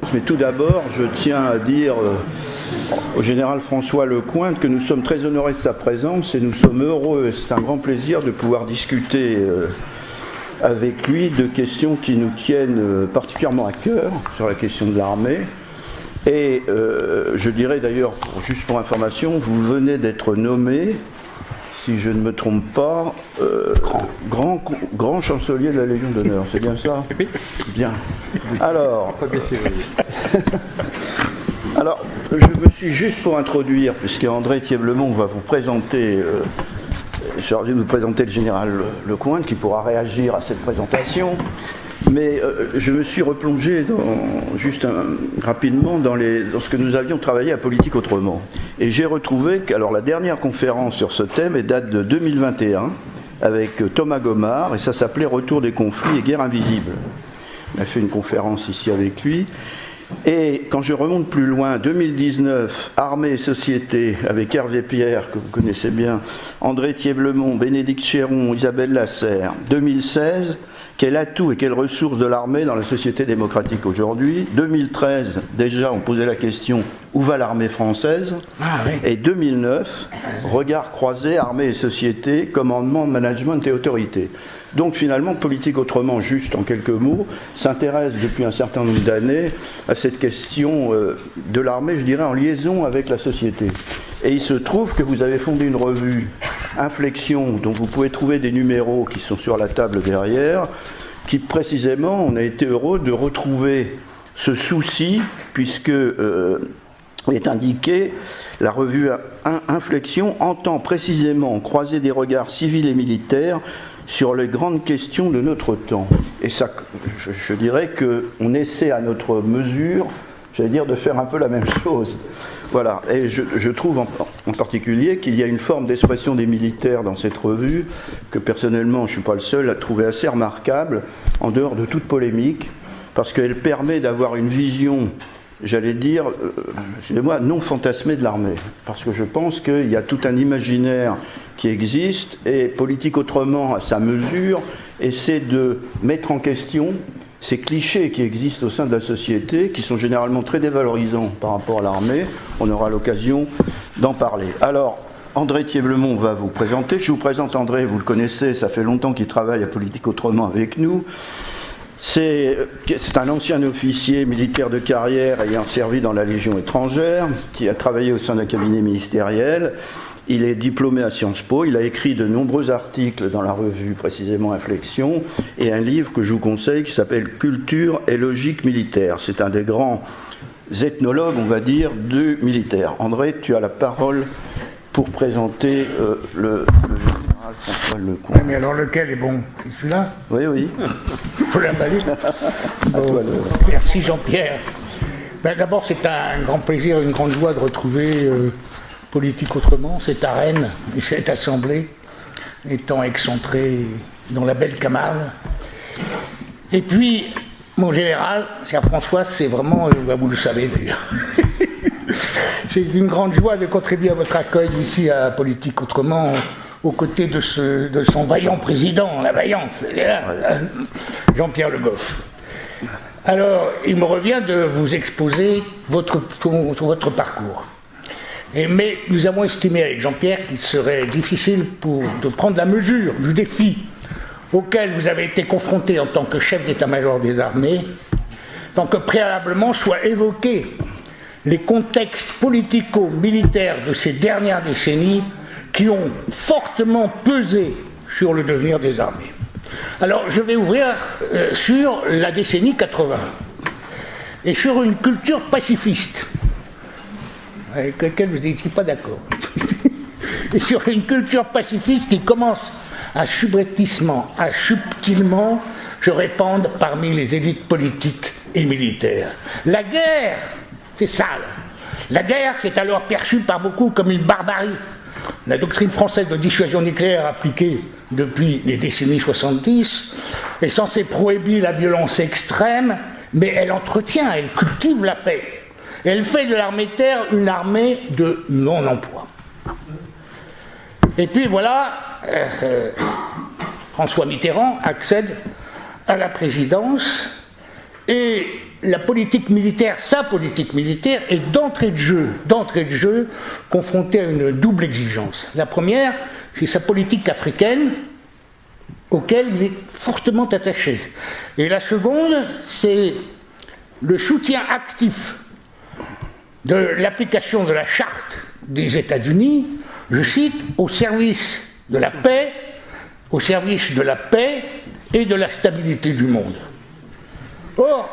Mais tout d'abord, je tiens à dire au général François Lecointre que nous sommes très honorés de sa présence et nous sommes heureux. C'est un grand plaisir de pouvoir discuter avec lui de questions qui nous tiennent particulièrement à cœur sur la question de l'armée. Et je dirais d'ailleurs, juste pour information, vous venez d'être nommé, si je ne me trompe pas, grand chancelier de la Légion d'honneur. C'est bien ça? Bien. Alors, je me suis juste pour introduire, puisque André Thieblemont va vous présenter, chargé de vous présenter le général Lecointre, qui pourra réagir à cette présentation. Mais je me suis replongé rapidement dans ce que nous avions travaillé à Politique Autrement. Et j'ai retrouvé que la dernière conférence sur ce thème date de 2021 avec Thomas Gomard, et ça s'appelait Retour des conflits et guerre invisible. On a fait une conférence ici avec lui. Et quand je remonte plus loin, 2019, Armée et Société, avec Hervé Pierre, que vous connaissez bien, André Thieblemont, Bénédicte Chéron, Isabelle Lasserre. 2016, quel atout et quelle ressource de l'armée dans la société démocratique aujourd'hui. 2013, déjà, on posait la question, où va l'armée française? Et 2009, regard croisé, armée et société, commandement, management et autorité. Donc finalement, Politique Autrement, juste en quelques mots, s'intéresse depuis un certain nombre d'années à cette question de l'armée, je dirais, en liaison avec la société. Et il se trouve que vous avez fondé une revue, Inflexion, dont vous pouvez trouver des numéros qui sont sur la table derrière, qui précisément, on a été heureux de retrouver ce souci, puisque est indiqué, la revue Inflexion entend précisément croiser des regards civils et militaires sur les grandes questions de notre temps. Et ça, je dirais qu'on essaie à notre mesure, j'allais dire, de faire un peu la même chose. Voilà. Et je trouve en particulier qu'il y a une forme d'expression des militaires dans cette revue que personnellement, je ne suis pas le seul à trouver assez remarquable, en dehors de toute polémique, parce qu'elle permet d'avoir une vision, j'allais dire, excusez-moi, non fantasmée de l'armée. Parce que je pense qu'il y a tout un imaginaire qui existe, et Politique Autrement, à sa mesure, essaie de mettre en question ces clichés qui existent au sein de la société, qui sont généralement très dévalorisants par rapport à l'armée. On aura l'occasion d'en parler. Alors, André Thieblemont va vous présenter. Je vous présente André, vous le connaissez, ça fait longtemps qu'il travaille à Politique Autrement avec nous. C'est un ancien officier militaire de carrière ayant servi dans la Légion étrangère, qui a travaillé au sein d'un cabinet ministériel. Il est diplômé à Sciences Po, il a écrit de nombreux articles dans la revue, précisément Inflexion, et un livre que je vous conseille qui s'appelle Culture et logique militaire. C'est un des grands ethnologues, on va dire, du militaire. André, tu as la parole pour présenter le général François Lecointre. Mais alors lequel est bon? C'est celui-là? Oui, oui. Il faut l'emballer. Merci Jean-Pierre. D'abord, c'est un grand plaisir, une grande joie de retrouver Politique Autrement, cette arène et cette assemblée étant excentrée dans la belle Camargue. Et puis, mon général, cher François, c'est vraiment, vous le savez d'ailleurs, c'est une grande joie de contribuer à votre accueil ici à Politique Autrement, aux côtés de son vaillant président, la vaillance, Jean-Pierre Le Goff. Alors, il me revient de vous exposer votre parcours. Mais nous avons estimé avec Jean-Pierre qu'il serait difficile de prendre la mesure du défi auquel vous avez été confronté en tant que chef d'état-major des armées, tant que préalablement soient évoqués les contextes politico-militaires de ces dernières décennies qui ont fortement pesé sur le devenir des armées. Alors, je vais ouvrir sur la décennie 80 et sur une culture pacifiste avec laquelle vous n'étiez pas d'accord. Et sur une culture pacifiste qui commence à subtilement se répandre parmi les élites politiques et militaires. La guerre, c'est sale. La guerre, c'est alors perçue par beaucoup comme une barbarie. La doctrine française de dissuasion nucléaire appliquée depuis les décennies 70 est censée prohiber la violence extrême, mais elle entretient, elle cultive la paix. Elle fait de l'armée de terre une armée de non-emploi. Et puis voilà, François Mitterrand accède à la présidence et la politique militaire, sa politique militaire, est d'entrée de jeu, confrontée à une double exigence. La première, c'est sa politique africaine, auquel il est fortement attaché. Et la seconde, c'est le soutien actif de l'application de la charte des États-Unis, je cite, au service de la paix et de la stabilité du monde. Or,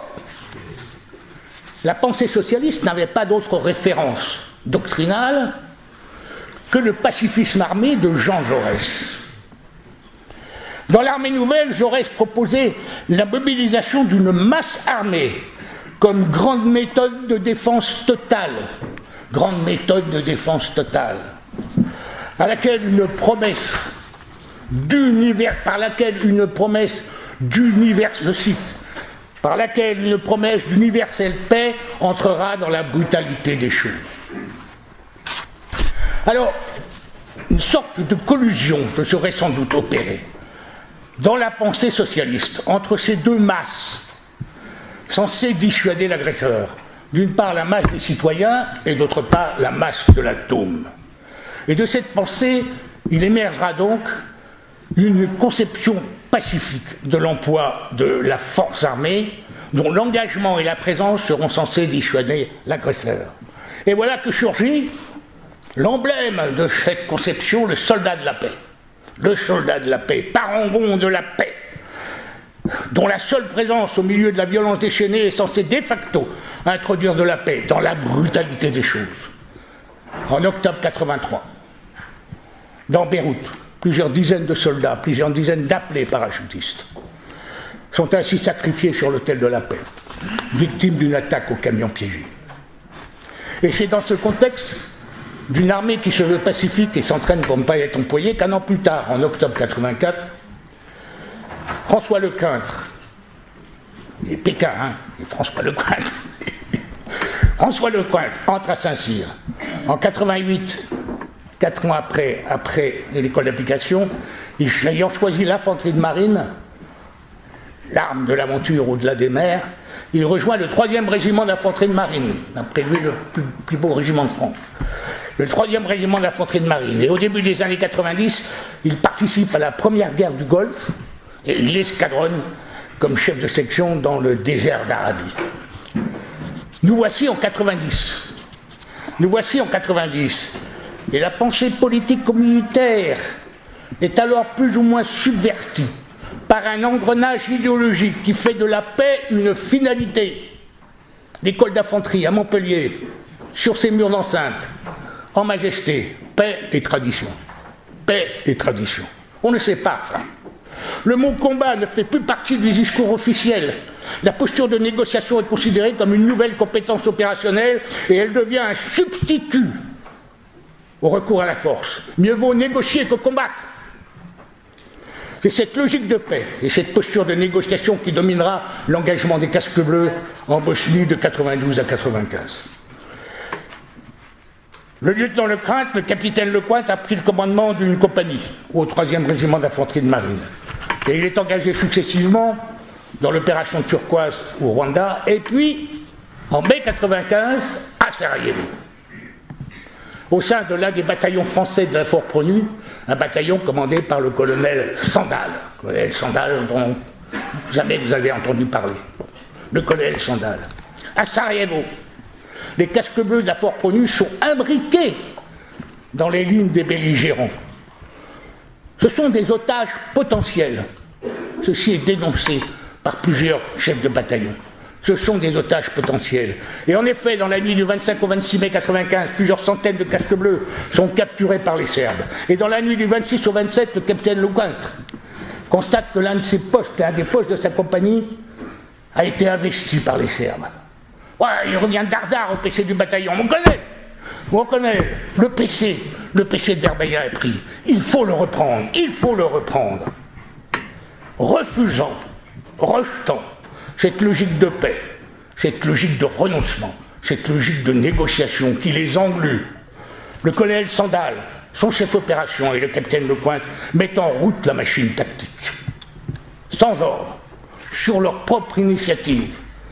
la pensée socialiste n'avait pas d'autre référence doctrinale que le pacifisme armé de Jean Jaurès. Dans l'armée nouvelle, Jaurès proposait la mobilisation d'une masse armée comme grande méthode de défense totale, par laquelle une promesse d'universelle paix entrera dans la brutalité des choses. Alors, une sorte de collusion se serait sans doute opérée dans la pensée socialiste entre ces deux masses censées dissuader l'agresseur. D'une part la masse des citoyens et d'autre part la masse de l'atome. Et de cette pensée, il émergera donc une conception pacifique de l'emploi de la force armée dont l'engagement et la présence seront censés dissuader l'agresseur. Et voilà que surgit l'emblème de cette conception, le soldat de la paix. Le soldat de la paix, parangon de la paix, dont la seule présence au milieu de la violence déchaînée est censée de facto introduire de la paix dans la brutalité des choses. En octobre 83, dans Beyrouth, plusieurs dizaines de soldats, plusieurs dizaines d'appelés parachutistes sont ainsi sacrifiés sur l'autel de la paix, victimes d'une attaque au camion piégé. Et c'est dans ce contexte d'une armée qui se veut pacifique et s'entraîne pour ne pas être employée qu'un an plus tard, en octobre 84, François Lecointre, et Pékin, et François Lecointre, François Lecointre entre à Saint-Cyr. En 88, 4 ans après l'école d'application, ayant choisi l'infanterie de marine, l'arme de l'aventure au-delà des mers, il rejoint le 3e régiment d'infanterie de marine, après lui le plus beau régiment de France. Le 3e régiment d'infanterie de marine. Et au début des années 90, il participe à la première guerre du Golfe et il escadronne comme chef de section dans le désert d'Arabie. Nous voici en 90. Et la pensée politique communautaire est alors plus ou moins subvertie par un engrenage idéologique qui fait de la paix une finalité. L'école d'infanterie à Montpellier, sur ses murs d'enceinte, en majesté, paix et tradition. Paix et tradition. On ne sait pas ça. Le mot combat ne fait plus partie du discours officiel. La posture de négociation est considérée comme une nouvelle compétence opérationnelle et elle devient un substitut au recours à la force. Mieux vaut négocier que combattre. C'est cette logique de paix et cette posture de négociation qui dominera l'engagement des casques bleus en Bosnie de 92 à 95. Le lieutenant Lecointre, le capitaine Lecointre, a pris le commandement d'une compagnie au 3e régiment d'infanterie de marine. Et il est engagé successivement dans l'opération turquoise au Rwanda et puis en mai 95 à Sarajevo. Au sein de l'un des bataillons français de la Fort Pronu, un bataillon commandé par le colonel Sandal. Le colonel Sandal dont jamais vous avez entendu parler. Le colonel Sandal. À Sarajevo, les casques bleus de la Fort Pronu sont imbriqués dans les lignes des belligérants. Ce sont des otages potentiels. Ceci est dénoncé par plusieurs chefs de bataillon. Ce sont des otages potentiels. Et en effet, dans la nuit du 25 au 26 mai 1995, plusieurs centaines de casques bleus sont capturés par les Serbes. Et dans la nuit du 26 au 27, le capitaine Lecointre constate que l'un des postes de sa compagnie, a été investi par les Serbes. Ouais, il revient dardard au PC du bataillon. On connaît. Le PC de Verbeya est pris. Il faut le reprendre. Rejetant cette logique de paix, cette logique de renoncement, cette logique de négociation qui les englue, le colonel Sandal, son chef opération et le capitaine Lecointre mettent en route la machine tactique. Sans ordre, sur leur propre initiative,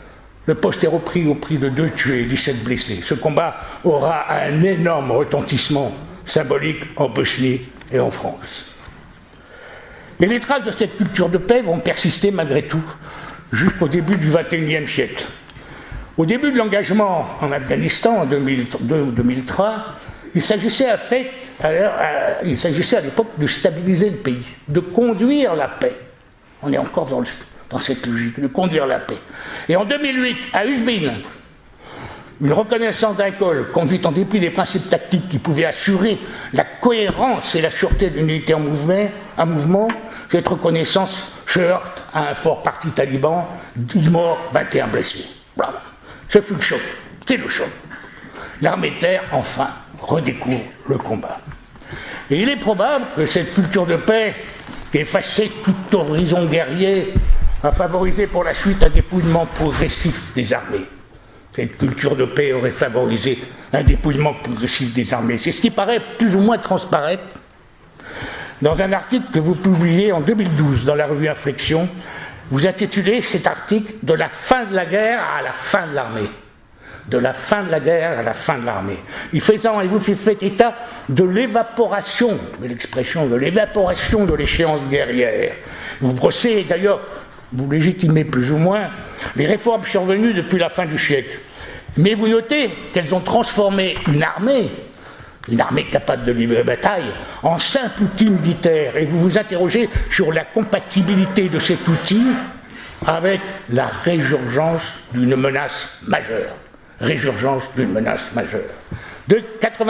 Le poste est repris au prix de 2 tués et 17 blessés. Ce combat aura un énorme retentissement symbolique en Bosnie et en France. Et les traces de cette culture de paix vont persister malgré tout jusqu'au début du XXIe siècle. Au début de l'engagement en Afghanistan, en 2002 ou 2003, il s'agissait à l'époque de stabiliser le pays, de conduire la paix. On est encore dans cette logique, de conduire la paix. Et en 2008, à Uzbin, une reconnaissance d'un col conduite en dépit des principes tactiques qui pouvaient assurer la cohérence et la sûreté d'une unité en mouvement, cette reconnaissance se heurte à un fort parti taliban, 10 morts, 21 blessés. Voilà. Ce fut le choc, c'est le choc. L'armée de terre, enfin, redécouvre le combat. Et il est probable que cette culture de paix, qui effaçait tout horizon guerrier, a favorisé pour la suite un dépouillement progressif des armées. Cette culture de paix aurait favorisé un dépouillement progressif des armées. C'est ce qui paraît plus ou moins transparaître dans un article que vous publiez en 2012 dans la revue Inflexion. Vous intitulez cet article « De la fin de la guerre à la fin de l'armée ». De la fin de la guerre à la fin de l'armée. Et vous faites état de l'évaporation, de l'expression de l'évaporation de l'échéance guerrière. Vous brossez d'ailleurs, vous légitimez plus ou moins, les réformes survenues depuis la fin du siècle. Mais vous notez qu'elles ont transformé une armée capable de livrer bataille, en simple outil militaire. Et vous vous interrogez sur la compatibilité de cet outil avec la résurgence d'une menace majeure. Résurgence d'une menace majeure. De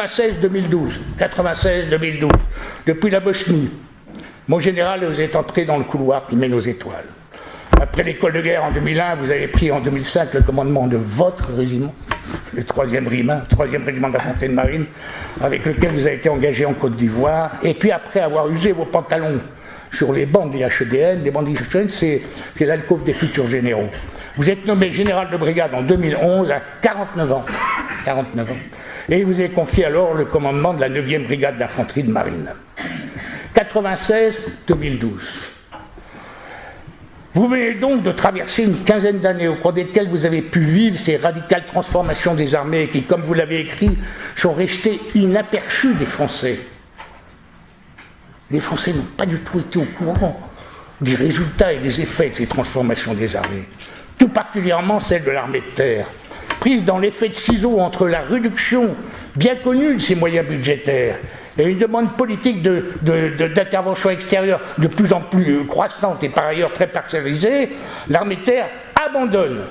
96-2012, depuis la Bosnie, mon général, vous êtes entré dans le couloir qui mène aux étoiles. Après l'école de guerre en 2001, vous avez pris en 2005 le commandement de votre régiment, le 3e régiment d'infanterie de marine, avec lequel vous avez été engagé en Côte d'Ivoire. Et puis après avoir usé vos pantalons sur les bancs des HEDN, c'est l'alcôve des futurs généraux. Vous êtes nommé général de brigade en 2011 à 49 ans. Et vous avez confié alors le commandement de la 9e brigade d'infanterie de marine. 96-2012. Vous venez donc de traverser une quinzaine d'années au cours desquelles vous avez pu vivre ces radicales transformations des armées qui, comme vous l'avez écrit, sont restées inaperçues des Français. Les Français n'ont pas du tout été au courant des résultats et des effets de ces transformations des armées. Tout particulièrement celle de l'armée de terre, prise dans l'effet de ciseau entre la réduction bien connue de ses moyens budgétaires et une demande politique d'intervention extérieure de plus en plus croissante et par ailleurs très parcellisée. L'armée de terre abandonne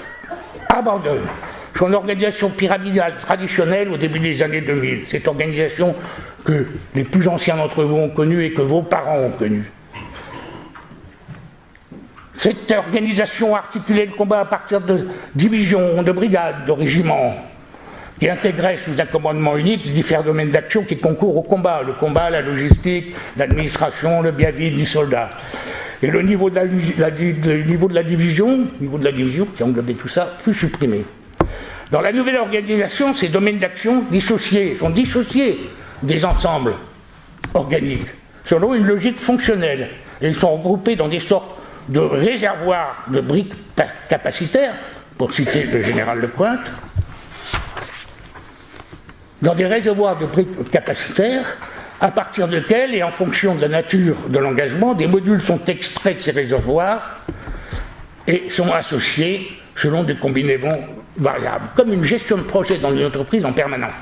son organisation pyramidale traditionnelle au début des années 2000, cette organisation que les plus anciens d'entre vous ont connue et que vos parents ont connue. Cette organisation articulait le combat à partir de divisions, de brigades, de régiments, qui intégraient sous un commandement unique différents domaines d'action qui concourent au combat. Le combat, la logistique, l'administration, le bien-vivre du soldat. Et le niveau de la division qui englobait tout ça, fut supprimé. Dans la nouvelle organisation, ces domaines d'action sont dissociés des ensembles organiques, selon une logique fonctionnelle. Et ils sont regroupés dans des sortes de réservoirs de briques capacitaires, pour citer le général Lecointe, dans des réservoirs de briques capacitaires, à partir desquels, et en fonction de la nature de l'engagement, des modules sont extraits de ces réservoirs et sont associés selon des combinaisons variables, comme une gestion de projet dans une entreprise en permanence,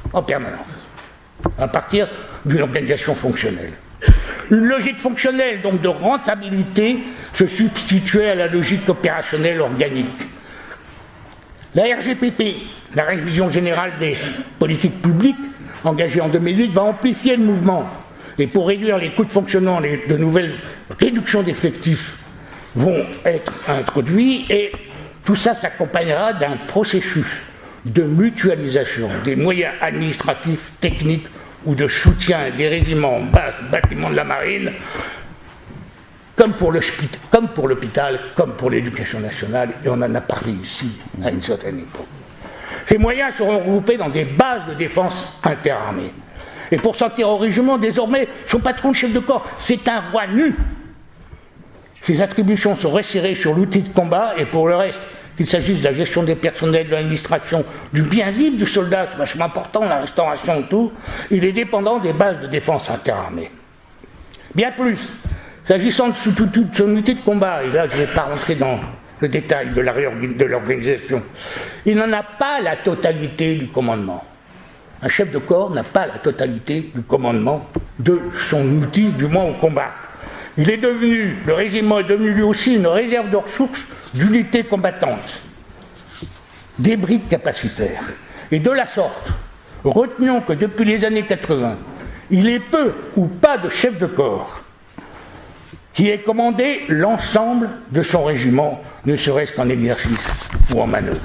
à partir d'une organisation fonctionnelle. Une logique fonctionnelle, donc de rentabilité, se substituait à la logique opérationnelle organique. La RGPP, la révision générale des politiques publiques, engagée en 2008, va amplifier le mouvement. Et pour réduire les coûts de fonctionnement, de nouvelles réductions d'effectifs vont être introduits, et tout ça s'accompagnera d'un processus de mutualisation des moyens administratifs, techniques ou de soutien des régiments, bases, bâtiments de la marine, comme pour l'hôpital, comme pour l'éducation nationale, et on en a parlé ici à une certaine époque. Ces moyens seront regroupés dans des bases de défense interarmées. Et pour sortir au régiment, désormais, son patron de chef de corps, c'est un roi nu. Ses attributions sont resserrées sur l'outil de combat, et pour le reste, qu'il s'agisse de la gestion des personnels, de l'administration, du bien-vivre du soldat, c'est vachement important, la restauration et tout, il est dépendant des bases de défense interarmée. Bien plus, s'agissant de toute son unité de combat, et là je ne vais pas rentrer dans le détail de l'organisation, il n'en a pas la totalité du commandement. Un chef de corps n'a pas la totalité du commandement de son outil, du moins au combat. Le régiment est devenu lui aussi une réserve de ressources d'unités combattantes, des briques capacitaires. Et de la sorte, retenons que depuis les années 80, il est peu ou pas de chef de corps qui ait commandé l'ensemble de son régiment, ne serait-ce qu'en exercice ou en manœuvre.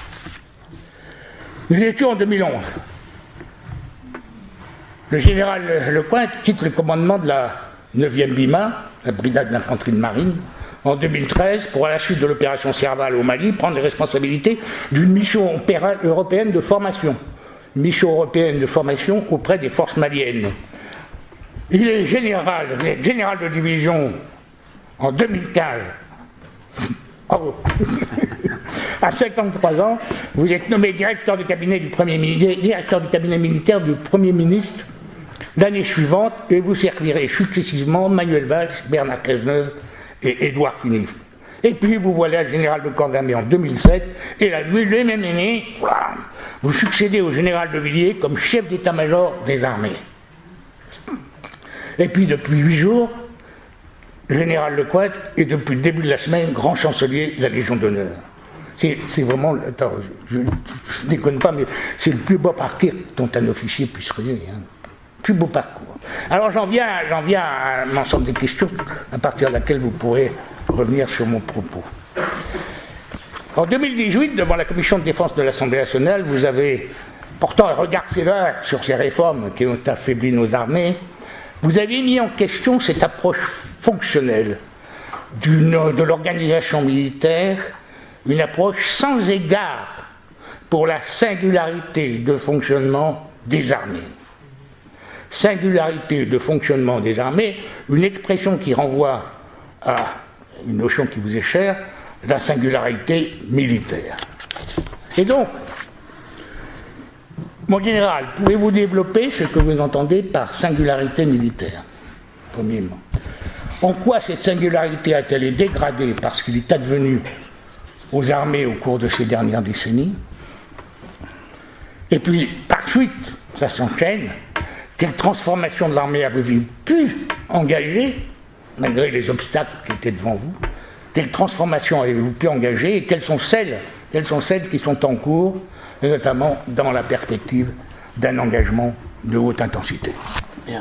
Nous étions en 2011. Le général Lecointe quitte le commandement de la 9e BIMA, la brigade d'infanterie de marine, en 2013 pour, à la suite de l'opération Serval au Mali, prendre les responsabilités d'une mission européenne de formation. Une mission européenne de formation auprès des forces maliennes. Il est général de division en 2015. Bravo. À 53 ans, vous êtes nommé directeur du cabinet militaire du Premier ministre l'année suivante et vous servirez successivement Manuel Valls, Bernard Cazeneuve et Édouard Philippe. Et puis vous voilà général de corps d'armée en 2007 et la même année, vous succédez au général de Villiers comme chef d'état-major des armées. Et puis depuis 8 jours, le général Lecointe est depuis le début de la semaine grand chancelier de la Légion d'honneur. C'est vraiment, attends, je déconne pas, mais c'est le plus beau parcours dont un officier puisse rêver. Hein. Plus beau parcours. Alors j'en viens à l'ensemble des questions à partir de laquelle vous pourrez revenir sur mon propos. En 2018, devant la commission de défense de l'Assemblée nationale, vous avez, portant un regard sévère sur ces réformes qui ont affaibli nos armées, vous avez mis en question cette approche fonctionnelle de l'organisation militaire, une approche sans égard pour la singularité de fonctionnement des armées. Singularité de fonctionnement des armées, une expression qui renvoie à une notion qui vous est chère, la singularité militaire. Et donc, mon général, pouvez-vous développer ce que vous entendez par singularité militaire, premièrement? En quoi cette singularité a-t-elle été dégradée parce qu'il est advenu aux armées au cours de ces dernières décennies? Et puis, par suite, ça s'enchaîne, quelle transformation de l'armée avez-vous pu engager, malgré les obstacles qui étaient devant vous? Quelle transformation avez-vous pu engager et quelles sont celles qui sont en cours, et notamment dans la perspective d'un engagement de haute intensité? Bien.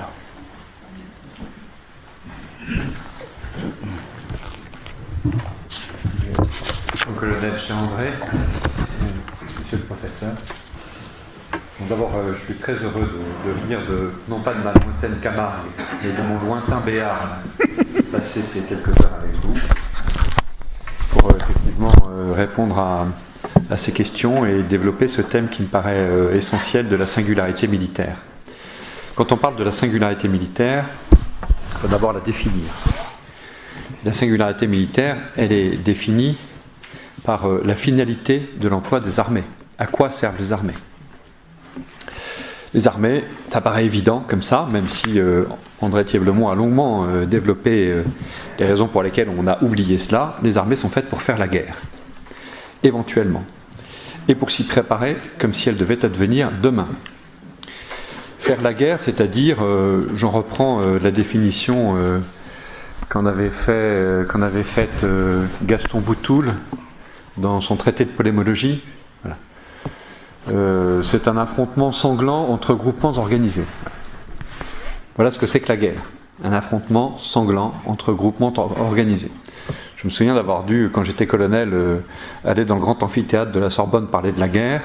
Au colonel André, monsieur le professeur. D'abord, je suis très heureux de venir non pas de ma lointaine Camargue, mais de mon lointain Béarn, passer ces quelques heures avec vous, pour effectivement répondre à ces questions et développer ce thème qui me paraît essentiel de la singularité militaire. Quand on parle de la singularité militaire, il faut d'abord la définir. La singularité militaire, elle est définie par la finalité de l'emploi des armées. À quoi servent les armées? Les armées, ça paraît évident comme ça, même si André Thieblemont a longuement développé les raisons pour lesquelles on a oublié cela. Les armées sont faites pour faire la guerre, éventuellement, et pour s'y préparer comme si elle devait advenir demain. Faire la guerre, c'est-à-dire, j'en reprends la définition qu'en avait faite Gaston Boutoul dans son traité de polémologie. Voilà. C'est un affrontement sanglant entre groupements organisés. Voilà ce que c'est que la guerre. Un affrontement sanglant entre groupements organisés. Je me souviens d'avoir dû, quand j'étais colonel, aller dans le grand amphithéâtre de la Sorbonne parler de la guerre.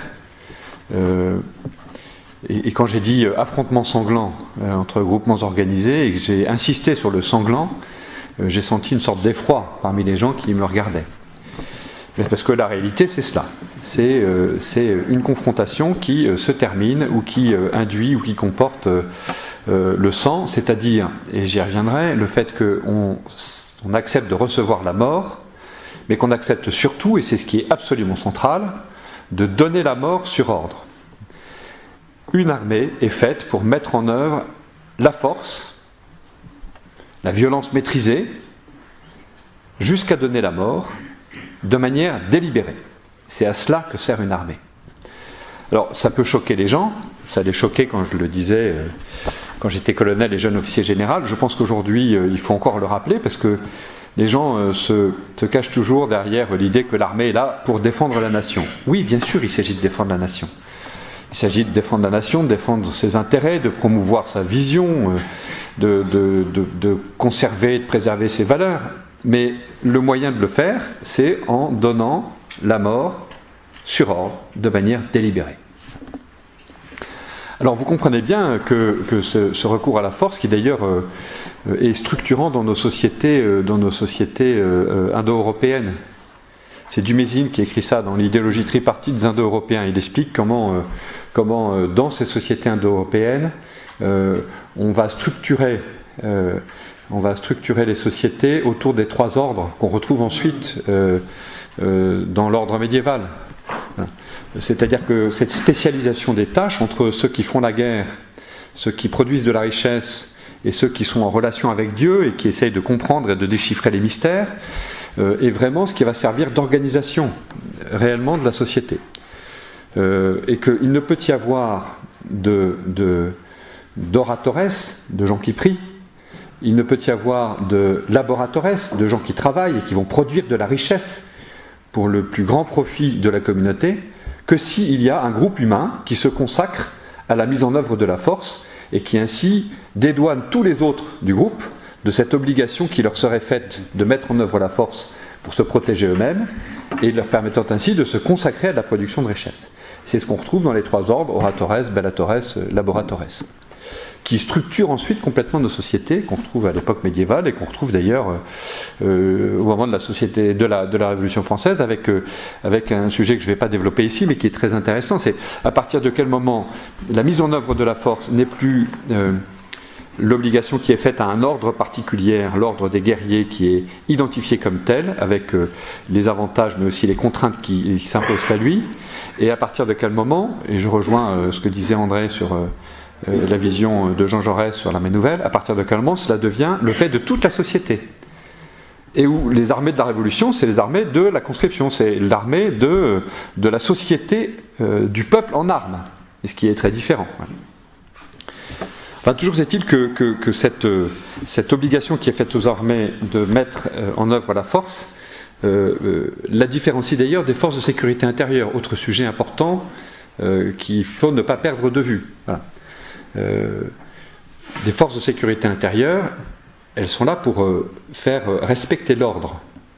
Et quand j'ai dit affrontement sanglant entre groupements organisés et que j'ai insisté sur le sanglant, j'ai senti une sorte d'effroi parmi les gens qui me regardaient. Parce que la réalité, c'est cela. C'est une confrontation qui se termine ou qui induit ou qui comporte le sang, c'est-à-dire, et j'y reviendrai, le fait qu'on accepte de recevoir la mort, mais qu'on accepte surtout, et c'est ce qui est absolument central, de donner la mort sur ordre. Une armée est faite pour mettre en œuvre la force, la violence maîtrisée, jusqu'à donner la mort, de manière délibérée. C'est à cela que sert une armée. Alors, ça peut choquer les gens, ça les choquait quand je le disais, quand j'étais colonel et jeune officier général. Je pense qu'aujourd'hui, il faut encore le rappeler, parce que les gens se cachent toujours derrière l'idée que l'armée est là pour défendre la nation. Oui, bien sûr, il s'agit de défendre la nation. Il s'agit de défendre la nation, de défendre ses intérêts, de promouvoir sa vision, de conserver, de préserver ses valeurs. Mais le moyen de le faire, c'est en donnant la mort sur ordre, de manière délibérée. Alors vous comprenez bien que ce recours à la force, qui d'ailleurs est structurant dans nos sociétés indo-européennes. C'est Dumézil qui écrit ça dans l'idéologie tripartite des Indo-Européens. Il explique comment dans ces sociétés indo-européennes, on va structurer les sociétés autour des 3 ordres qu'on retrouve ensuite dans l'ordre médiéval. C'est-à-dire que cette spécialisation des tâches entre ceux qui font la guerre, ceux qui produisent de la richesse et ceux qui sont en relation avec Dieu et qui essayent de comprendre et de déchiffrer les mystères, est vraiment ce qui va servir d'organisation réellement de la société. Et qu'il ne peut y avoir d'oratores, de gens qui prient, il ne peut y avoir de laboratores, de gens qui travaillent et qui vont produire de la richesse pour le plus grand profit de la communauté, que s'il y a un groupe humain qui se consacre à la mise en œuvre de la force et qui ainsi dédouane tous les autres du groupe de cette obligation qui leur serait faite de mettre en œuvre la force pour se protéger eux-mêmes et leur permettant ainsi de se consacrer à la production de richesse. C'est ce qu'on retrouve dans les 3 ordres, oratores, bellatores, laboratores, qui structurent ensuite complètement nos sociétés, qu'on retrouve à l'époque médiévale et qu'on retrouve d'ailleurs au moment de la société de la Révolution française avec un sujet que je ne vais pas développer ici mais qui est très intéressant. C'est à partir de quel moment la mise en œuvre de la force n'est plus l'obligation qui est faite à un ordre particulier, l'ordre des guerriers qui est identifié comme tel, avec les avantages mais aussi les contraintes qui s'imposent à lui, et à partir de quel moment, et je rejoins ce que disait André sur la vision de Jean Jaurès sur l'armée nouvelle, à partir de quel moment cela devient le fait de toute la société. Et où les armées de la Révolution, c'est les armées de la conscription, c'est l'armée de la société du peuple en armes, et ce qui est très différent. Enfin, toujours est-il que cette obligation qui est faite aux armées de mettre en œuvre la force la différencie d'ailleurs des forces de sécurité intérieure, autre sujet important qu'il faut ne pas perdre de vue. Voilà. Les forces de sécurité intérieure, elles sont là pour faire respecter l'ordre.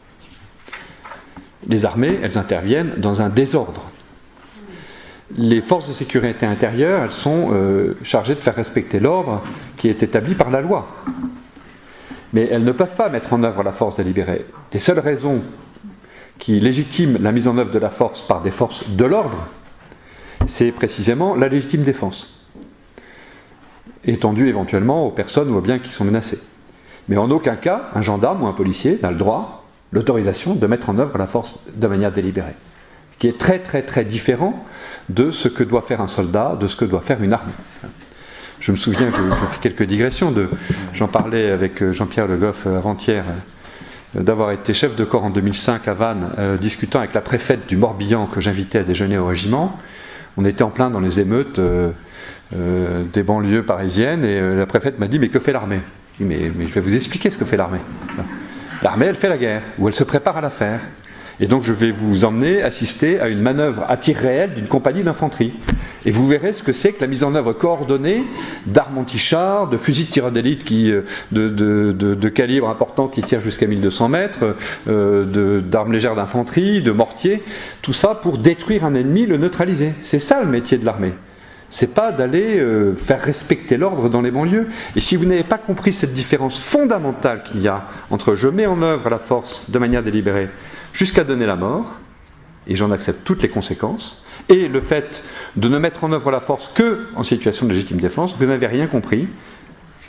Les armées, elles interviennent dans un désordre. Les forces de sécurité intérieure, elles sont chargées de faire respecter l'ordre qui est établi par la loi. Mais elles ne peuvent pas mettre en œuvre la force délibérée. Les seules raisons qui légitiment la mise en œuvre de la force par des forces de l'ordre, c'est précisément la légitime défense, étendue éventuellement aux personnes ou aux biens qui sont menacés. Mais en aucun cas, un gendarme ou un policier n'a le droit, l'autorisation de mettre en œuvre la force de manière délibérée, qui est très très très différent de ce que doit faire un soldat, de ce que doit faire une armée. Je me souviens, je fais quelques digressions, j'en parlais avec Jean-Pierre Le Goff avant-hier, d'avoir été chef de corps en 2005 à Vannes, discutant avec la préfète du Morbihan que j'invitais à déjeuner au régiment. On était en plein dans les émeutes des banlieues parisiennes et la préfète m'a dit « Mais que fait l'armée ?» Je dis mais je vais vous expliquer ce que fait l'armée. L'armée, elle fait la guerre, ou elle se prépare à la faire. Et donc je vais vous emmener assister à une manœuvre à tir réel d'une compagnie d'infanterie. Et vous verrez ce que c'est que la mise en œuvre coordonnée d'armes anti-chars, de fusils de tir d'élite de calibre important qui tirent jusqu'à 1200 mètres, d'armes légères d'infanterie, de mortiers, tout ça pour détruire un ennemi, le neutraliser. C'est ça le métier de l'armée. C'est pas d'aller faire respecter l'ordre dans les banlieues. Et si vous n'avez pas compris cette différence fondamentale qu'il y a entre je mets en œuvre la force de manière délibérée jusqu'à donner la mort, et j'en accepte toutes les conséquences, et le fait de ne mettre en œuvre la force que en situation de légitime défense, vous n'avez rien compris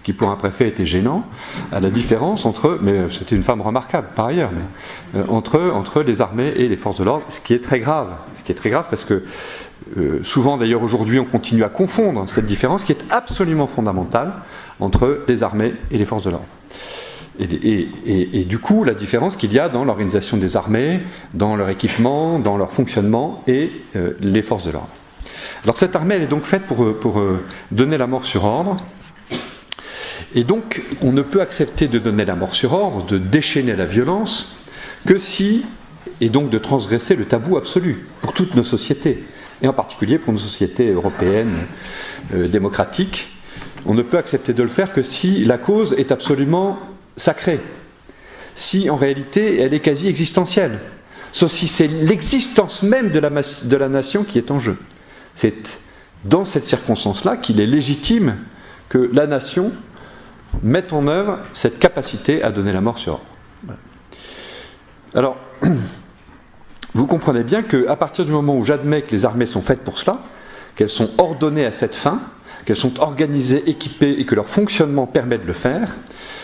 qui pour un préfet était gênant, à la différence entre, mais c'était une femme remarquable par ailleurs, mais, entre les armées et les forces de l'ordre, ce qui est très grave parce que souvent d'ailleurs aujourd'hui on continue à confondre cette différence qui est absolument fondamentale entre les armées et les forces de l'ordre. Et du coup, la différence qu'il y a dans l'organisation des armées, dans leur équipement, dans leur fonctionnement et les forces de l'ordre. Alors cette armée, elle est donc faite pour donner la mort sur ordre. Et donc, on ne peut accepter de donner la mort sur ordre, de déchaîner la violence, que si, et donc de transgresser le tabou absolu pour toutes nos sociétés, et en particulier pour nos sociétés européennes démocratiques. On ne peut accepter de le faire que si la cause est absolument sacrée, si en réalité elle est quasi existentielle, sauf si c'est l'existence même de la nation qui est en jeu. C'est dans cette circonstance-là qu'il est légitime que la nation mette en œuvre cette capacité à donner la mort sur ordre. Alors, vous comprenez bien qu'à partir du moment où j'admets que les armées sont faites pour cela, qu'elles sont ordonnées à cette fin, qu'elles sont organisées, équipées et que leur fonctionnement permet de le faire,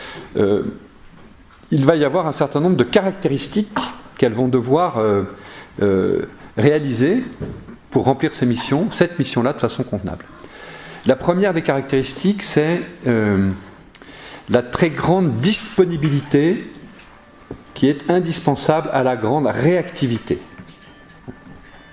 il va y avoir un certain nombre de caractéristiques qu'elles vont devoir réaliser pour remplir cette mission-là de façon convenable. La première des caractéristiques, c'est la très grande disponibilité qui est indispensable à la grande réactivité. Pourquoi ?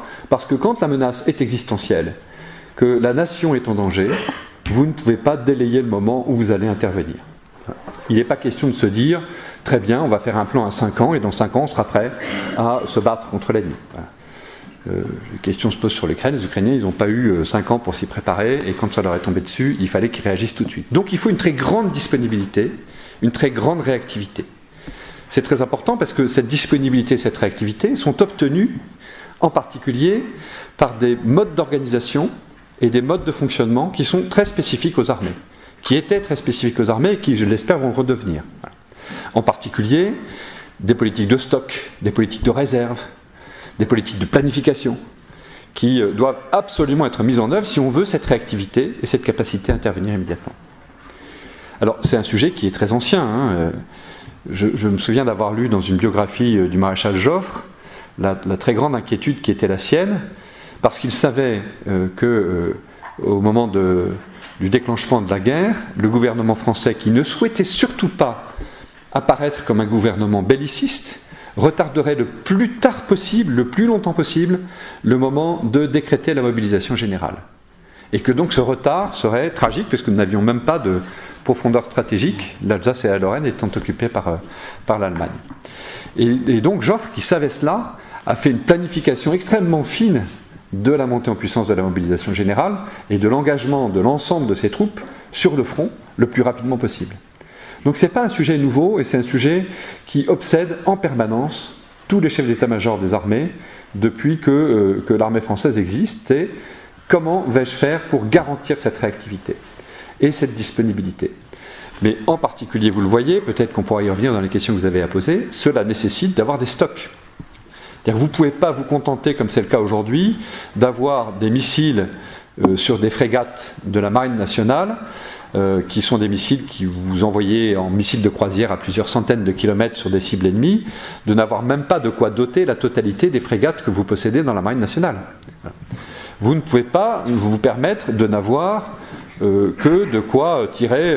Parce que quand la menace est existentielle, que la nation est en danger, vous ne pouvez pas délayer le moment où vous allez intervenir. Il n'est pas question de se dire, très bien, on va faire un plan à 5 ans, et dans 5 ans, on sera prêt à se battre contre l'ennemi. La question se pose sur l'Ukraine, les Ukrainiens, ils n'ont pas eu 5 ans pour s'y préparer, et quand ça leur est tombé dessus, il fallait qu'ils réagissent tout de suite. Donc il faut une très grande disponibilité, une très grande réactivité. C'est très important parce que cette disponibilité et cette réactivité sont obtenues en particulier par des modes d'organisation et des modes de fonctionnement qui sont très spécifiques aux armées, qui étaient très spécifiques aux armées et qui, je l'espère, vont redevenir. Voilà. En particulier, des politiques de stock, des politiques de réserve, des politiques de planification, qui doivent absolument être mises en œuvre si on veut cette réactivité et cette capacité à intervenir immédiatement. Alors, c'est un sujet qui est très ancien. Je me souviens d'avoir lu dans une biographie du maréchal Joffre la très grande inquiétude qui était la sienne, parce qu'il savait au moment du déclenchement de la guerre, le gouvernement français, qui ne souhaitait surtout pas apparaître comme un gouvernement belliciste, retarderait le plus tard possible, le plus longtemps possible, le moment de décréter la mobilisation générale. Et que donc ce retard serait tragique, puisque nous n'avions même pas de profondeur stratégique, l'Alsace et la Lorraine étant occupées par l'Allemagne. Et donc Joffre, qui savait cela, a fait une planification extrêmement fine de la montée en puissance de la mobilisation générale et de l'engagement de l'ensemble de ses troupes sur le front le plus rapidement possible. Donc ce n'est pas un sujet nouveau, et c'est un sujet qui obsède en permanence tous les chefs d'état-major des armées depuis que l'armée française existe. C'est comment vais-je faire pour garantir cette réactivité et cette disponibilité. Mais en particulier, vous le voyez, peut-être qu'on pourra y revenir dans les questions que vous avez à poser, cela nécessite d'avoir des stocks. C'est-à-dire que vous ne pouvez pas vous contenter, comme c'est le cas aujourd'hui, d'avoir des missiles sur des frégates de la Marine nationale, qui sont des missiles que vous envoyez en missiles de croisière à plusieurs centaines de kilomètres sur des cibles ennemies, de n'avoir même pas de quoi doter la totalité des frégates que vous possédez dans la Marine nationale. Vous ne pouvez pas vous permettre de n'avoir que de quoi tirer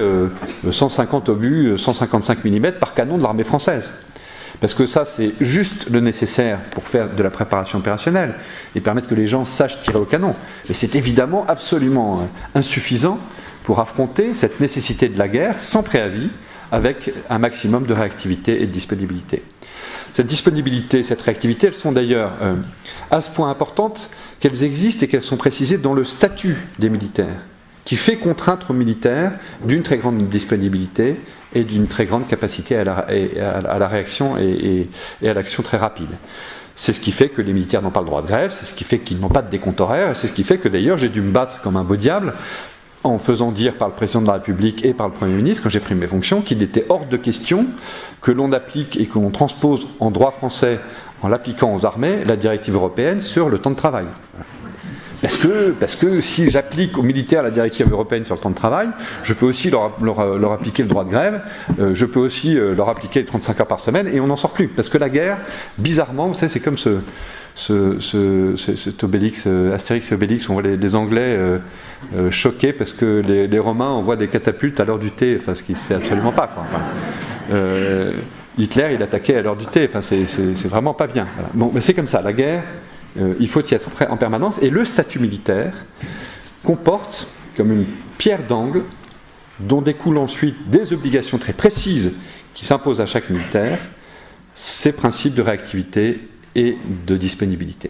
150 obus 155 mm par canon de l'armée française. Parce que ça, c'est juste le nécessaire pour faire de la préparation opérationnelle et permettre que les gens sachent tirer au canon. Mais c'est évidemment absolument insuffisant pour affronter cette nécessité de la guerre sans préavis, avec un maximum de réactivité et de disponibilité. Cette disponibilité, cette réactivité, elles sont d'ailleurs à ce point importantes qu'elles existent et qu'elles sont précisées dans le statut des militaires, qui fait contrainte aux militaires d'une très grande disponibilité et d'une très grande capacité à la réaction et à l'action très rapide. C'est ce qui fait que les militaires n'ont pas le droit de grève, c'est ce qui fait qu'ils n'ont pas de décompte horaire, et c'est ce qui fait que d'ailleurs j'ai dû me battre comme un beau diable en faisant dire par le président de la République et par le Premier ministre, quand j'ai pris mes fonctions, qu'il était hors de question que l'on applique et que l'on transpose en droit français, en l'appliquant aux armées, la directive européenne sur le temps de travail. Parce que si j'applique aux militaires la directive européenne sur le temps de travail, je peux aussi leur appliquer le droit de grève, je peux aussi leur appliquer les 35 heures par semaine, et on n'en sort plus. Parce que la guerre, bizarrement, vous savez, c'est comme cet Obélix, Astérix et Obélix, on voit les Anglais choqués parce que les Romains envoient des catapultes à l'heure du thé, enfin, ce qui se fait absolument pas, quoi. Enfin, Hitler, il attaquait à l'heure du thé, enfin, c'est vraiment pas bien. Voilà. Bon, mais c'est comme ça, la guerre, il faut y être prêt en permanence, et le statut militaire comporte comme une pierre d'angle dont découlent ensuite des obligations très précises qui s'imposent à chaque militaire, ces principes de réactivité et de disponibilité.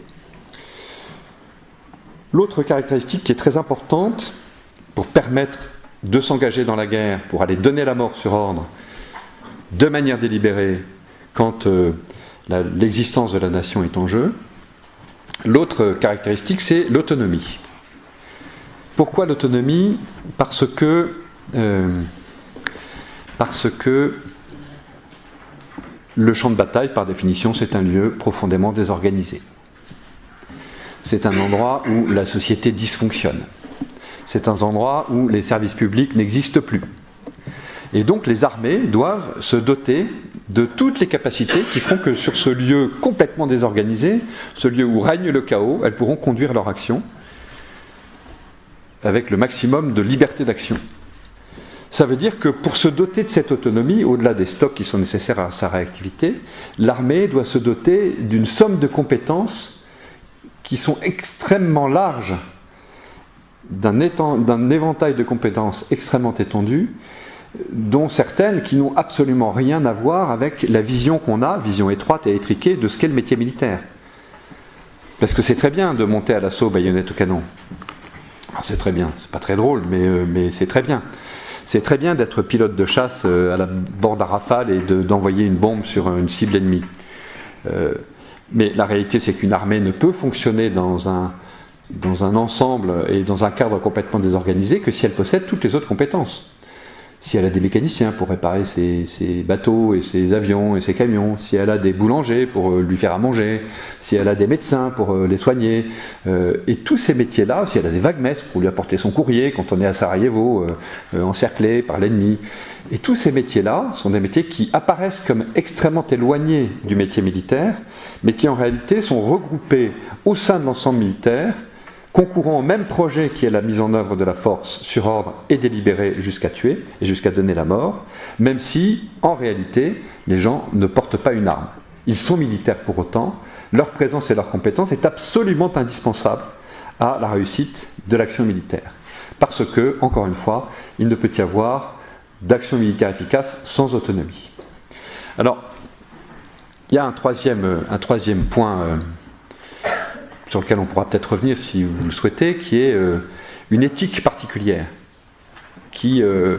L'autre caractéristique qui est très importante pour permettre de s'engager dans la guerre, pour aller donner la mort sur ordre, de manière délibérée, quand l'existence de la nation est en jeu, l'autre caractéristique, c'est l'autonomie. Pourquoi l'autonomie ? Parce que le champ de bataille, par définition, c'est un lieu profondément désorganisé. C'est un endroit où la société dysfonctionne. C'est un endroit où les services publics n'existent plus. Et donc les armées doivent se doter de toutes les capacités qui font que sur ce lieu complètement désorganisé, ce lieu où règne le chaos, elles pourront conduire leur action avec le maximum de liberté d'action. Ça veut dire que pour se doter de cette autonomie, au-delà des stocks qui sont nécessaires à sa réactivité, l'armée doit se doter d'une somme de compétences qui sont extrêmement larges, d'un éventail de compétences extrêmement étendu, dont certaines qui n'ont absolument rien à voir avec la vision qu'on a, vision étroite et étriquée, de ce qu'est le métier militaire. Parce que c'est très bien de monter à l'assaut baïonnette au canon. Alors c'est très bien, c'est pas très drôle, mais c'est très bien. C'est très bien d'être pilote de chasse à la bord d'un Rafale et d'envoyer une bombe sur une cible ennemie. Mais la réalité, c'est qu'une armée ne peut fonctionner dans un ensemble et dans un cadre complètement désorganisé que si elle possède toutes les autres compétences. Si elle a des mécaniciens pour réparer ses bateaux et ses avions et ses camions, si elle a des boulangers pour lui faire à manger, si elle a des médecins pour les soigner, et tous ces métiers-là, si elle a des wagmestres pour lui apporter son courrier quand on est à Sarajevo, encerclé par l'ennemi, et tous ces métiers-là sont des métiers qui apparaissent comme extrêmement éloignés du métier militaire, mais qui en réalité sont regroupés au sein de l'ensemble militaire, concourant au même projet qui est la mise en œuvre de la force sur ordre et délibérée jusqu'à tuer et jusqu'à donner la mort, même si, en réalité, les gens ne portent pas une arme. Ils sont militaires pour autant, leur présence et leur compétence est absolument indispensable à la réussite de l'action militaire. Parce que, encore une fois, il ne peut y avoir d'action militaire efficace sans autonomie. Alors, il y a un troisième point sur lequel on pourra peut-être revenir si vous le souhaitez, qui est une éthique particulière, qui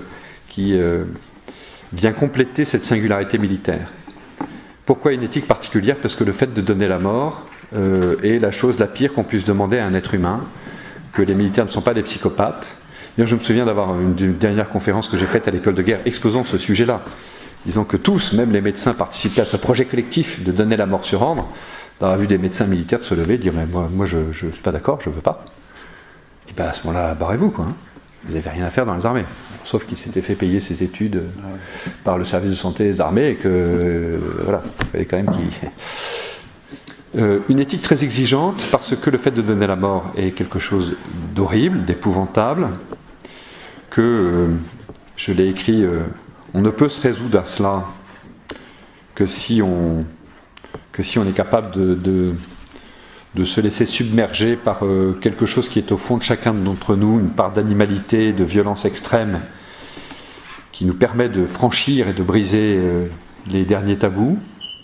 vient compléter cette singularité militaire. Pourquoi une éthique particulière ? Parce que le fait de donner la mort est la chose la pire qu'on puisse demander à un être humain, que les militaires ne sont pas des psychopathes. D'ailleurs, je me souviens d'avoir une dernière conférence que j'ai faite à l'école de guerre exposant ce sujet-là, disant que tous, même les médecins, participaient à ce projet collectif de donner la mort sur ordre, dans la vue des médecins militaires de se lever et de dire mais moi je ne suis pas d'accord, je ne veux pas. Et ben à ce moment-là, barrez-vous, quoi. Hein. Vous n'avez rien à faire dans les armées. Sauf qu'il s'était fait payer ses études par le service de santé des armées et que voilà, il fallait quand même qu'il. Une éthique très exigeante parce que le fait de donner la mort est quelque chose d'horrible, d'épouvantable, que je l'ai écrit, on ne peut se résoudre à cela que si on est capable de se laisser submerger par quelque chose qui est au fond de chacun d'entre nous, une part d'animalité, de violence extrême, qui nous permet de franchir et de briser les derniers tabous,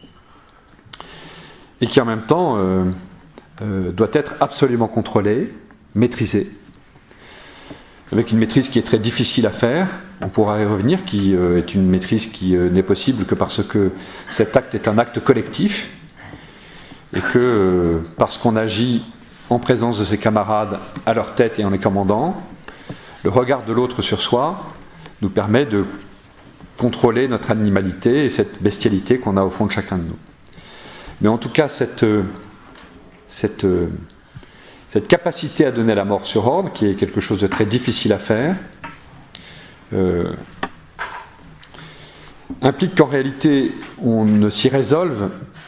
et qui en même temps doit être absolument contrôlé, maîtrisé, avec une maîtrise qui est très difficile à faire, on pourra y revenir, qui est une maîtrise qui n'est possible que parce que cet acte est un acte collectif, et que parce qu'on agit en présence de ses camarades, à leur tête et en les commandant, le regard de l'autre sur soi nous permet de contrôler notre animalité et cette bestialité qu'on a au fond de chacun de nous. Mais en tout cas, cette cette capacité à donner la mort sur ordre, qui est quelque chose de très difficile à faire, implique qu'en réalité, on ne s'y résolve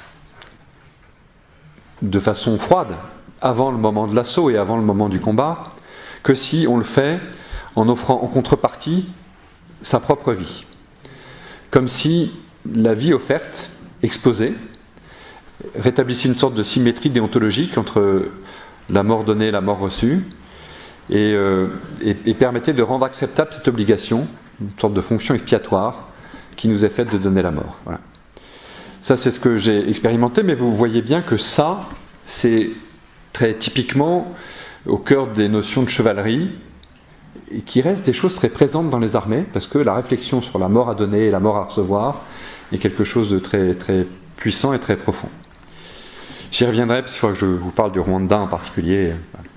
de façon froide, avant le moment de l'assaut et avant le moment du combat, que si on le fait en offrant en contrepartie sa propre vie. Comme si la vie offerte, exposée, rétablissait une sorte de symétrie déontologique entre la mort donnée et la mort reçue, et permettait de rendre acceptable cette obligation, une sorte de fonction expiatoire qui nous est faite de donner la mort. Voilà. Ça, c'est ce que j'ai expérimenté, mais vous voyez bien que ça, c'est très typiquement au cœur des notions de chevalerie, et qui restent des choses très présentes dans les armées, parce que la réflexion sur la mort à donner et la mort à recevoir est quelque chose de très, très puissant et très profond. J'y reviendrai, parce qu'il faudra que je vous parle du Rwanda en particulier.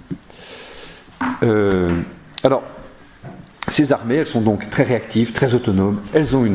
Alors, ces armées, elles sont donc très réactives, très autonomes, elles ont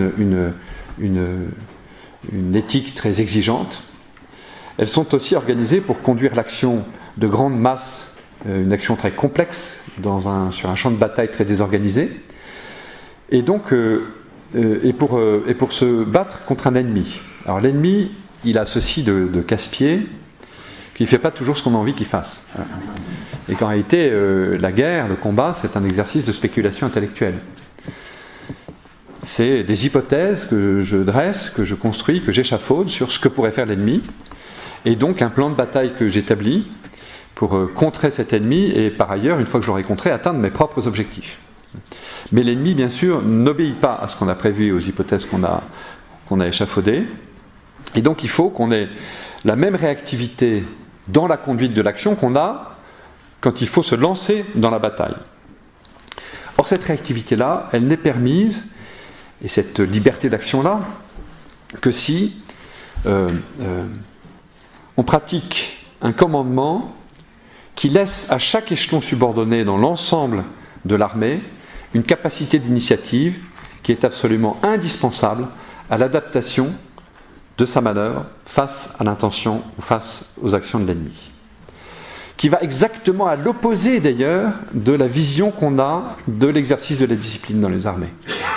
une éthique très exigeante. Elles sont aussi organisées pour conduire l'action de grandes masses, une action très complexe, sur un champ de bataille très désorganisé, et donc pour se battre contre un ennemi. Alors l'ennemi, il a ceci de casse-pied, qu'il ne fait pas toujours ce qu'on a envie qu'il fasse. Et qu'en réalité, la guerre, le combat, c'est un exercice de spéculation intellectuelle. C'est des hypothèses que je dresse, que je construis, que j'échafaude sur ce que pourrait faire l'ennemi, et donc un plan de bataille que j'établis pour contrer cet ennemi, et par ailleurs, une fois que je l'aurai contré, atteindre mes propres objectifs. Mais l'ennemi, bien sûr, n'obéit pas à ce qu'on a prévu, aux hypothèses qu'on a échafaudées, et donc il faut qu'on ait la même réactivité dans la conduite de l'action qu'on a quand il faut se lancer dans la bataille. Or, cette réactivité-là, elle n'est permise, et cette liberté d'action-là, que si on pratique un commandement qui laisse à chaque échelon subordonné dans l'ensemble de l'armée une capacité d'initiative qui est absolument indispensable à l'adaptation de sa manœuvre face à l'intention ou face aux actions de l'ennemi. Qui va exactement à l'opposé d'ailleurs de la vision qu'on a de l'exercice de la discipline dans les armées.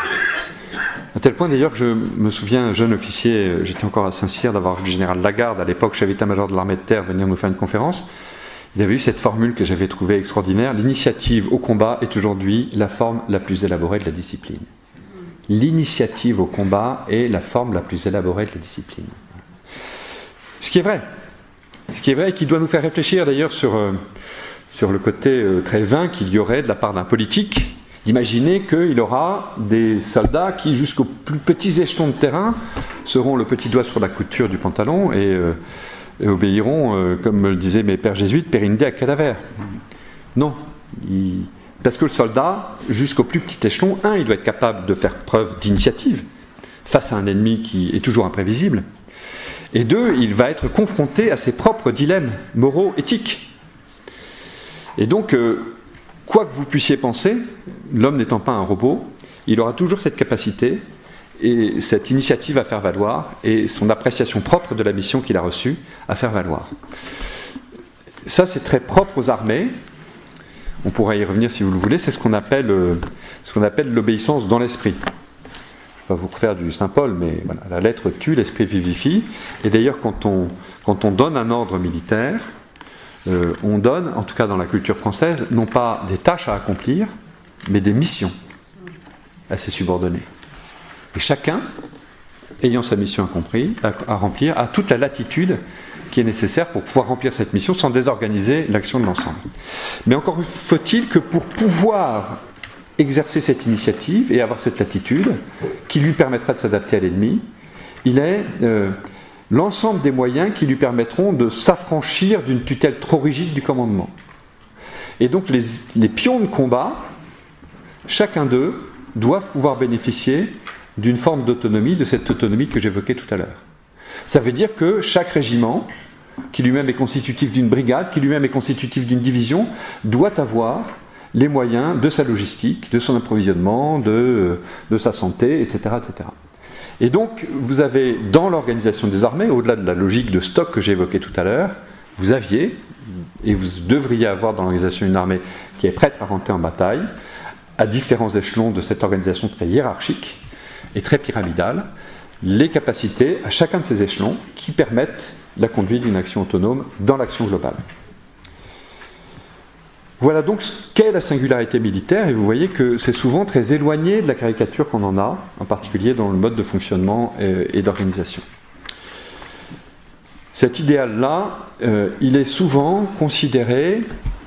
À tel point d'ailleurs que je me souviens, jeune officier, j'étais encore à Saint-Cyr, d'avoir vu le général Lagarde, à l'époque chef d'état-major de l'armée de terre, venir nous faire une conférence. Il avait eu cette formule que j'avais trouvée extraordinaire: l'initiative au combat est aujourd'hui la forme la plus élaborée de la discipline. L'initiative au combat est la forme la plus élaborée de la discipline. Ce qui est vrai. Ce qui est vrai et qui doit nous faire réfléchir d'ailleurs sur le côté très vain qu'il y aurait de la part d'un politique d'imaginer qu'il aura des soldats qui, jusqu'aux plus petits échelons de terrain, seront le petit doigt sur la couture du pantalon et obéiront, comme me le disaient mes pères jésuites, périnde à cadavre. Non. Parce que le soldat, jusqu'au plus petit échelon, il doit être capable de faire preuve d'initiative face à un ennemi qui est toujours imprévisible. Et deux, il va être confronté à ses propres dilemmes moraux, éthiques. Et donc, quoi que vous puissiez penser, l'homme n'étant pas un robot, il aura toujours cette capacité et cette initiative à faire valoir et son appréciation propre de la mission qu'il a reçue à faire valoir. Ça, c'est très propre aux armées. On pourra y revenir si vous le voulez. C'est ce qu'on appelle l'obéissance dans l'esprit. Je ne vais pas vous refaire du Saint Paul, mais voilà, la lettre tue, l'esprit vivifie. Et d'ailleurs, quand on donne un ordre militaire, on donne, en tout cas dans la culture française, non pas des tâches à accomplir, mais des missions à ses subordonnés. Et chacun, ayant sa mission à remplir, a toute la latitude qui est nécessaire pour pouvoir remplir cette mission sans désorganiser l'action de l'ensemble. Mais encore faut-il que pour pouvoir exercer cette initiative et avoir cette latitude qui lui permettra de s'adapter à l'ennemi, il est l'ensemble des moyens qui lui permettront de s'affranchir d'une tutelle trop rigide du commandement. Et donc les pions de combat, chacun d'eux, doivent pouvoir bénéficier d'une forme d'autonomie, de cette autonomie que j'évoquais tout à l'heure. Ça veut dire que chaque régiment, qui lui-même est constitutif d'une brigade, qui lui-même est constitutif d'une division, doit avoir les moyens de sa logistique, de son approvisionnement, de sa santé, etc., etc. Et donc, vous avez, dans l'organisation des armées, au-delà de la logique de stock que j'ai évoquée tout à l'heure, vous aviez et vous devriez avoir dans l'organisation une armée qui est prête à rentrer en bataille, à différents échelons de cette organisation très hiérarchique et très pyramidale, les capacités à chacun de ces échelons qui permettent la conduite d'une action autonome dans l'action globale. Voilà donc ce qu'est la singularité militaire, et vous voyez que c'est souvent très éloigné de la caricature qu'on en a, en particulier dans le mode de fonctionnement et d'organisation. Cet idéal-là, il est souvent considéré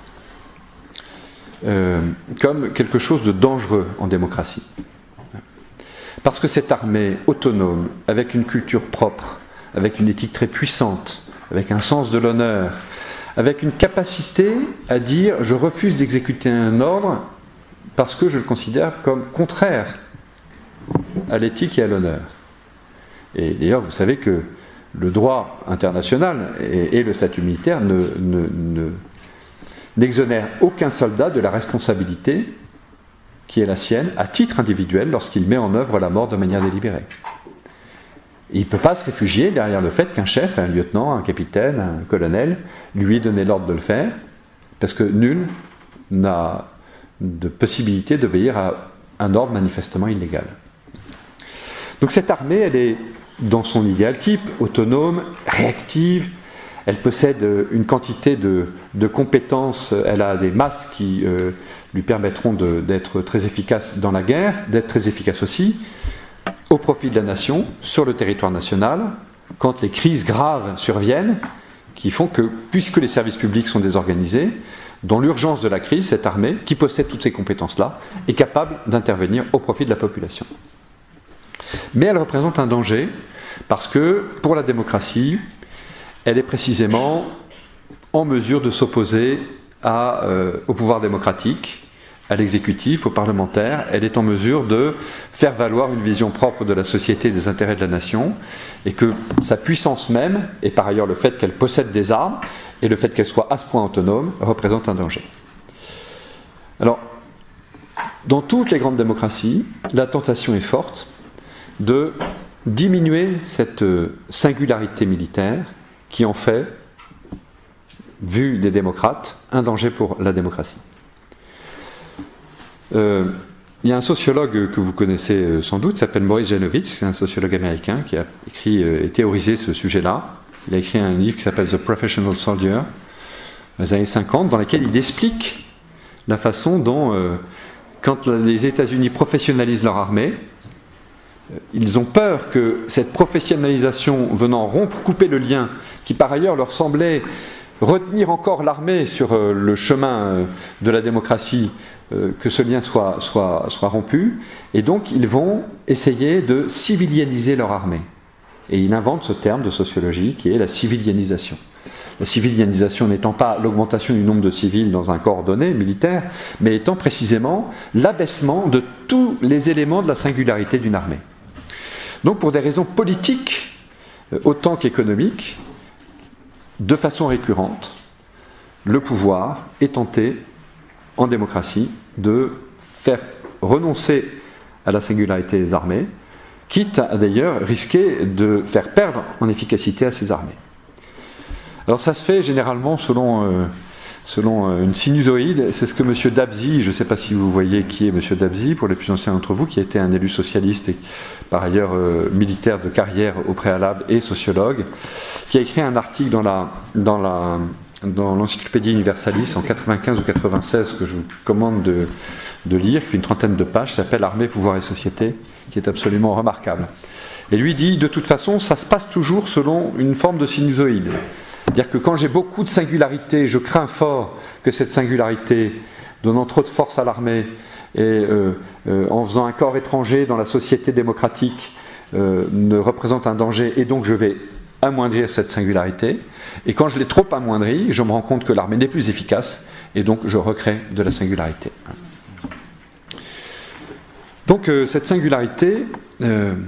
comme quelque chose de dangereux en démocratie. Parce que cette armée autonome, avec une culture propre, avec une éthique très puissante, avec un sens de l'honneur, avec une capacité à dire « je refuse d'exécuter un ordre parce que je le considère comme contraire à l'éthique et à l'honneur ». Et d'ailleurs, vous savez que le droit international et le statut militaire n'exonèrent aucun soldat de la responsabilité qui est la sienne à titre individuel lorsqu'il met en œuvre la mort de manière délibérée. Et il ne peut pas se réfugier derrière le fait qu'un chef, un lieutenant, un capitaine, un colonel, lui ait donné l'ordre de le faire, parce que nul n'a de possibilité d'obéir à un ordre manifestement illégal. Donc cette armée, elle est dans son idéal type, autonome, réactive, elle possède une quantité de compétences, elle a des masses qui lui permettront d'être très efficace dans la guerre, d'être très efficace aussi au profit de la nation, sur le territoire national, quand les crises graves surviennent, qui font que, puisque les services publics sont désorganisés, dans l'urgence de la crise, cette armée, qui possède toutes ces compétences-là, est capable d'intervenir au profit de la population. Mais elle représente un danger, parce que, pour la démocratie, elle est précisément en mesure de s'opposer au pouvoir démocratique, à l'exécutif, aux parlementaires. Elle est en mesure de faire valoir une vision propre de la société et des intérêts de la nation, et que sa puissance même, et par ailleurs le fait qu'elle possède des armes, et le fait qu'elle soit à ce point autonome, représente un danger. Alors, dans toutes les grandes démocraties, la tentation est forte de diminuer cette singularité militaire qui en fait, vu des démocrates, un danger pour la démocratie. Il y a un sociologue que vous connaissez sans doute, qui s'appelle Maurice Janowitz, c'est un sociologue américain qui a écrit et théorisé ce sujet-là. Il a écrit un livre qui s'appelle The Professional Soldier, dans les années 50, dans lequel il explique la façon dont, quand les États-Unis professionnalisent leur armée, ils ont peur que cette professionnalisation venant rompre, couper le lien, qui par ailleurs leur semblait retenir encore l'armée sur le chemin de la démocratie, que ce lien soit rompu, et donc ils vont essayer de civilianiser leur armée. Et il invente ce terme de sociologie qui est la civilianisation. La civilianisation n'étant pas l'augmentation du nombre de civils dans un corps donné, militaire, mais étant précisément l'abaissement de tous les éléments de la singularité d'une armée. Donc pour des raisons politiques, autant qu'économiques, de façon récurrente, le pouvoir est tenté, en démocratie, de faire renoncer à la singularité des armées, quitte à d'ailleurs risquer de faire perdre en efficacité à ces armées. Alors ça se fait généralement selon une sinusoïde. C'est ce que M. Dabzi, je ne sais pas si vous voyez qui est M. Dabzi, pour les plus anciens d'entre vous, qui a été un élu socialiste et par ailleurs militaire de carrière au préalable et sociologue, qui a écrit un article dans l'Encyclopédie Universalis en 95 ou 96 que je vous commande de lire, qui fait une trentaine de pages, qui s'appelle Armée, pouvoir et société, qui est absolument remarquable. Et lui dit, de toute façon, ça se passe toujours selon une forme de sinusoïde. C'est-à-dire que quand j'ai beaucoup de singularité, je crains fort que cette singularité, donnant trop de force à l'armée et en faisant un corps étranger dans la société démocratique, ne représente un danger, et donc je vais amoindrir cette singularité. Et quand je l'ai trop amoindrie, je me rends compte que l'armée n'est plus efficace, et donc je recrée de la singularité. Donc cette singularité, elle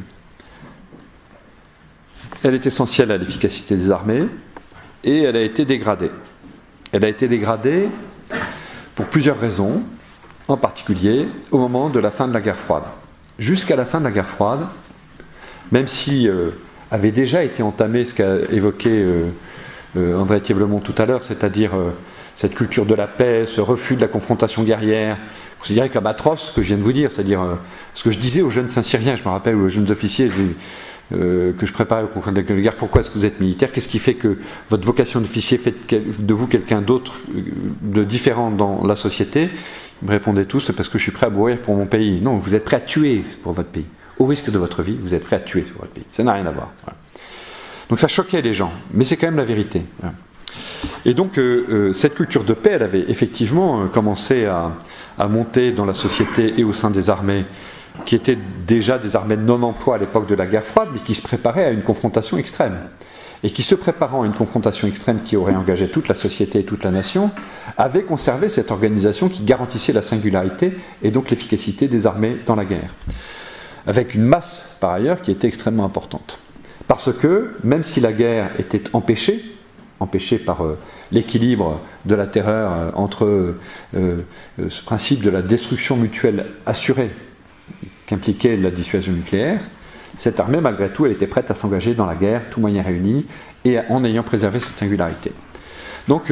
est essentielle à l'efficacité des armées, et elle a été dégradée. Elle a été dégradée pour plusieurs raisons, en particulier au moment de la fin de la guerre froide. Jusqu'à la fin de la guerre froide, même si avait déjà été entamé ce qu'a évoqué André Thieblemont tout à l'heure, c'est-à-dire cette culture de la paix, ce refus de la confrontation guerrière, considéré comme atroce, ce que je viens de vous dire, c'est-à-dire ce que je disais aux jeunes Saint-Cyriens, je me rappelle, aux jeunes officiers que je préparais au concours de la guerre, pourquoi est-ce que vous êtes militaire? Qu'est-ce qui fait que votre vocation d'officier fait de vous quelqu'un d'autre, de différent dans la société? Ils me répondaient tous, c'est parce que je suis prêt à mourir pour mon pays. Non, vous êtes prêt à tuer pour votre pays. Au risque de votre vie, vous êtes prêt à tuer pour votre pays. Ça n'a rien à voir. Voilà. Donc ça choquait les gens, mais c'est quand même la vérité. Voilà. Et donc cette culture de paix, elle avait effectivement commencé à monter dans la société et au sein des armées, qui étaient déjà des armées de non-emploi à l'époque de la guerre froide, mais qui se préparaient à une confrontation extrême. Et qui, se préparant à une confrontation extrême qui aurait engagé toute la société et toute la nation, avaient conservé cette organisation qui garantissait la singularité et donc l'efficacité des armées dans la guerre. Avec une masse, par ailleurs, qui était extrêmement importante. Parce que, même si la guerre était empêchée par l'équilibre de la terreur entre ce principe de la destruction mutuelle assurée qu'impliquait la dissuasion nucléaire, cette armée, malgré tout, elle était prête à s'engager dans la guerre, tous moyens réunis, et en ayant préservé cette singularité. Donc,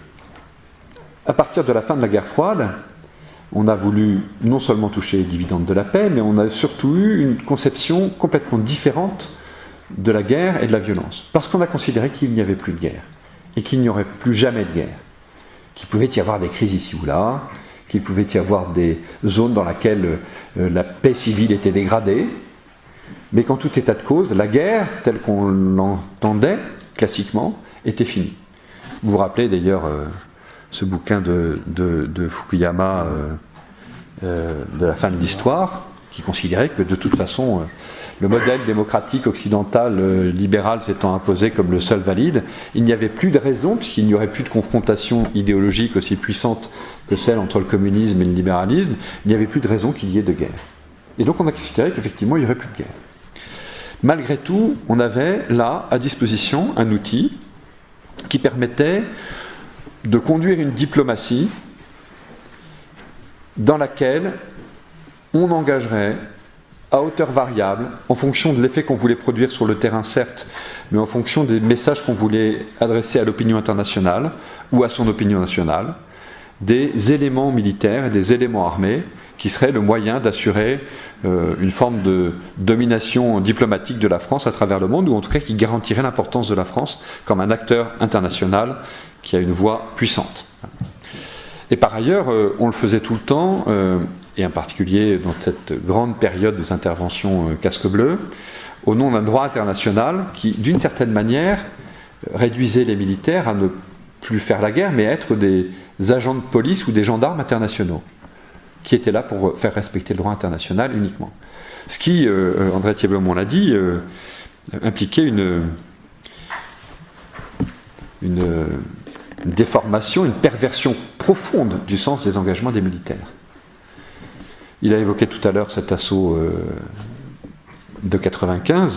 à partir de la fin de la guerre froide, on a voulu non seulement toucher les dividendes de la paix, mais on a surtout eu une conception complètement différente de la guerre et de la violence. Parce qu'on a considéré qu'il n'y avait plus de guerre, et qu'il n'y aurait plus jamais de guerre. Qu'il pouvait y avoir des crises ici ou là, qu'il pouvait y avoir des zones dans lesquelles la paix civile était dégradée, mais qu'en tout état de cause, la guerre, telle qu'on l'entendait classiquement, était finie. Vous vous rappelez d'ailleurs ce bouquin de Fukuyama, de la fin de l'histoire, qui considérait que de toute façon, le modèle démocratique occidental libéral s'étant imposé comme le seul valide, il n'y avait plus de raison, puisqu'il n'y aurait plus de confrontation idéologique aussi puissante que celle entre le communisme et le libéralisme, il n'y avait plus de raison qu'il y ait de guerre. Et donc on a considéré qu'effectivement il n'y aurait plus de guerre. Malgré tout, on avait là à disposition un outil qui permettait de conduire une diplomatie dans laquelle on engagerait à hauteur variable, en fonction de l'effet qu'on voulait produire sur le terrain, certes, mais en fonction des messages qu'on voulait adresser à l'opinion internationale ou à son opinion nationale, des éléments militaires et des éléments armés qui seraient le moyen d'assurer une forme de domination diplomatique de la France à travers le monde, ou en tout cas qui garantirait l'importance de la France comme un acteur international qui a une voix puissante. Et par ailleurs, on le faisait tout le temps, et en particulier dans cette grande période des interventions casque bleu, au nom d'un droit international qui, d'une certaine manière, réduisait les militaires à ne plus faire la guerre, mais à être des agents de police ou des gendarmes internationaux, qui étaient là pour faire respecter le droit international uniquement. Ce qui, André Thieblemont l'a dit, impliquait une déformation, une perversion profonde du sens des engagements des militaires. Il a évoqué tout à l'heure cet assaut de 95.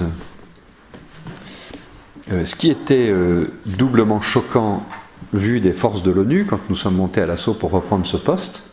Ce qui était doublement choquant vu des forces de l'ONU quand nous sommes montés à l'assaut pour reprendre ce poste,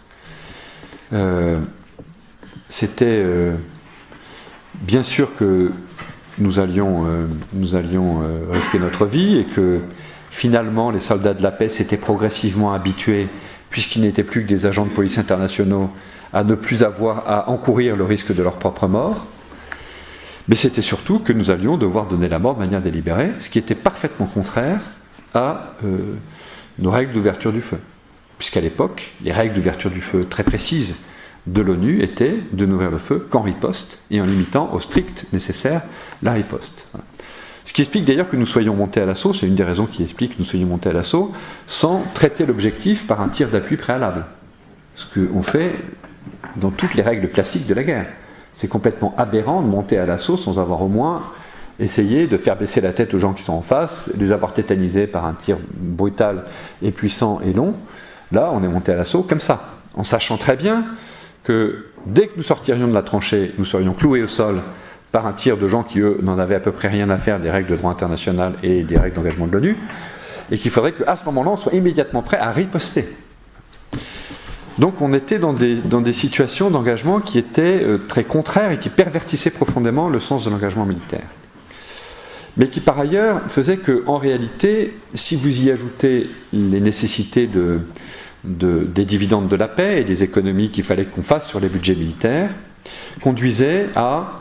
c'était bien sûr que nous allions risquer notre vie et que finalement les soldats de la paix s'étaient progressivement habitués, puisqu'ils n'étaient plus que des agents de police internationaux, à ne plus avoir à encourir le risque de leur propre mort. Mais c'était surtout que nous allions devoir donner la mort de manière délibérée, ce qui était parfaitement contraire à nos règles d'ouverture du feu. Puisqu'à l'époque, les règles d'ouverture du feu très précises de l'ONU étaient de n'ouvrir le feu qu'en riposte, et en limitant au strict nécessaire la riposte. Voilà. Ce qui explique d'ailleurs que nous soyons montés à l'assaut, c'est une des raisons qui explique que nous soyons montés à l'assaut, sans traiter l'objectif par un tir d'appui préalable. Ce qu'on fait dans toutes les règles classiques de la guerre. C'est complètement aberrant de monter à l'assaut sans avoir au moins essayé de faire baisser la tête aux gens qui sont en face, les avoir tétanisés par un tir brutal et puissant et long. Là, on est monté à l'assaut comme ça, en sachant très bien que dès que nous sortirions de la tranchée, nous serions cloués au sol par un tir de gens qui, eux, n'en avaient à peu près rien à faire des règles de droit international et des règles d'engagement de l'ONU, et qu'il faudrait qu'à ce moment-là, on soit immédiatement prêt à riposter. Donc on était dans des situations d'engagement qui étaient très contraires et qui pervertissaient profondément le sens de l'engagement militaire. mais qui par ailleurs faisait qu'en réalité, si vous y ajoutez les nécessités des dividendes de la paix et des économies qu'il fallait qu'on fasse sur les budgets militaires, conduisait à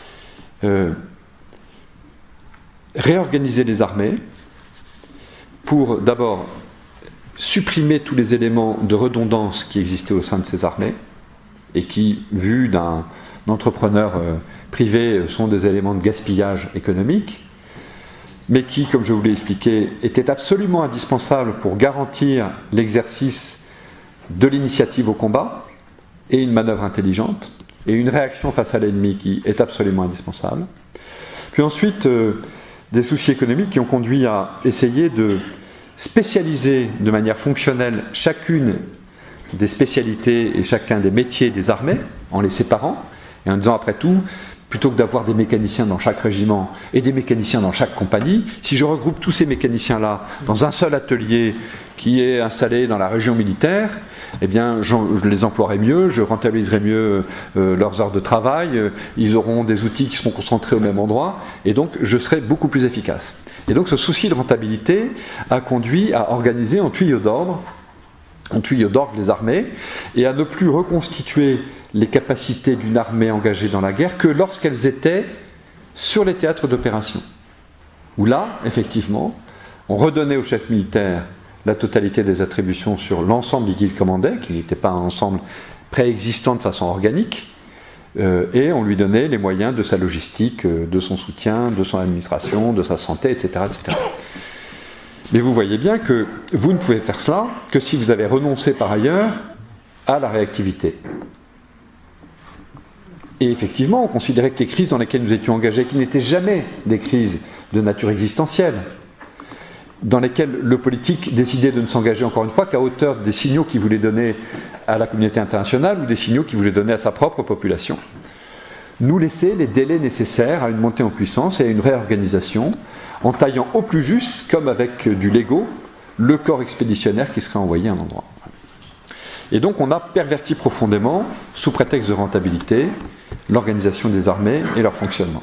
réorganiser les armées pour d'abord supprimer tous les éléments de redondance qui existaient au sein de ces armées et qui, vu d'un entrepreneur privé, sont des éléments de gaspillage économique, mais qui, comme je vous l'ai expliqué, étaient absolument indispensables pour garantir l'exercice de l'initiative au combat et une manœuvre intelligente et une réaction face à l'ennemi qui est absolument indispensable. Puis ensuite, des soucis économiques qui ont conduit à essayer de spécialiser de manière fonctionnelle chacune des spécialités et chacun des métiers des armées, en les séparant, et en disant après tout, plutôt que d'avoir des mécaniciens dans chaque régiment et des mécaniciens dans chaque compagnie, si je regroupe tous ces mécaniciens-là dans un seul atelier qui est installé dans la région militaire, eh bien, je les emploierai mieux, je rentabiliserai mieux leurs heures de travail, ils auront des outils qui seront concentrés au même endroit, et donc je serai beaucoup plus efficace. Et donc ce souci de rentabilité a conduit à organiser en tuyau d'orgue les armées, et à ne plus reconstituer les capacités d'une armée engagée dans la guerre que lorsqu'elles étaient sur les théâtres d'opération. Où là, effectivement, on redonnait au chef militaire la totalité des attributions sur l'ensemble qu'il commandait, qui n'était pas un ensemble préexistant de façon organique, et on lui donnait les moyens de sa logistique, de son soutien, de son administration, de sa santé, etc., etc. Mais vous voyez bien que vous ne pouvez faire cela que si vous avez renoncé par ailleurs à la réactivité. Et effectivement, on considérait que les crises dans lesquelles nous étions engagés, qui n'étaient jamais des crises de nature existentielle, dans lesquelles le politique décidait de ne s'engager encore une fois qu'à hauteur des signaux qu'il voulait donner à la communauté internationale ou des signaux qu'il voulait donner à sa propre population, nous laissaient les délais nécessaires à une montée en puissance et à une réorganisation, en taillant au plus juste, comme avec du Lego, le corps expéditionnaire qui serait envoyé à un endroit. Et donc on a perverti profondément, sous prétexte de rentabilité, l'organisation des armées et leur fonctionnement.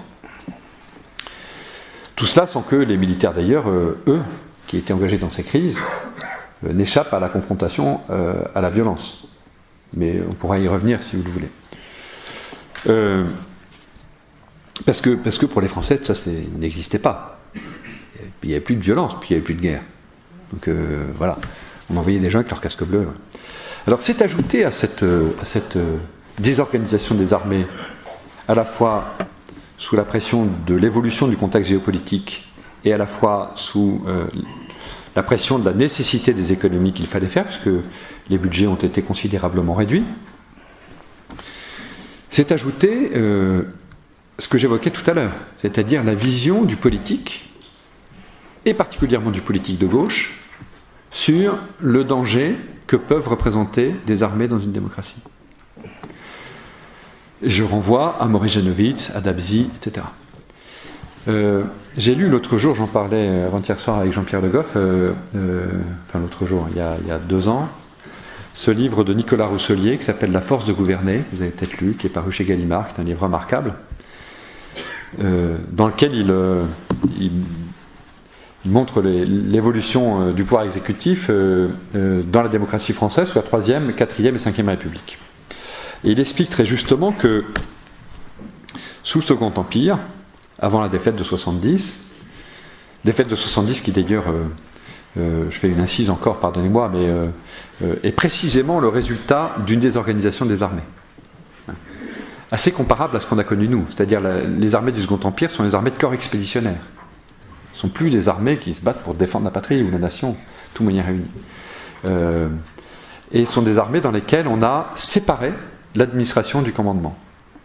Tout cela sans que les militaires d'ailleurs, eux, qui étaient engagés dans ces crises, n'échappent à la confrontation, à la violence. Mais on pourra y revenir si vous le voulez. Parce que pour les Français, ça n'existait pas. Il n'y avait plus de violence, puis il n'y avait plus de guerre. Donc voilà, on envoyait des gens avec leur casque bleu. Alors c'est ajouté à cette désorganisation des armées, à la fois sous la pression de l'évolution du contexte géopolitique et à la fois sous la pression de la nécessité des économies qu'il fallait faire, puisque les budgets ont été considérablement réduits. C'est ajouté ce que j'évoquais tout à l'heure, c'est-à-dire la vision du politique, et particulièrement du politique de gauche, sur le danger que peuvent représenter des armées dans une démocratie. Je renvoie à Maurice Janowitz, à Dabzi, etc. J'ai lu l'autre jour, j'en parlais avant-hier soir avec Jean-Pierre Le Goff, enfin l'autre jour, il y a 2 ans, ce livre de Nicolas Rousselier qui s'appelle La force de gouverner, vous avez peut-être lu, qui est paru chez Gallimard, qui est un livre remarquable, dans lequel il montre l'évolution du pouvoir exécutif dans la démocratie française sous la 3e, 4e et 5e République. Et il explique très justement que sous le Second Empire, avant la défaite de 70 qui d'ailleurs, je fais une incise encore, pardonnez-moi, mais est précisément le résultat d'une désorganisation des armées. Assez comparable à ce qu'on a connu nous, c'est-à-dire les armées du Second Empire sont les armées de corps expéditionnaires. Ce ne sont plus des armées qui se battent pour défendre la patrie ou la nation, tout moyen réuni. Et ce sont des armées dans lesquelles on a séparé l'administration du commandement.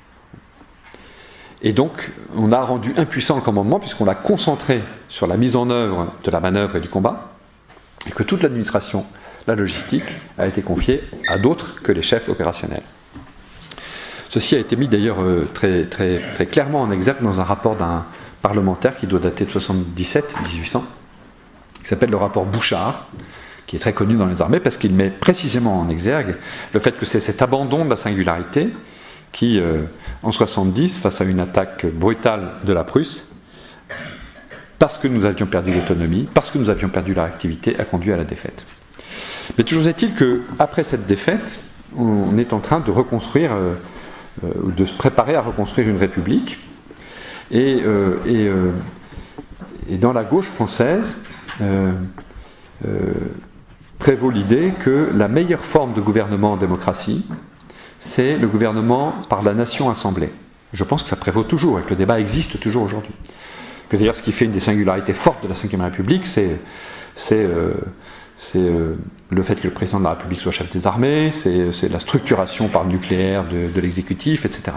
Et donc, on a rendu impuissant le commandement puisqu'on l'a concentré sur la mise en œuvre de la manœuvre et du combat, et que toute l'administration, la logistique, a été confiée à d'autres que les chefs opérationnels. Ceci a été mis d'ailleurs très, très, très clairement en exergue dans un rapport d'un parlementaire qui doit dater de 77-1800, qui s'appelle le rapport Bouchard, qui est très connu dans les armées parce qu'il met précisément en exergue le fait que c'est cet abandon de la singularité qui, en 70, face à une attaque brutale de la Prusse, parce que nous avions perdu l'autonomie, parce que nous avions perdu la réactivité, a conduit à la défaite. Mais toujours est-il qu'après cette défaite, on est en train de reconstruire, de se préparer à reconstruire une république. Et dans la gauche française, prévaut l'idée que la meilleure forme de gouvernement en démocratie, c'est le gouvernement par la nation assemblée. Je pense que ça prévaut toujours et que le débat existe toujours aujourd'hui. Que d'ailleurs, ce qui fait une des singularités fortes de la Ve République, c'est le fait que le président de la République soit chef des armées, c'est la structuration par le nucléaire de l'exécutif, etc.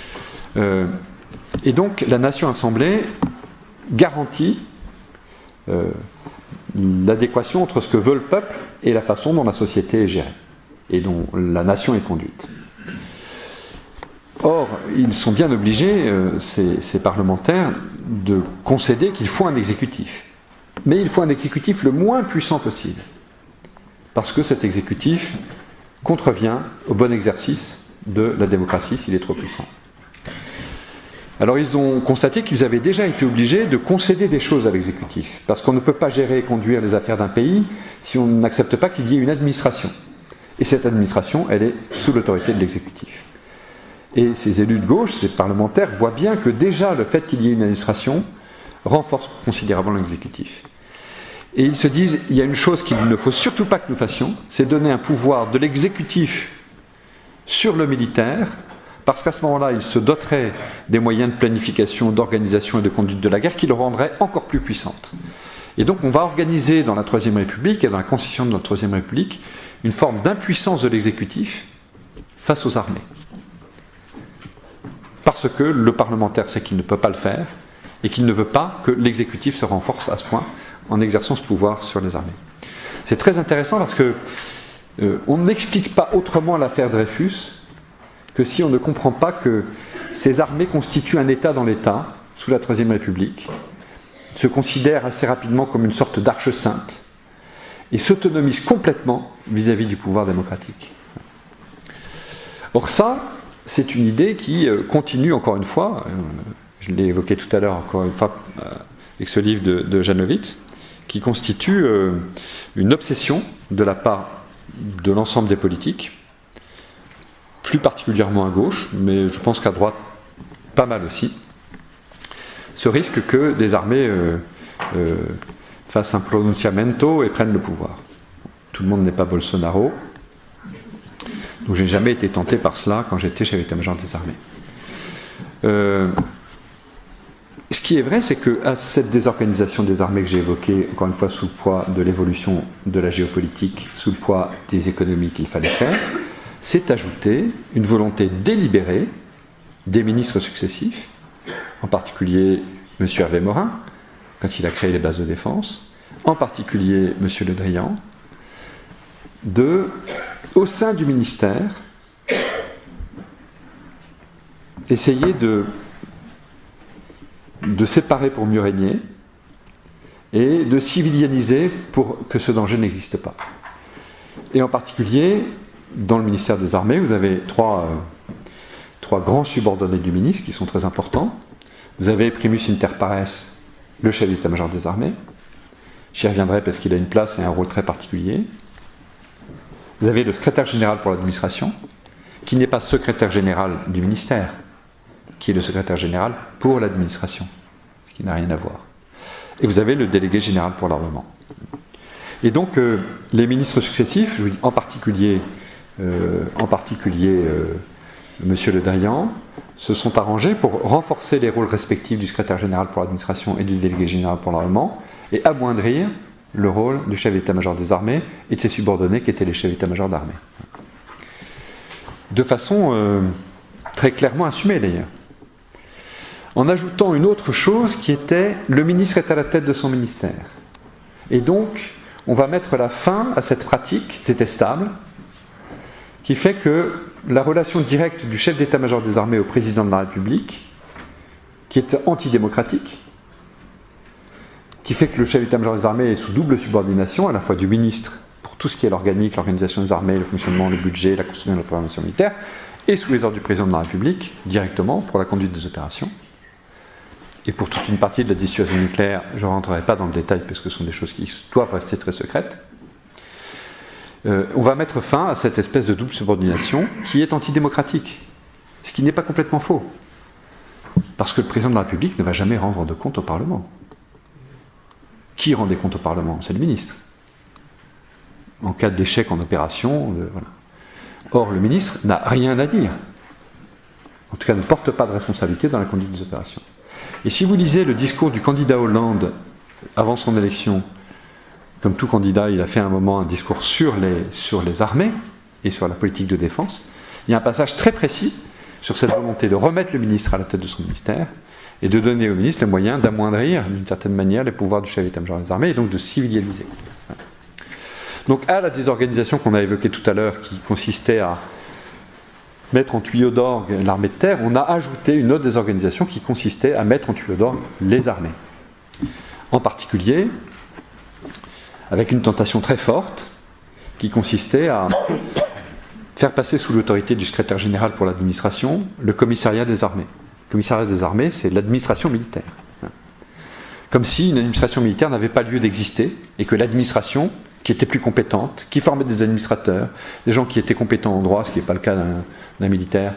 Et donc, la nation assemblée garantit l'adéquation entre ce que veut le peuple et la façon dont la société est gérée, et dont la nation est conduite. Or, ils sont bien obligés, ces parlementaires, de concéder qu'il faut un exécutif. Mais il faut un exécutif le moins puissant possible, parce que cet exécutif contrevient au bon exercice de la démocratie s'il est trop puissant. Alors ils ont constaté qu'ils avaient déjà été obligés de concéder des choses à l'exécutif, parce qu'on ne peut pas gérer et conduire les affaires d'un pays si on n'accepte pas qu'il y ait une administration. Et cette administration, elle est sous l'autorité de l'exécutif. Et ces élus de gauche, ces parlementaires, voient bien que déjà le fait qu'il y ait une administration renforce considérablement l'exécutif. Et ils se disent, il y a une chose qu'il ne faut surtout pas que nous fassions, c'est donner un pouvoir de l'exécutif sur le militaire, parce qu'à ce moment-là, il se doterait des moyens de planification, d'organisation et de conduite de la guerre qui le rendraient encore plus puissante. Et donc on va organiser dans la Troisième République et dans la constitution de la Troisième République une forme d'impuissance de l'exécutif face aux armées. Parce que le parlementaire sait qu'il ne peut pas le faire et qu'il ne veut pas que l'exécutif se renforce à ce point en exerçant ce pouvoir sur les armées. C'est très intéressant parce que on n'explique pas autrement l'affaire Dreyfus que si on ne comprend pas que ces armées constituent un État dans l'État, sous la Troisième République, se considèrent assez rapidement comme une sorte d'arche sainte, et s'autonomisent complètement vis-à-vis du pouvoir démocratique. Or ça, c'est une idée qui continue encore une fois, je l'ai évoqué tout à l'heure encore une fois avec ce livre de Janowitz, qui constitue une obsession de la part de l'ensemble des politiques, plus particulièrement à gauche, mais je pense qu'à droite, pas mal aussi, ce risque que des armées fassent un pronunciamento et prennent le pouvoir. Tout le monde n'est pas Bolsonaro, donc j'ai jamais été tenté par cela quand j'étais chef d'état-major des armées. Ce qui est vrai, c'est qu'à cette désorganisation des armées que j'ai évoquée, encore une fois sous le poids de l'évolution de la géopolitique, sous le poids des économies qu'il fallait faire, s'est ajoutée une volonté délibérée des ministres successifs, en particulier M. Hervé Morin, quand il a créé les bases de défense, en particulier M. Le Drian, au sein du ministère, essayer de séparer pour mieux régner et de civilianiser pour que ce danger n'existe pas. Et en particulier, dans le ministère des Armées, vous avez trois grands subordonnés du ministre qui sont très importants. Vous avez primus inter pares, le chef d'état-major des armées. J'y reviendrai parce qu'il a une place et un rôle très particulier. Vous avez le secrétaire général pour l'administration, qui n'est pas secrétaire général du ministère, qui est le secrétaire général pour l'administration, ce qui n'a rien à voir. Et vous avez le délégué général pour l'armement. Et donc, les ministres successifs, en particulier M. Le Drian, se sont arrangés pour renforcer les rôles respectifs du secrétaire général pour l'administration et du délégué général pour l'armement, et amoindrir le rôle du chef d'état-major des armées et de ses subordonnés qui étaient les chefs d'état-major d'armée. De façon très clairement assumée d'ailleurs. En ajoutant une autre chose qui était le ministre est à la tête de son ministère. Et donc, on va mettre la fin à cette pratique détestable qui fait que la relation directe du chef d'état-major des armées au président de la République, qui est antidémocratique, qui fait que le chef d'état-major des armées est sous double subordination, à la fois du ministre pour tout ce qui est l'organique, l'organisation des armées, le fonctionnement, le budget, la construction de la programmation militaire, et sous les ordres du président de la République, directement, pour la conduite des opérations. et pour toute une partie de la dissuasion nucléaire, je ne rentrerai pas dans le détail parce que ce sont des choses qui doivent rester très secrètes, on va mettre fin à cette espèce de double subordination qui est antidémocratique, ce qui n'est pas complètement faux. Parce que le président de la République ne va jamais rendre de compte au Parlement. Qui rend des comptes au Parlement? C'est le ministre. En cas d'échec en opération, voilà. Or, le ministre n'a rien à dire. En tout cas, ne porte pas de responsabilité dans la conduite des opérations. Et si vous lisez le discours du candidat Hollande avant son élection, comme tout candidat, il a fait à un moment un discours sur les armées et sur la politique de défense. Il y a un passage très précis sur cette volonté de remettre le ministre à la tête de son ministère et de donner au ministre les moyens d'amoindrir d'une certaine manière les pouvoirs du chef d'état-major des armées et donc de civiliser. Donc à la désorganisation qu'on a évoquée tout à l'heure, qui consistait à mettre en tuyau d'orgue l'armée de terre, on a ajouté une autre désorganisation qui consistait à mettre en tuyau d'orgue les armées. En particulier, avec une tentation très forte qui consistait à faire passer sous l'autorité du secrétaire général pour l'administration le commissariat des armées. Le commissariat des armées, c'est l'administration militaire. Comme si une administration militaire n'avait pas lieu d'exister et que l'administration, qui était plus compétente, qui formait des administrateurs, des gens qui étaient compétents en droit, ce qui n'est pas le cas d'un militaire,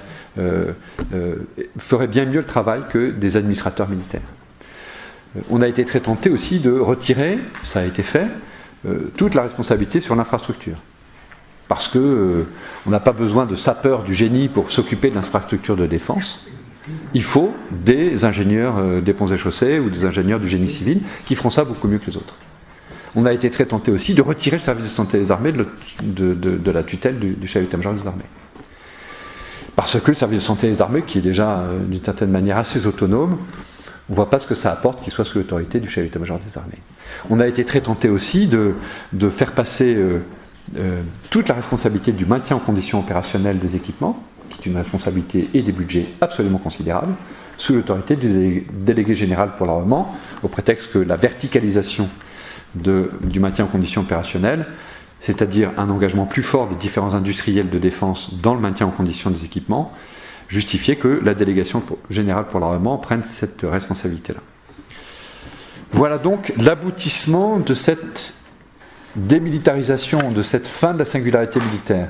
ferait bien mieux le travail que des administrateurs militaires. On a été très tenté aussi de retirer, ça a été fait, toute la responsabilité sur l'infrastructure. Parce qu'on n'a pas besoin de sapeurs du génie pour s'occuper de l'infrastructure de défense. Il faut des ingénieurs des ponts et chaussées ou des ingénieurs du génie civil qui feront ça beaucoup mieux que les autres. On a été très tenté aussi de retirer le service de santé des armées de la tutelle du chef d'état-major des armées. Parce que le service de santé des armées, qui est déjà d'une certaine manière assez autonome, on ne voit pas ce que ça apporte qu'il soit sous l'autorité du chef d'état-major des armées. On a été très tenté aussi de faire passer toute la responsabilité du maintien en condition opérationnelle des équipements, qui est une responsabilité et des budgets absolument considérables, sous l'autorité du délégué général pour l'armement, au prétexte que la verticalisation du maintien en condition opérationnelle, c'est-à-dire un engagement plus fort des différents industriels de défense dans le maintien en condition des équipements, justifiait que la délégation générale pour l'armement prenne cette responsabilité-là. Voilà donc l'aboutissement de cette démilitarisation, de cette fin de la singularité militaire,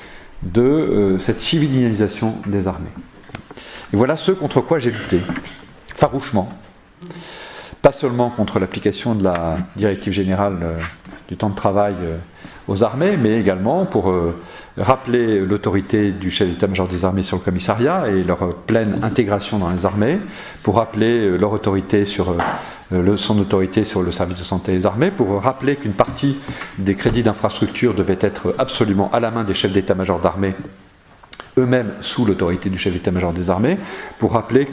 de cette civilisation des armées. Et voilà ce contre quoi j'ai lutté, farouchement. Pas seulement contre l'application de la directive générale du temps de travail aux armées, mais également pour rappeler l'autorité du chef d'état-major des armées sur le commissariat et leur pleine intégration dans les armées, pour rappeler leur autorité sur son autorité sur le service de santé des armées, pour rappeler qu'une partie des crédits d'infrastructure devait être absolument à la main des chefs d'état-major d'armée, eux-mêmes sous l'autorité du chef d'état-major des armées, pour rappeler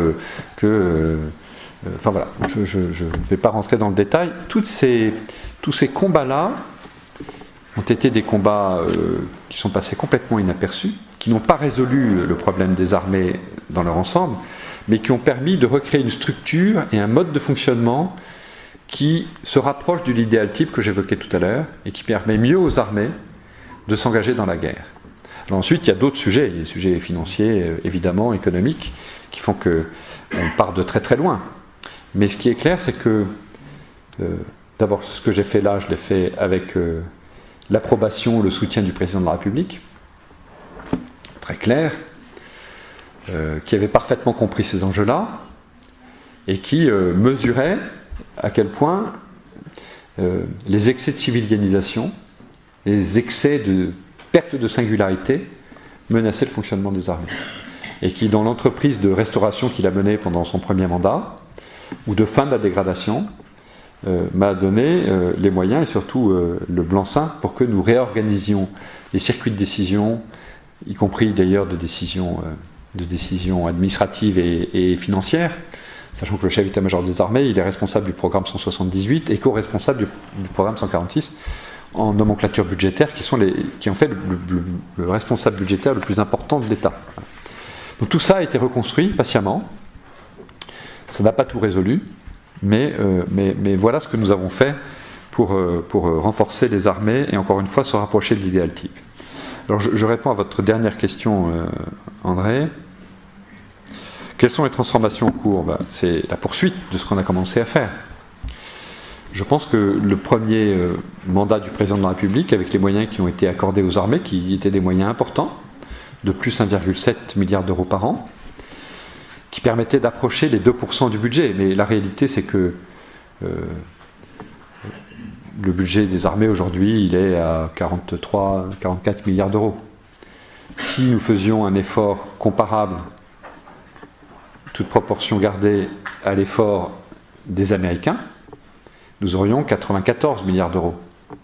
enfin voilà, je ne vais pas rentrer dans le détail. Tous ces combats-là ont été des combats qui sont passés complètement inaperçus, qui n'ont pas résolu le problème des armées dans leur ensemble, mais qui ont permis de recréer une structure et un mode de fonctionnement qui se rapproche de l'idéal type que j'évoquais tout à l'heure et qui permet mieux aux armées de s'engager dans la guerre. Alors ensuite, il y a d'autres sujets, des sujets financiers, évidemment, économiques, qui font qu'on part de très très loin. Mais ce qui est clair, c'est que, d'abord, ce que j'ai fait là, je l'ai fait avec l'approbation, le soutien du président de la République, très clair, qui avait parfaitement compris ces enjeux-là, et qui mesurait à quel point les excès de civilianisation, les excès de perte de singularité menaçaient le fonctionnement des armées. Et qui, dans l'entreprise de restauration qu'il a menée pendant son premier mandat, ou de fin de la dégradation, m'a donné les moyens et surtout le blanc-seing pour que nous réorganisions les circuits de décision, y compris d'ailleurs de décisions administratives et financières, sachant que le chef d'état-major des armées, il est responsable du programme 178 et co-responsable du programme 146 en nomenclature budgétaire, qui en fait le responsable budgétaire le plus important de l'État. Donc tout ça a été reconstruit patiemment. Ça n'a pas tout résolu, mais voilà ce que nous avons fait pour renforcer les armées et encore une fois se rapprocher de l'idéal type. Alors je réponds à votre dernière question, André. Quelles sont les transformations en cours? C'est la poursuite de ce qu'on a commencé à faire. Je pense que le premier mandat du président de la République, avec les moyens qui ont été accordés aux armées, qui étaient des moyens importants, de plus 1,7 milliard d'euros par an, qui permettaient d'approcher les 2% du budget. Mais la réalité, c'est que le budget des armées aujourd'hui, il est à 44 milliards d'euros. Si nous faisions un effort comparable, toute proportion gardée, à l'effort des Américains, nous aurions 94 milliards d'euros.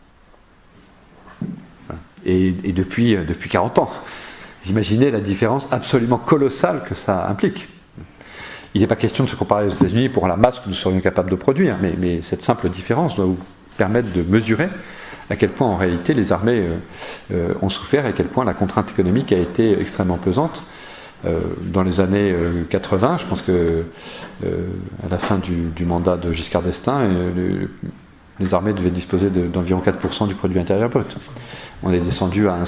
Et depuis 40 ans. Vous imaginez la différence absolument colossale que ça implique. Il n'est pas question de se comparer aux États-Unis pour la masse que nous serions capables de produire, mais cette simple différence doit vous permettre de mesurer à quel point en réalité les armées ont souffert et à quel point la contrainte économique a été extrêmement pesante. Dans les années 80, je pense que à la fin du mandat de Giscard d'Estaing, les armées devaient disposer d'environ 4% du produit intérieur brut. On est descendu à un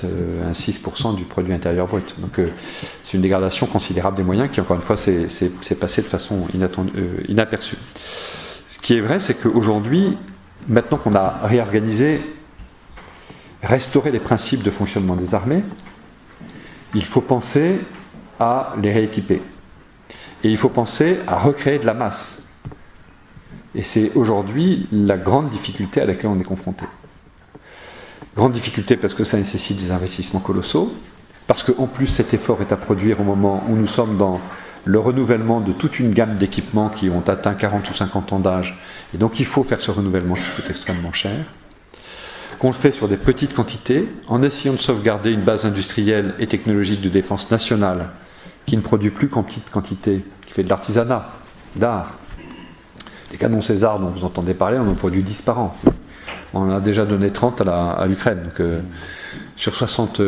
6% du produit intérieur brut. Donc c'est une dégradation considérable des moyens qui, encore une fois, s'est passée de façon inaperçue. Ce qui est vrai, c'est qu'aujourd'hui, maintenant qu'on a réorganisé, restauré les principes de fonctionnement des armées, il faut penser à les rééquiper. Et il faut penser à recréer de la masse. Et c'est aujourd'hui la grande difficulté à laquelle on est confronté. Grande difficulté parce que ça nécessite des investissements colossaux, parce qu'en plus cet effort est à produire au moment où nous sommes dans le renouvellement de toute une gamme d'équipements qui ont atteint 40 ou 50 ans d'âge. Et donc il faut faire ce renouvellement qui coûte extrêmement cher. Qu'on le fait sur des petites quantités, en essayant de sauvegarder une base industrielle et technologique de défense nationale qui ne produit plus qu'en petite quantité, qui fait de l'artisanat, d'art. Les canons César dont vous entendez parler, on en produit 10 par an. On en a déjà donné 30 à l'Ukraine, sur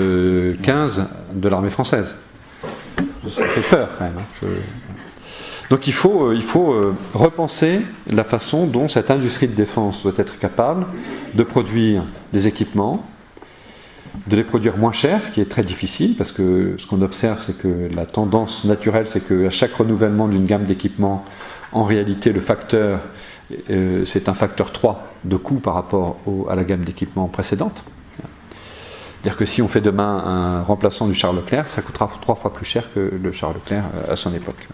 75 de l'armée française. Ça fait peur quand même. Donc il faut repenser la façon dont cette industrie de défense doit être capable de produire des équipements, de les produire moins cher, ce qui est très difficile, parce que ce qu'on observe, c'est que la tendance naturelle, c'est qu'à chaque renouvellement d'une gamme d'équipements, en réalité, le facteur, c'est un facteur 3 de coût par rapport à la gamme d'équipements précédente. C'est-à-dire que si on fait demain un remplaçant du Charles Leclerc, ça coûtera 3 fois plus cher que le Charles Leclerc à son époque.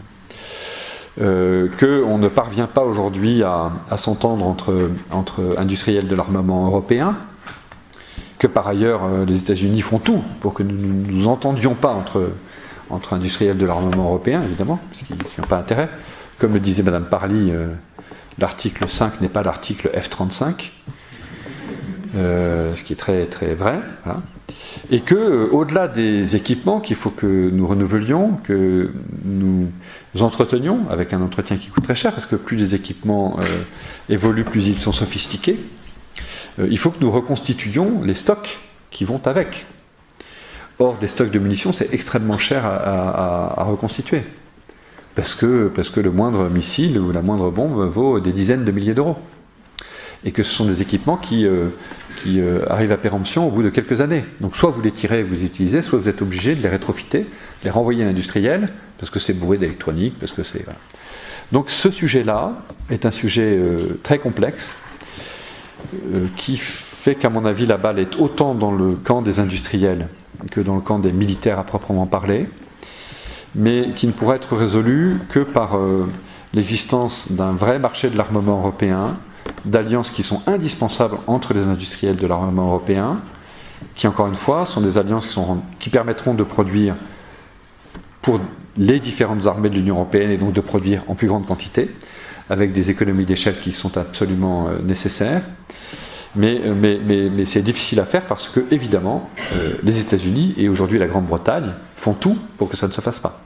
Qu'on ne parvient pas aujourd'hui à s'entendre entre industriels de l'armement européen, que par ailleurs les États-Unis font tout pour que nous ne nous entendions pas entre industriels de l'armement européen, évidemment, parce qu'ils n'ont pas intérêt. Comme le disait Madame Parly, l'article 5 n'est pas l'article F-35, ce qui est très, très vrai. Voilà. Et que, au-delà des équipements qu'il faut que nous renouvelions, que nous entretenions, avec un entretien qui coûte très cher, parce que plus les équipements évoluent, plus ils sont sophistiqués, il faut que nous reconstituions les stocks qui vont avec. Or, des stocks de munitions, c'est extrêmement cher à reconstituer. Parce que le moindre missile ou la moindre bombe vaut des dizaines de milliers d'euros. Et que ce sont des équipements qui arrivent à péremption au bout de quelques années. Donc soit vous les tirez et vous les utilisez, soit vous êtes obligé de les rétrofiter, de les renvoyer à l'industriel, parce que c'est bourré d'électronique, parce que c'est... Voilà. Donc ce sujet-là est un sujet très complexe, qui fait qu'à mon avis la balle est autant dans le camp des industriels que dans le camp des militaires à proprement parler, mais qui ne pourra être résolu que par l'existence d'un vrai marché de l'armement européen, d'alliances qui sont indispensables entre les industriels de l'armement européen, qui encore une fois sont des alliances qui permettront de produire pour les différentes armées de l'Union européenne et donc de produire en plus grande quantité, avec des économies d'échelle qui sont absolument nécessaires. Mais c'est difficile à faire parce que, évidemment, les États-Unis et aujourd'hui la Grande-Bretagne font tout pour que ça ne se fasse pas.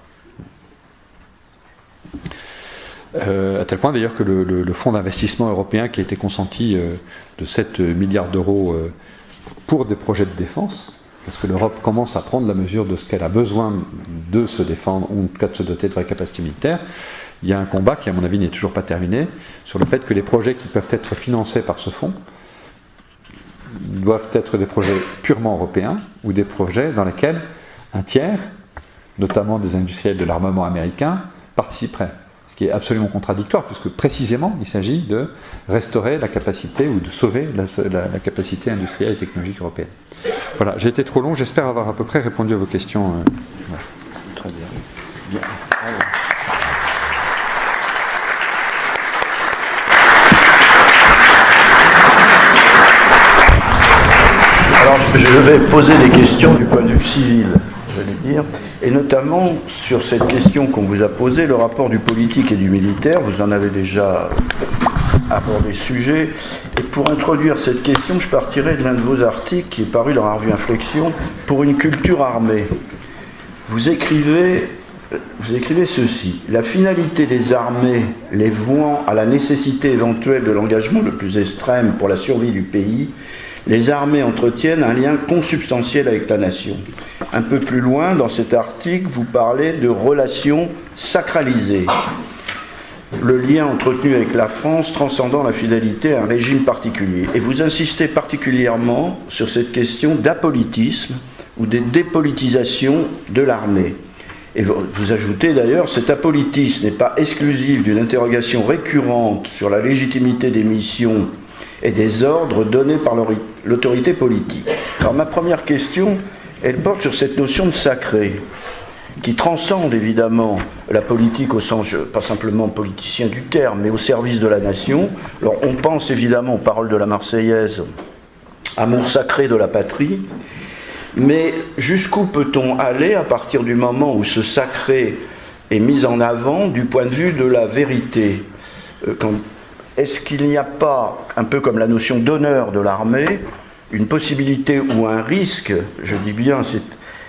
À tel point d'ailleurs que le fonds d'investissement européen qui a été consenti de 7 milliards d'euros pour des projets de défense, parce que l'Europe commence à prendre la mesure de ce qu'elle a besoin de se défendre, ou en tout cas de se doter de vraies capacités militaires, il y a un combat qui, à mon avis, n'est toujours pas terminé, sur le fait que les projets qui peuvent être financés par ce fonds doivent être des projets purement européens, ou des projets dans lesquels un tiers, notamment des industriels de l'armement américain, participerait. Ce qui est absolument contradictoire, puisque précisément, il s'agit de restaurer la capacité ou de sauver la capacité industrielle et technologique européenne. Voilà, j'ai été trop long, j'espère avoir à peu près répondu à vos questions. Ouais. Très bien. Bien. Alors, je vais poser des questions du point de vue civil, j'allais dire, et notamment sur cette question qu'on vous a posée, le rapport du politique et du militaire. Vous en avez déjà abordé le sujet. Et pour introduire cette question, je partirai de l'un de vos articles qui est paru dans la revue Inflexion, pour une culture armée. Vous écrivez ceci: la finalité des armées les vouant à la nécessité éventuelle de l'engagement le plus extrême pour la survie du pays, les armées entretiennent un lien consubstantiel avec la nation. Un peu plus loin, dans cet article, vous parlez de relations sacralisées. Le lien entretenu avec la France transcendant la fidélité à un régime particulier. Et vous insistez particulièrement sur cette question d'apolitisme ou de dépolitisation de l'armée. Et vous ajoutez d'ailleurs, cet apolitisme n'est pas exclusif d'une interrogation récurrente sur la légitimité des missions et des ordres donnés par l'autorité politique. Alors ma première question, elle porte sur cette notion de sacré, qui transcende évidemment la politique au sens, pas simplement politicien du terme, mais au service de la nation. Alors on pense évidemment aux paroles de la Marseillaise, amour sacré de la patrie, mais jusqu'où peut-on aller à partir du moment où ce sacré est mis en avant du point de vue de la vérité? Est-ce qu'il n'y a pas, un peu comme la notion d'honneur de l'armée, une possibilité ou un risque, je dis bien, c'est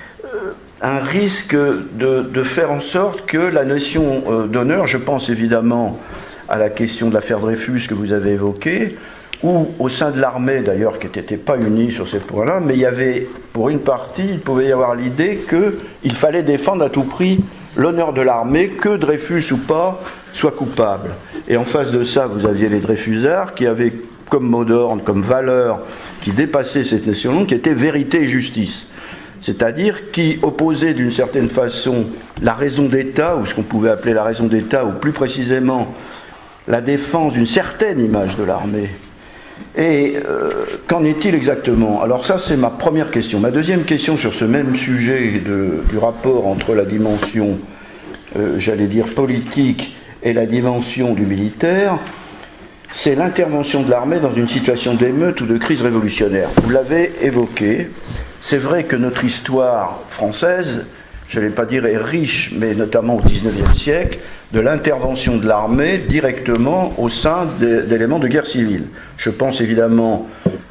un risque de faire en sorte que la notion d'honneur, je pense évidemment à la question de l'affaire Dreyfus que vous avez évoquée, ou au sein de l'armée d'ailleurs, qui n'était pas unie sur ces points-là, mais il y avait, pour une partie, il pouvait y avoir l'idée qu'il fallait défendre à tout prix l'honneur de l'armée, que Dreyfus ou pas soit coupable. Et en face de ça, vous aviez les Dreyfusards qui avaient comme mot d'ordre, comme valeur, qui dépassait cette notion, qui était vérité et justice. C'est-à-dire qui opposait d'une certaine façon la raison d'État, ou ce qu'on pouvait appeler la raison d'État, ou plus précisément la défense d'une certaine image de l'armée. Et qu'en est-il exactement? Alors ça, c'est ma première question. Ma deuxième question sur ce même sujet du rapport entre la dimension, j'allais dire, politique et la dimension du militaire, c'est l'intervention de l'armée dans une situation d'émeute ou de crise révolutionnaire. Vous l'avez évoqué. C'est vrai que notre histoire française, je ne vais pas dire est riche, mais notamment au XIXe siècle, de l'intervention de l'armée directement au sein d'éléments de guerre civile. Je pense évidemment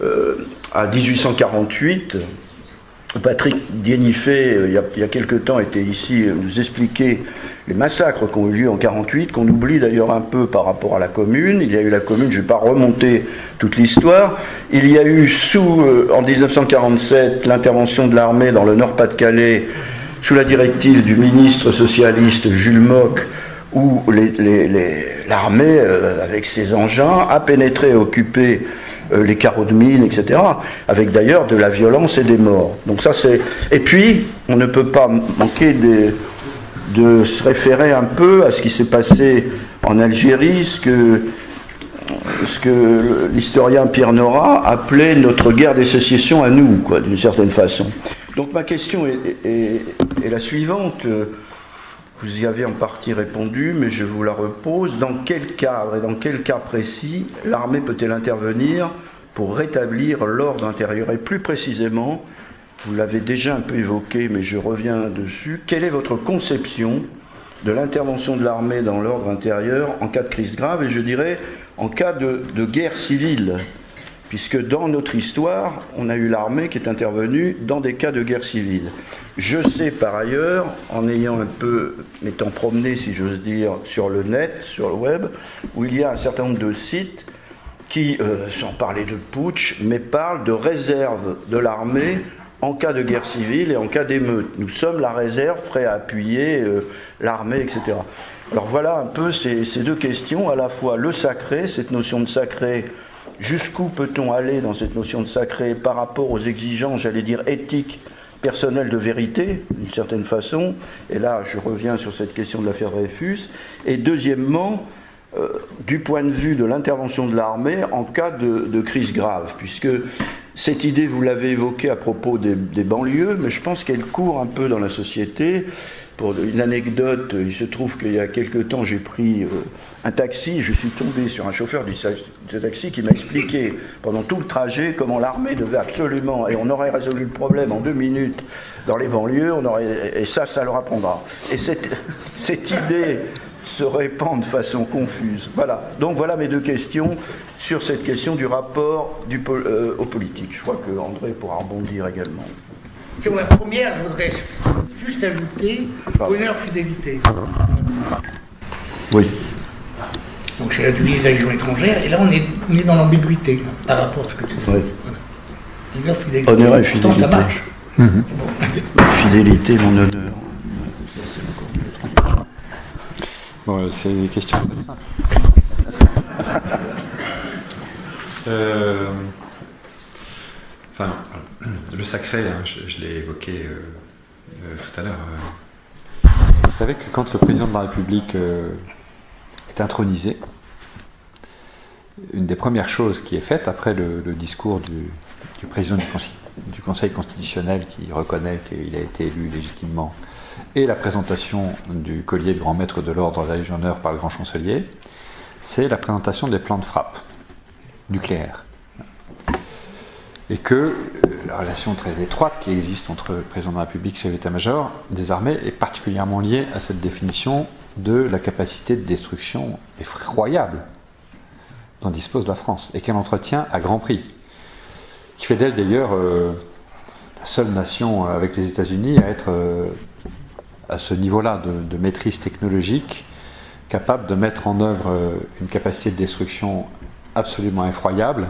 à 1848. Patrick Dienifé, il y a quelque temps, était ici nous expliquer les massacres qui ont eu lieu en 1948, qu'on oublie d'ailleurs un peu par rapport à la Commune. Il y a eu la Commune, je ne vais pas remonter toute l'histoire. Il y a eu en 1947 l'intervention de l'armée dans le Nord-Pas-de-Calais sous la directive du ministre socialiste Jules Moch, où l'armée, avec ses engins, a pénétré et occupé les carreaux de mine, etc., avec d'ailleurs de la violence et des morts. Donc ça c'est. Et puis, on ne peut pas manquer de se référer un peu à ce qui s'est passé en Algérie, ce que l'historien Pierre Nora appelait notre guerre des sécessions à nous, quoi, d'une certaine façon. Donc ma question est la suivante. Vous y avez en partie répondu, mais je vous la repose. Dans quel cadre et dans quel cas précis l'armée peut-elle intervenir pour rétablir l'ordre intérieur? Et plus précisément, vous l'avez déjà un peu évoqué, mais je reviens dessus, quelle est votre conception de l'intervention de l'armée dans l'ordre intérieur en cas de crise grave, et je dirais en cas de guerre civile? Puisque dans notre histoire, on a eu l'armée qui est intervenue dans des cas de guerre civile. Je sais par ailleurs, en m'étant promené, si j'ose dire, sur le net, sur le web, où il y a un certain nombre de sites qui, sans parler de putsch, mais parlent de réserve de l'armée en cas de guerre civile et en cas d'émeute. Nous sommes la réserve, prêts à appuyer l'armée, etc. Alors voilà un peu ces deux questions, à la fois le sacré, cette notion de sacré. Jusqu'où peut-on aller dans cette notion de sacré par rapport aux exigences, j'allais dire, éthiques personnel de vérité, d'une certaine façon, et là je reviens sur cette question de l'affaire Dreyfus, et deuxièmement, du point de vue de l'intervention de l'armée en cas de crise grave, puisque cette idée, vous l'avez évoquée à propos des banlieues, mais je pense qu'elle court un peu dans la société. Pour une anecdote, il se trouve qu'il y a quelque temps, j'ai pris un taxi, je suis tombé sur un chauffeur de taxi qui m'a expliqué pendant tout le trajet comment l'armée devait absolument, et on aurait résolu le problème en 2 minutes dans les banlieues, et ça leur apprendra. Et cette idée se répand de façon confuse. Voilà. Donc voilà mes 2 questions sur cette question du rapport au politique. Je crois que André pourra rebondir également. Sur la première, je voudrais juste ajouter honneur, fidélité. Oui. Donc j'ai réduit les alliations étrangères, et là on est dans l'ambiguïté par rapport à ce que tu dis. Oui. Honneur, fidélité. Honneur et fidélité. Pourtant, ça marche. Fidélité, mon honneur. Bon, c'est une question très simple. Enfin, le sacré, hein, je l'ai évoqué tout à l'heure. Vous savez que quand le président de la République est intronisé, une des premières choses qui est faite après le discours du président du Conseil constitutionnel qui reconnaît qu'il a été élu légitimement, et la présentation du collier de grand maître de l'ordre de la Légion d'honneur par le grand chancelier, c'est la présentation des plans de frappe nucléaires. Et que la relation très étroite qui existe entre le président de la République et le chef d'état-major des armées est particulièrement liée à cette définition de la capacité de destruction effroyable dont dispose la France, et qu'elle entretient à grand prix, qui fait d'elle d'ailleurs la seule nation avec les États-Unis à être à ce niveau-là de maîtrise technologique, capable de mettre en œuvre une capacité de destruction absolument effroyable,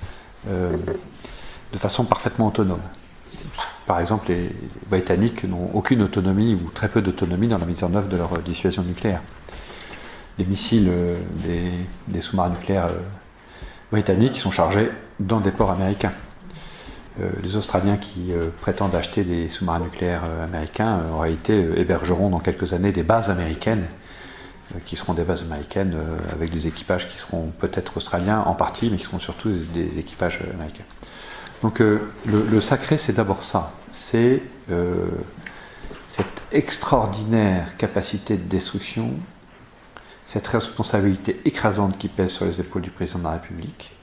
de façon parfaitement autonome. Par exemple, les Britanniques n'ont aucune autonomie ou très peu d'autonomie dans la mise en œuvre de leur dissuasion nucléaire. Les missiles des sous-marins nucléaires britanniques sont chargés dans des ports américains. Les Australiens qui prétendent acheter des sous-marins nucléaires américains, en réalité, hébergeront dans quelques années des bases américaines, qui seront des bases américaines avec des équipages qui seront peut-être australiens en partie, mais qui seront surtout des équipages américains. Donc le sacré, c'est d'abord ça. C'est cette extraordinaire capacité de destruction, cette responsabilité écrasante qui pèse sur les épaules du président de la République.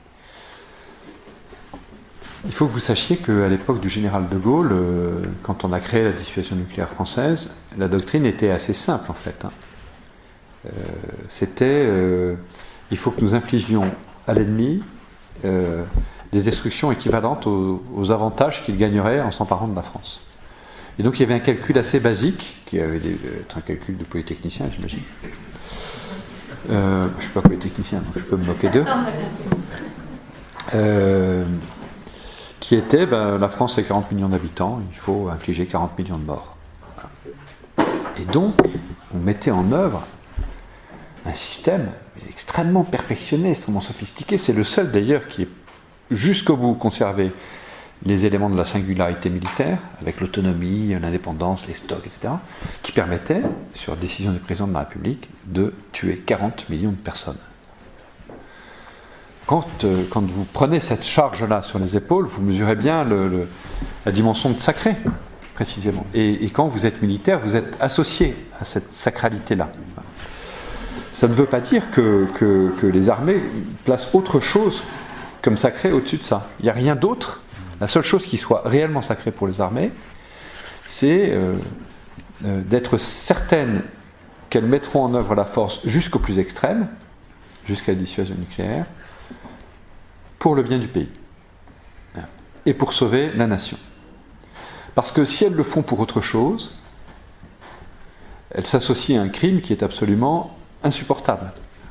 Il faut que vous sachiez qu'à l'époque du général de Gaulle, quand on a créé la dissuasion nucléaire française, la doctrine était assez simple en fait. C'était il faut que nous infligions à l'ennemi des destructions équivalentes aux avantages qu'il gagnerait en s'emparant de la France. Et donc il y avait un calcul assez basique, qui avait être un calcul de polytechnicien, j'imagine. Je ne suis pas polytechnicien, donc je peux me moquer d'eux. Qui était, la France c'est 40 millions d'habitants, il faut infliger 40 millions de morts. Et donc, on mettait en œuvre un système extrêmement perfectionné, extrêmement sophistiqué. C'est le seul d'ailleurs qui est jusqu'au bout conservé les éléments de la singularité militaire, avec l'autonomie, l'indépendance, les stocks, etc., qui permettaient, sur décision du président de la République, de tuer 40 millions de personnes. Quand vous prenez cette charge-là sur les épaules, vous mesurez bien la dimension de sacré, précisément. Et quand vous êtes militaire, vous êtes associé à cette sacralité-là. Ça ne veut pas dire que les armées placent autre chose comme sacré au-dessus de ça. Il n'y a rien d'autre. La seule chose qui soit réellement sacrée pour les armées, c'est d'être certaines qu'elles mettront en œuvre la force jusqu'au plus extrême, jusqu'à la dissuasion nucléaire, pour le bien du pays et pour sauver la nation. Parce que si elles le font pour autre chose, elles s'associent à un crime qui est absolument insupportable.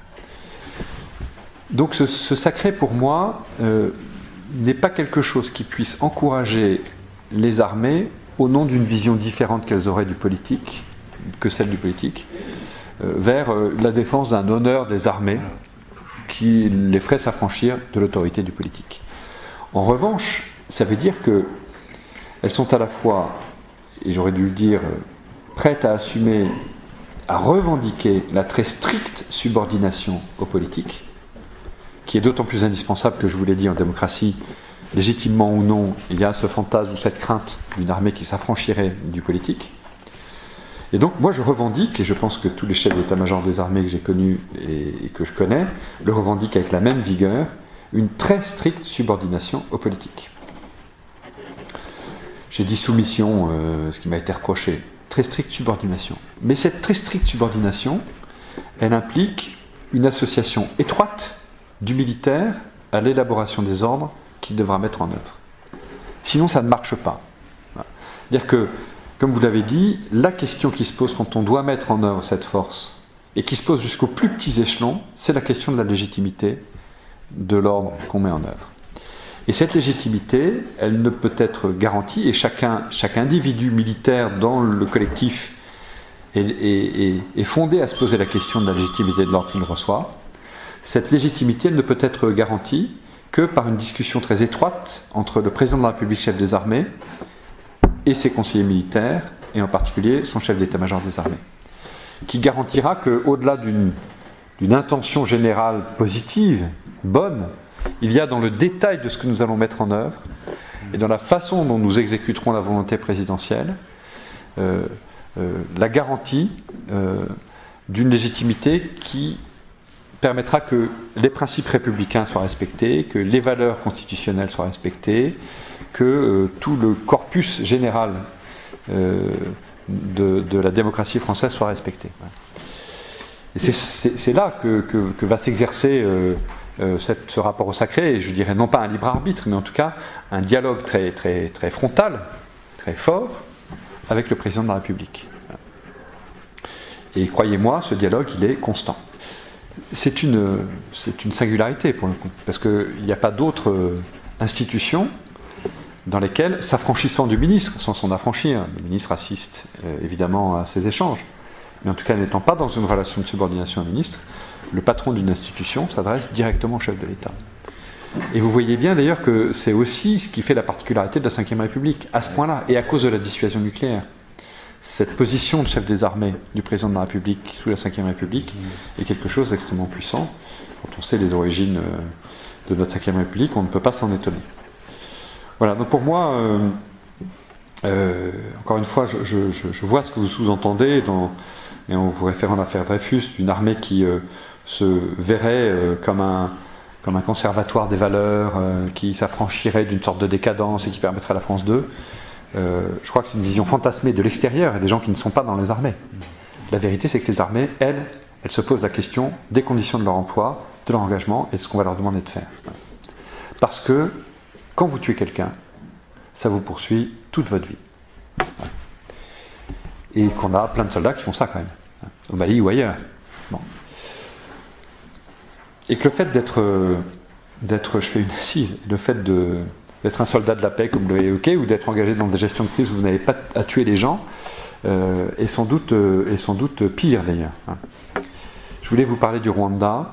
Donc ce sacré, pour moi, n'est pas quelque chose qui puisse encourager les armées, au nom d'une vision différente qu'elles auraient du politique, que celle du politique, vers la défense d'un honneur des armées qui les ferait s'affranchir de l'autorité du politique. En revanche, ça veut dire que elles sont à la fois, et j'aurais dû le dire, prêtes à assumer, à revendiquer la très stricte subordination aux politiques, qui est d'autant plus indispensable que, je vous l'ai dit, en démocratie, légitimement ou non, il y a ce fantasme ou cette crainte d'une armée qui s'affranchirait du politique. Et donc, moi, je revendique, et je pense que tous les chefs d'état-major des armées que j'ai connus et que je connais, le revendiquent avec la même vigueur, une très stricte subordination aux politiques. J'ai dit soumission, ce qui m'a été reproché, très stricte subordination. Mais cette très stricte subordination, elle implique une association étroite du militaire à l'élaboration des ordres qu'il devra mettre en œuvre. Sinon, ça ne marche pas. C'est-à-dire que, comme vous l'avez dit, la question qui se pose quand on doit mettre en œuvre cette force, et qui se pose jusqu'aux plus petits échelons, c'est la question de la légitimité de l'ordre qu'on met en œuvre. Et cette légitimité, elle ne peut être garantie, et chaque individu militaire dans le collectif est fondé à se poser la question de la légitimité de l'ordre qu'il reçoit. Cette légitimité, elle ne peut être garantie que par une discussion très étroite entre le président de la République, chef des armées, et ses conseillers militaires, et en particulier son chef d'état-major des armées, qui garantira qu'au-delà d'une intention générale positive, bonne, il y a dans le détail de ce que nous allons mettre en œuvre, et dans la façon dont nous exécuterons la volonté présidentielle, la garantie d'une légitimité qui permettra que les principes républicains soient respectés, que les valeurs constitutionnelles soient respectées, que tout le corpus général de la démocratie française soit respecté. Et c'est là que va s'exercer ce rapport au sacré, et je dirais non pas un libre arbitre, mais en tout cas un dialogue très, très, très frontal, très fort, avec le président de la République. Et croyez-moi, ce dialogue, il est constant. C'est une singularité pour le coup, parce qu'il n'y a pas d'autres institutions dans lesquelles, s'affranchissant du ministre, sans s'en affranchir, le ministre assiste évidemment à ces échanges, mais en tout cas n'étant pas dans une relation de subordination au ministre, le patron d'une institution s'adresse directement au chef de l'État. Et vous voyez bien d'ailleurs que c'est aussi ce qui fait la particularité de la Ve République, à ce point-là, et à cause de la dissuasion nucléaire. Cette position de chef des armées du président de la République sous la Ve République est quelque chose d'extrêmement puissant. Quand on sait les origines de notre Ve République, on ne peut pas s'en étonner. Voilà, donc pour moi, encore une fois, je vois ce que vous sous-entendez, et en vous référant à l'affaire Dreyfus, une armée qui se verrait comme un conservatoire des valeurs, qui s'affranchirait d'une sorte de décadence et qui permettrait à la France d'eux. Je crois que c'est une vision fantasmée de l'extérieur et des gens qui ne sont pas dans les armées. La vérité, c'est que les armées, elles se posent la question des conditions de leur emploi, de leur engagement et de ce qu'on va leur demander de faire. Parce que quand vous tuez quelqu'un, ça vous poursuit toute votre vie. Et qu'on a plein de soldats qui font ça quand même, au Mali ou ailleurs. Bon. Et que le fait d'être, je fais une assise, le fait d'être un soldat de la paix, comme vous l'avez évoqué, ou d'être engagé dans des gestions de crise où vous n'avez pas à tuer les gens, est sans doute pire d'ailleurs. Je voulais vous parler du Rwanda,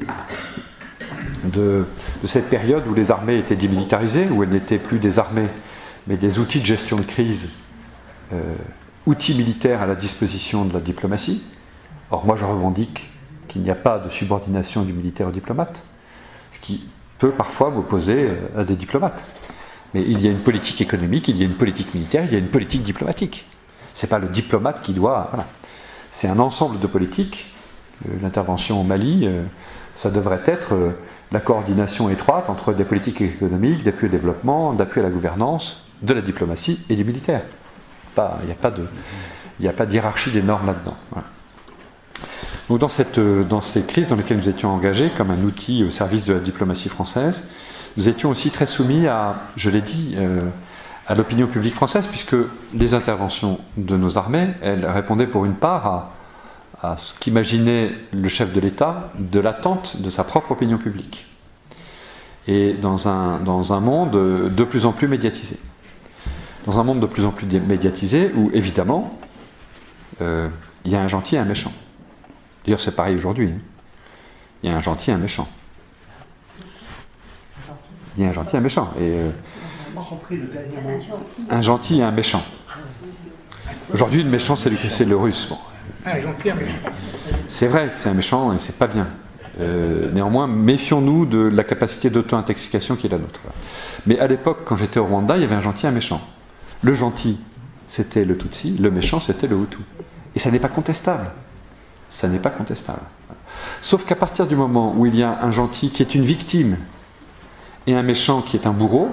de cette période où les armées étaient démilitarisées, où elles n'étaient plus des armées, mais des outils de gestion de crise, outils militaires à la disposition de la diplomatie. Or, moi, je revendique qu'il n'y a pas de subordination du militaire au diplomate, ce qui peut parfois m'opposer à des diplomates. Mais il y a une politique économique, il y a une politique militaire, il y a une politique diplomatique. Ce n'est pas le diplomate qui doit... Voilà. C'est un ensemble de politiques. L'intervention au Mali, ça devrait être la coordination étroite entre des politiques économiques, d'appui au développement, d'appui à la gouvernance, de la diplomatie et des militaires. Il n'y a pas de hiérarchie des normes là-dedans. Voilà. Donc dans ces crises dans lesquelles nous étions engagés comme un outil au service de la diplomatie française, nous étions aussi très soumis à, je l'ai dit, à l'opinion publique française, puisque les interventions de nos armées, elles répondaient pour une part à ce qu'imaginait le chef de l'État de l'attente de sa propre opinion publique. Et dans un monde de plus en plus médiatisé. Dans un monde de plus en plus médiatisé où, évidemment, il y a un gentil et un méchant. D'ailleurs, c'est pareil aujourd'hui. Il y a un gentil et un méchant. Il y a un gentil et un méchant. Et pas compris le dernier mot. Un gentil et un méchant. Aujourd'hui, le méchant, c'est le russe. Bon. Un gentil, un méchant. C'est vrai que c'est un méchant et c'est pas bien. Néanmoins, méfions-nous de la capacité d'auto-intoxication qui est la nôtre. Mais à l'époque, quand j'étais au Rwanda, il y avait un gentil et un méchant. Le gentil, c'était le Tutsi, le méchant, c'était le Hutu. Et ça n'est pas contestable. Ça n'est pas contestable. Sauf qu'à partir du moment où il y a un gentil qui est une victime et un méchant qui est un bourreau,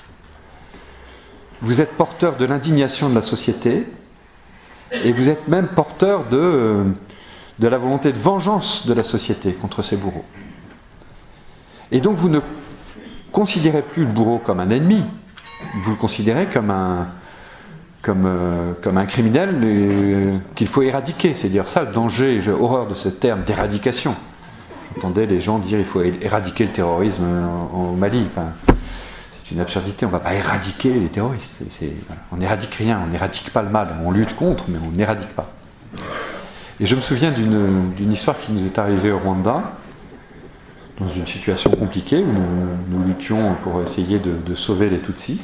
vous êtes porteur de l'indignation de la société et vous êtes même porteur de la volonté de vengeance de la société contre ces bourreaux. Et donc vous ne considérez plus le bourreau comme un ennemi, vous le considérez comme un criminel qu'il faut éradiquer. C'est dire ça, le danger, j'ai horreur de ce terme d'éradication. J'entendais les gens dire il faut éradiquer le terrorisme au Mali. Enfin, c'est une absurdité, on ne va pas éradiquer les terroristes. On n'éradique rien, on n'éradique pas le mal. On lutte contre, mais on n'éradique pas. Et je me souviens d'une histoire qui nous est arrivée au Rwanda, dans une situation compliquée, où nous luttions pour essayer de sauver les Tutsis.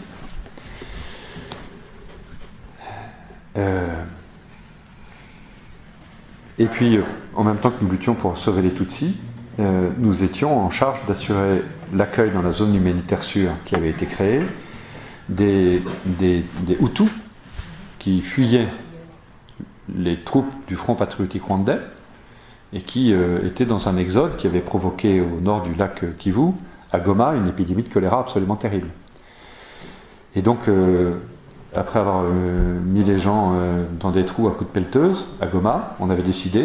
Et puis, en même temps que nous luttions pour sauver les Tutsis, nous étions en charge d'assurer l'accueil dans la zone humanitaire sûre qui avait été créée des Hutus qui fuyaient les troupes du Front patriotique rwandais et qui étaient dans un exode qui avait provoqué au nord du lac Kivu, à Goma, une épidémie de choléra absolument terrible. Et donc, après avoir mis les gens dans des trous à coups de pelleteuse, à Goma, il avait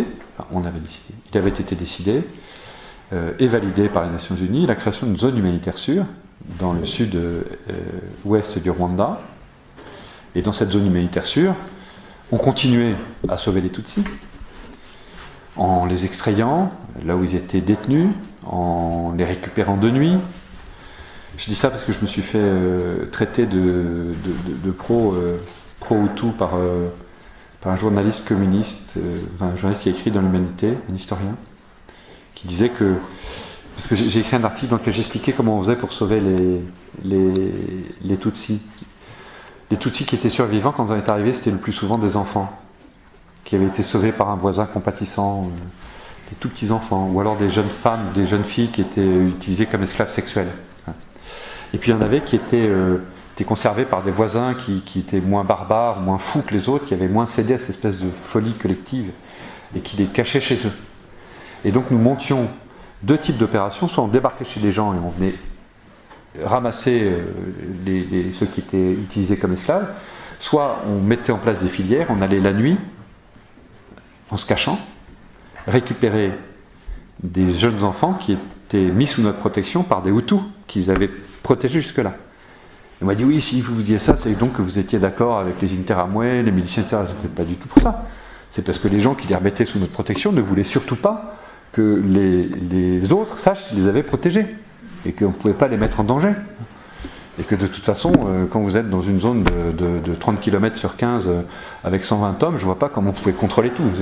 été décidé, et validé par les Nations Unies, la création d'une zone humanitaire sûre dans le sud-ouest du Rwanda. Et dans cette zone humanitaire sûre, on continuait à sauver les Tutsis, en les extrayant, là où ils étaient détenus, en les récupérant de nuit. Je dis ça parce que je me suis fait traiter de pro-Hutu par un journaliste communiste, un journaliste qui a écrit dans l'Humanité, un historien, qui disait que... Parce que j'ai écrit un article dans lequel j'expliquais comment on faisait pour sauver les Tutsis. Les Tutsis qui étaient survivants, quand on est arrivé, c'était le plus souvent des enfants, qui avaient été sauvés par un voisin compatissant, des tout petits enfants, ou alors des jeunes femmes, des jeunes filles qui étaient utilisées comme esclaves sexuels. Et puis il y en avait qui étaient conservés par des voisins qui étaient moins barbares, moins fous que les autres, qui avaient moins cédé à cette espèce de folie collective, et qui les cachaient chez eux. Et donc nous montions deux types d'opérations, soit on débarquait chez les gens et on venait ramasser ceux qui étaient utilisés comme esclaves, soit on mettait en place des filières, on allait la nuit, en se cachant, récupérer des jeunes enfants qui étaient mis sous notre protection par des Hutus qu'ils avaient protégés jusque-là. Et on m'a dit oui, si vous disiez ça, c'est donc que vous étiez d'accord avec les Interamwe, les miliciens, etc. C'était pas du tout pour ça. C'est parce que les gens qui les remettaient sous notre protection ne voulaient surtout pas que les autres sachent qu'ils les avaient protégés et qu'on ne pouvait pas les mettre en danger. Et que de toute façon, quand vous êtes dans une zone de 30 km sur 15 avec 120 hommes, je ne vois pas comment on pouvait contrôler tout.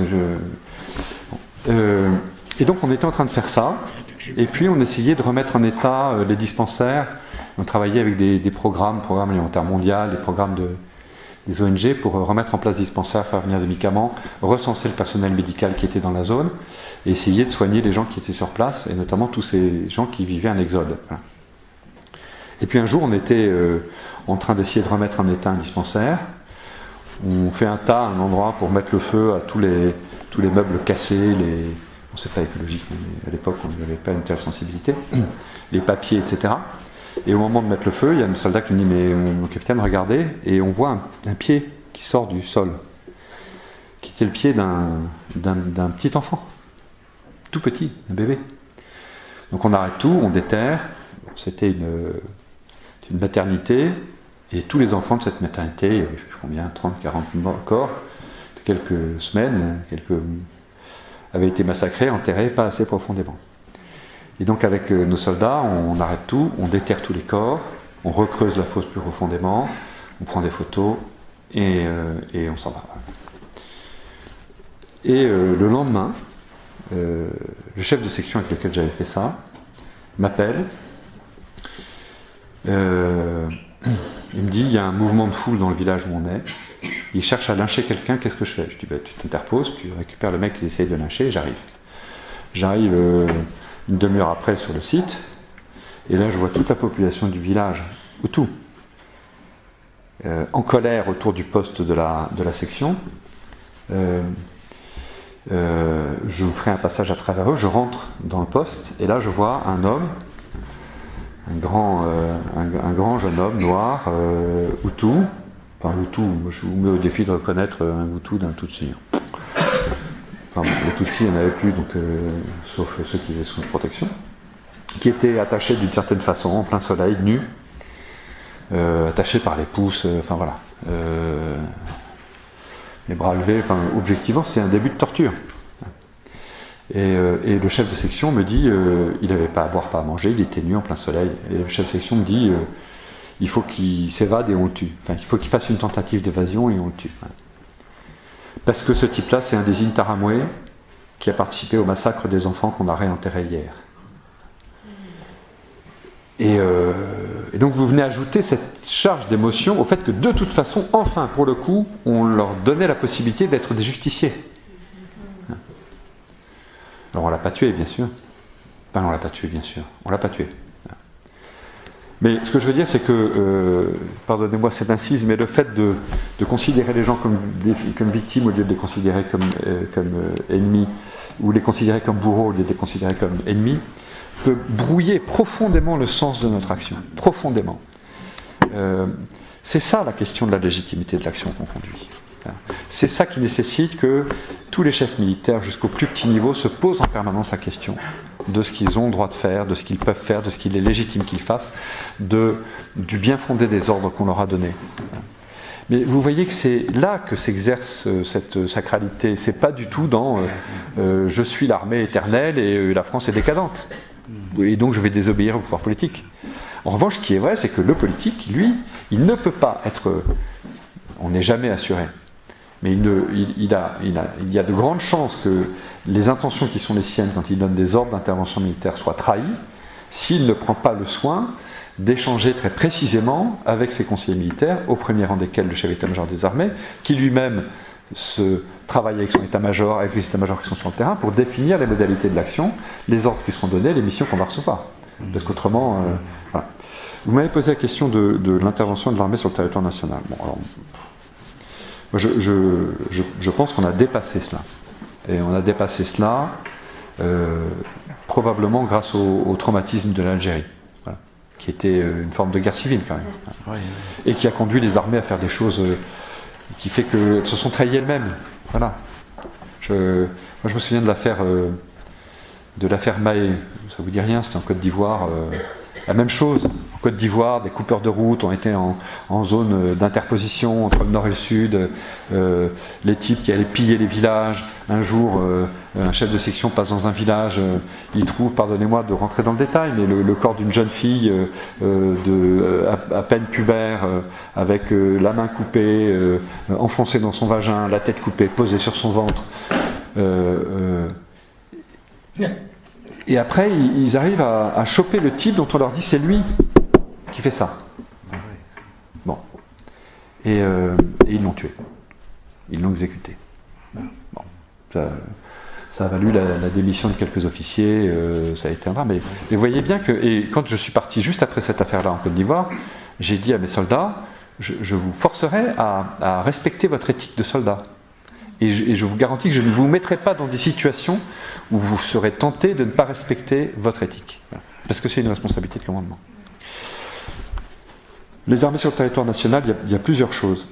Et donc on était en train de faire ça, et puis on essayait de remettre en état les dispensaires. On travaillait avec des programmes alimentaires mondiaux, des programmes des ONG pour remettre en place des dispensaires, faire venir des médicaments, recenser le personnel médical qui était dans la zone, et essayer de soigner les gens qui étaient sur place, et notamment tous ces gens qui vivaient un exode. Voilà. Et puis un jour, on était en train d'essayer de remettre en état un dispensaire. On fait un tas, un endroit pour mettre le feu à tous les meubles cassés, bon, c'est pas écologique, mais à l'époque, on n'avait pas une telle sensibilité, les papiers, etc. Et au moment de mettre le feu, il y a un soldat qui me dit « Mais mon capitaine, regardez », et on voit un pied qui sort du sol, qui était le pied d'un petit enfant, tout petit, un bébé. Donc on arrête tout, on déterre. C'était une maternité, et tous les enfants de cette maternité, je ne sais plus combien, 30, 40 corps, de quelques semaines, avaient été massacrés, enterrés pas assez profondément. Et donc avec nos soldats, on arrête tout, on déterre tous les corps, on recreuse la fosse plus profondément, on prend des photos, et on s'en va. Et le lendemain, le chef de section avec lequel j'avais fait ça m'appelle Il me dit, il y a un mouvement de foule dans le village où on est, il cherche à lyncher quelqu'un, qu'est-ce que je fais? Je dis, tu t'interposes, tu récupères le mec qui essaye de lyncher, et j'arrive. J'arrive une demi-heure après sur le site, et là je vois toute la population du village, Hutu, en colère autour du poste de la section. Je vous ferai un passage à travers eux, je rentre dans le poste, et là je vois un homme, un grand jeune homme noir, Hutu. Enfin, Hutu, je vous mets au défi de reconnaître un Hutu d'un Tutsi. Enfin, les Tutsis, il n'y en avait plus, donc, sauf ceux qui étaient sous protection, qui étaient attachés d'une certaine façon, en plein soleil, nus, attachés par les pouces, enfin voilà. Les bras levés, enfin, objectivement, c'est un début de torture. Et le chef de section me dit, il n'avait pas à boire, pas à manger, il était nu en plein soleil. Et le chef de section me dit, il faut qu'il s'évade et on le tue. Enfin, il faut qu'il fasse une tentative d'évasion et on le tue. Parce que ce type-là, c'est un des Intaramwe qui a participé au massacre des enfants qu'on a réenterrés hier. Et donc vous venez ajouter cette charge d'émotion au fait que de toute façon, enfin, pour le coup, on leur donnait la possibilité d'être des justiciers. Alors on l'a pas tué, bien sûr. Enfin, on l'a pas tué, bien sûr. On l'a pas tué. Mais ce que je veux dire, c'est que, pardonnez-moi cette incise, mais le fait de considérer les gens comme victimes au lieu de les considérer comme ennemis, ou les considérer comme bourreaux au lieu de les considérer comme ennemis, peut brouiller profondément le sens de notre action. Profondément. C'est ça la question de la légitimité de l'action qu'on conduit. C'est ça qui nécessite que tous les chefs militaires, jusqu'au plus petit niveau, se posent en permanence la question de ce qu'ils ont le droit de faire, de ce qu'ils peuvent faire, de ce qu'il est légitime qu'ils fassent, du bien fondé des ordres qu'on leur a donnés. Mais vous voyez que c'est là que s'exerce cette sacralité. C'est pas du tout dans je suis l'armée éternelle et la France est décadente. Et donc je vais désobéir au pouvoir politique. En revanche, ce qui est vrai, c'est que le politique, lui, il ne peut pas être... On n'est jamais assuré. Mais il y a de grandes chances que les intentions qui sont les siennes quand il donne des ordres d'intervention militaire soient trahies s'il ne prend pas le soin d'échanger très précisément avec ses conseillers militaires, au premier rang desquels le chef d'état-major des armées, qui lui-même se travaille avec son état-major, avec les états-majors qui sont sur le terrain, pour définir les modalités de l'action, les ordres qui seront donnés, les missions qu'on va recevoir. Parce qu'autrement... voilà. Vous m'avez posé la question de l'intervention de l'armée sur le territoire national. Bon, alors... Je pense qu'on a dépassé cela. Et on a dépassé cela probablement grâce au traumatisme de l'Algérie, voilà, qui était une forme de guerre civile quand même. Oui. Et qui a conduit les armées à faire des choses qui fait qu'elles se sont trahies elles-mêmes. Voilà. Moi je me souviens de l'affaire Mahé. Ça vous dit rien, c'était en Côte d'Ivoire. La même chose, en Côte d'Ivoire, des coupeurs de route ont été en zone d'interposition entre le nord et le sud, les types qui allaient piller les villages. Un jour, un chef de section passe dans un village, il trouve, pardonnez-moi de rentrer dans le détail, mais le corps d'une jeune fille à peine pubère, avec la main coupée, enfoncée dans son vagin, la tête coupée, posée sur son ventre. Et après, ils arrivent à choper le type dont on leur dit c'est lui qui fait ça. Bon. Et ils l'ont tué. Ils l'ont exécuté. Bon. Ça a valu la démission de quelques officiers, ça a été un drame. Mais vous voyez bien que, et quand je suis parti juste après cette affaire-là en Côte d'Ivoire, j'ai dit à mes soldats, je vous forcerai à respecter votre éthique de soldat. Et je vous garantis que je ne vous mettrai pas dans des situations où vous serez tenté de ne pas respecter votre éthique. Voilà. Parce que c'est une responsabilité de commandement. Les armées sur le territoire national, il y a plusieurs choses.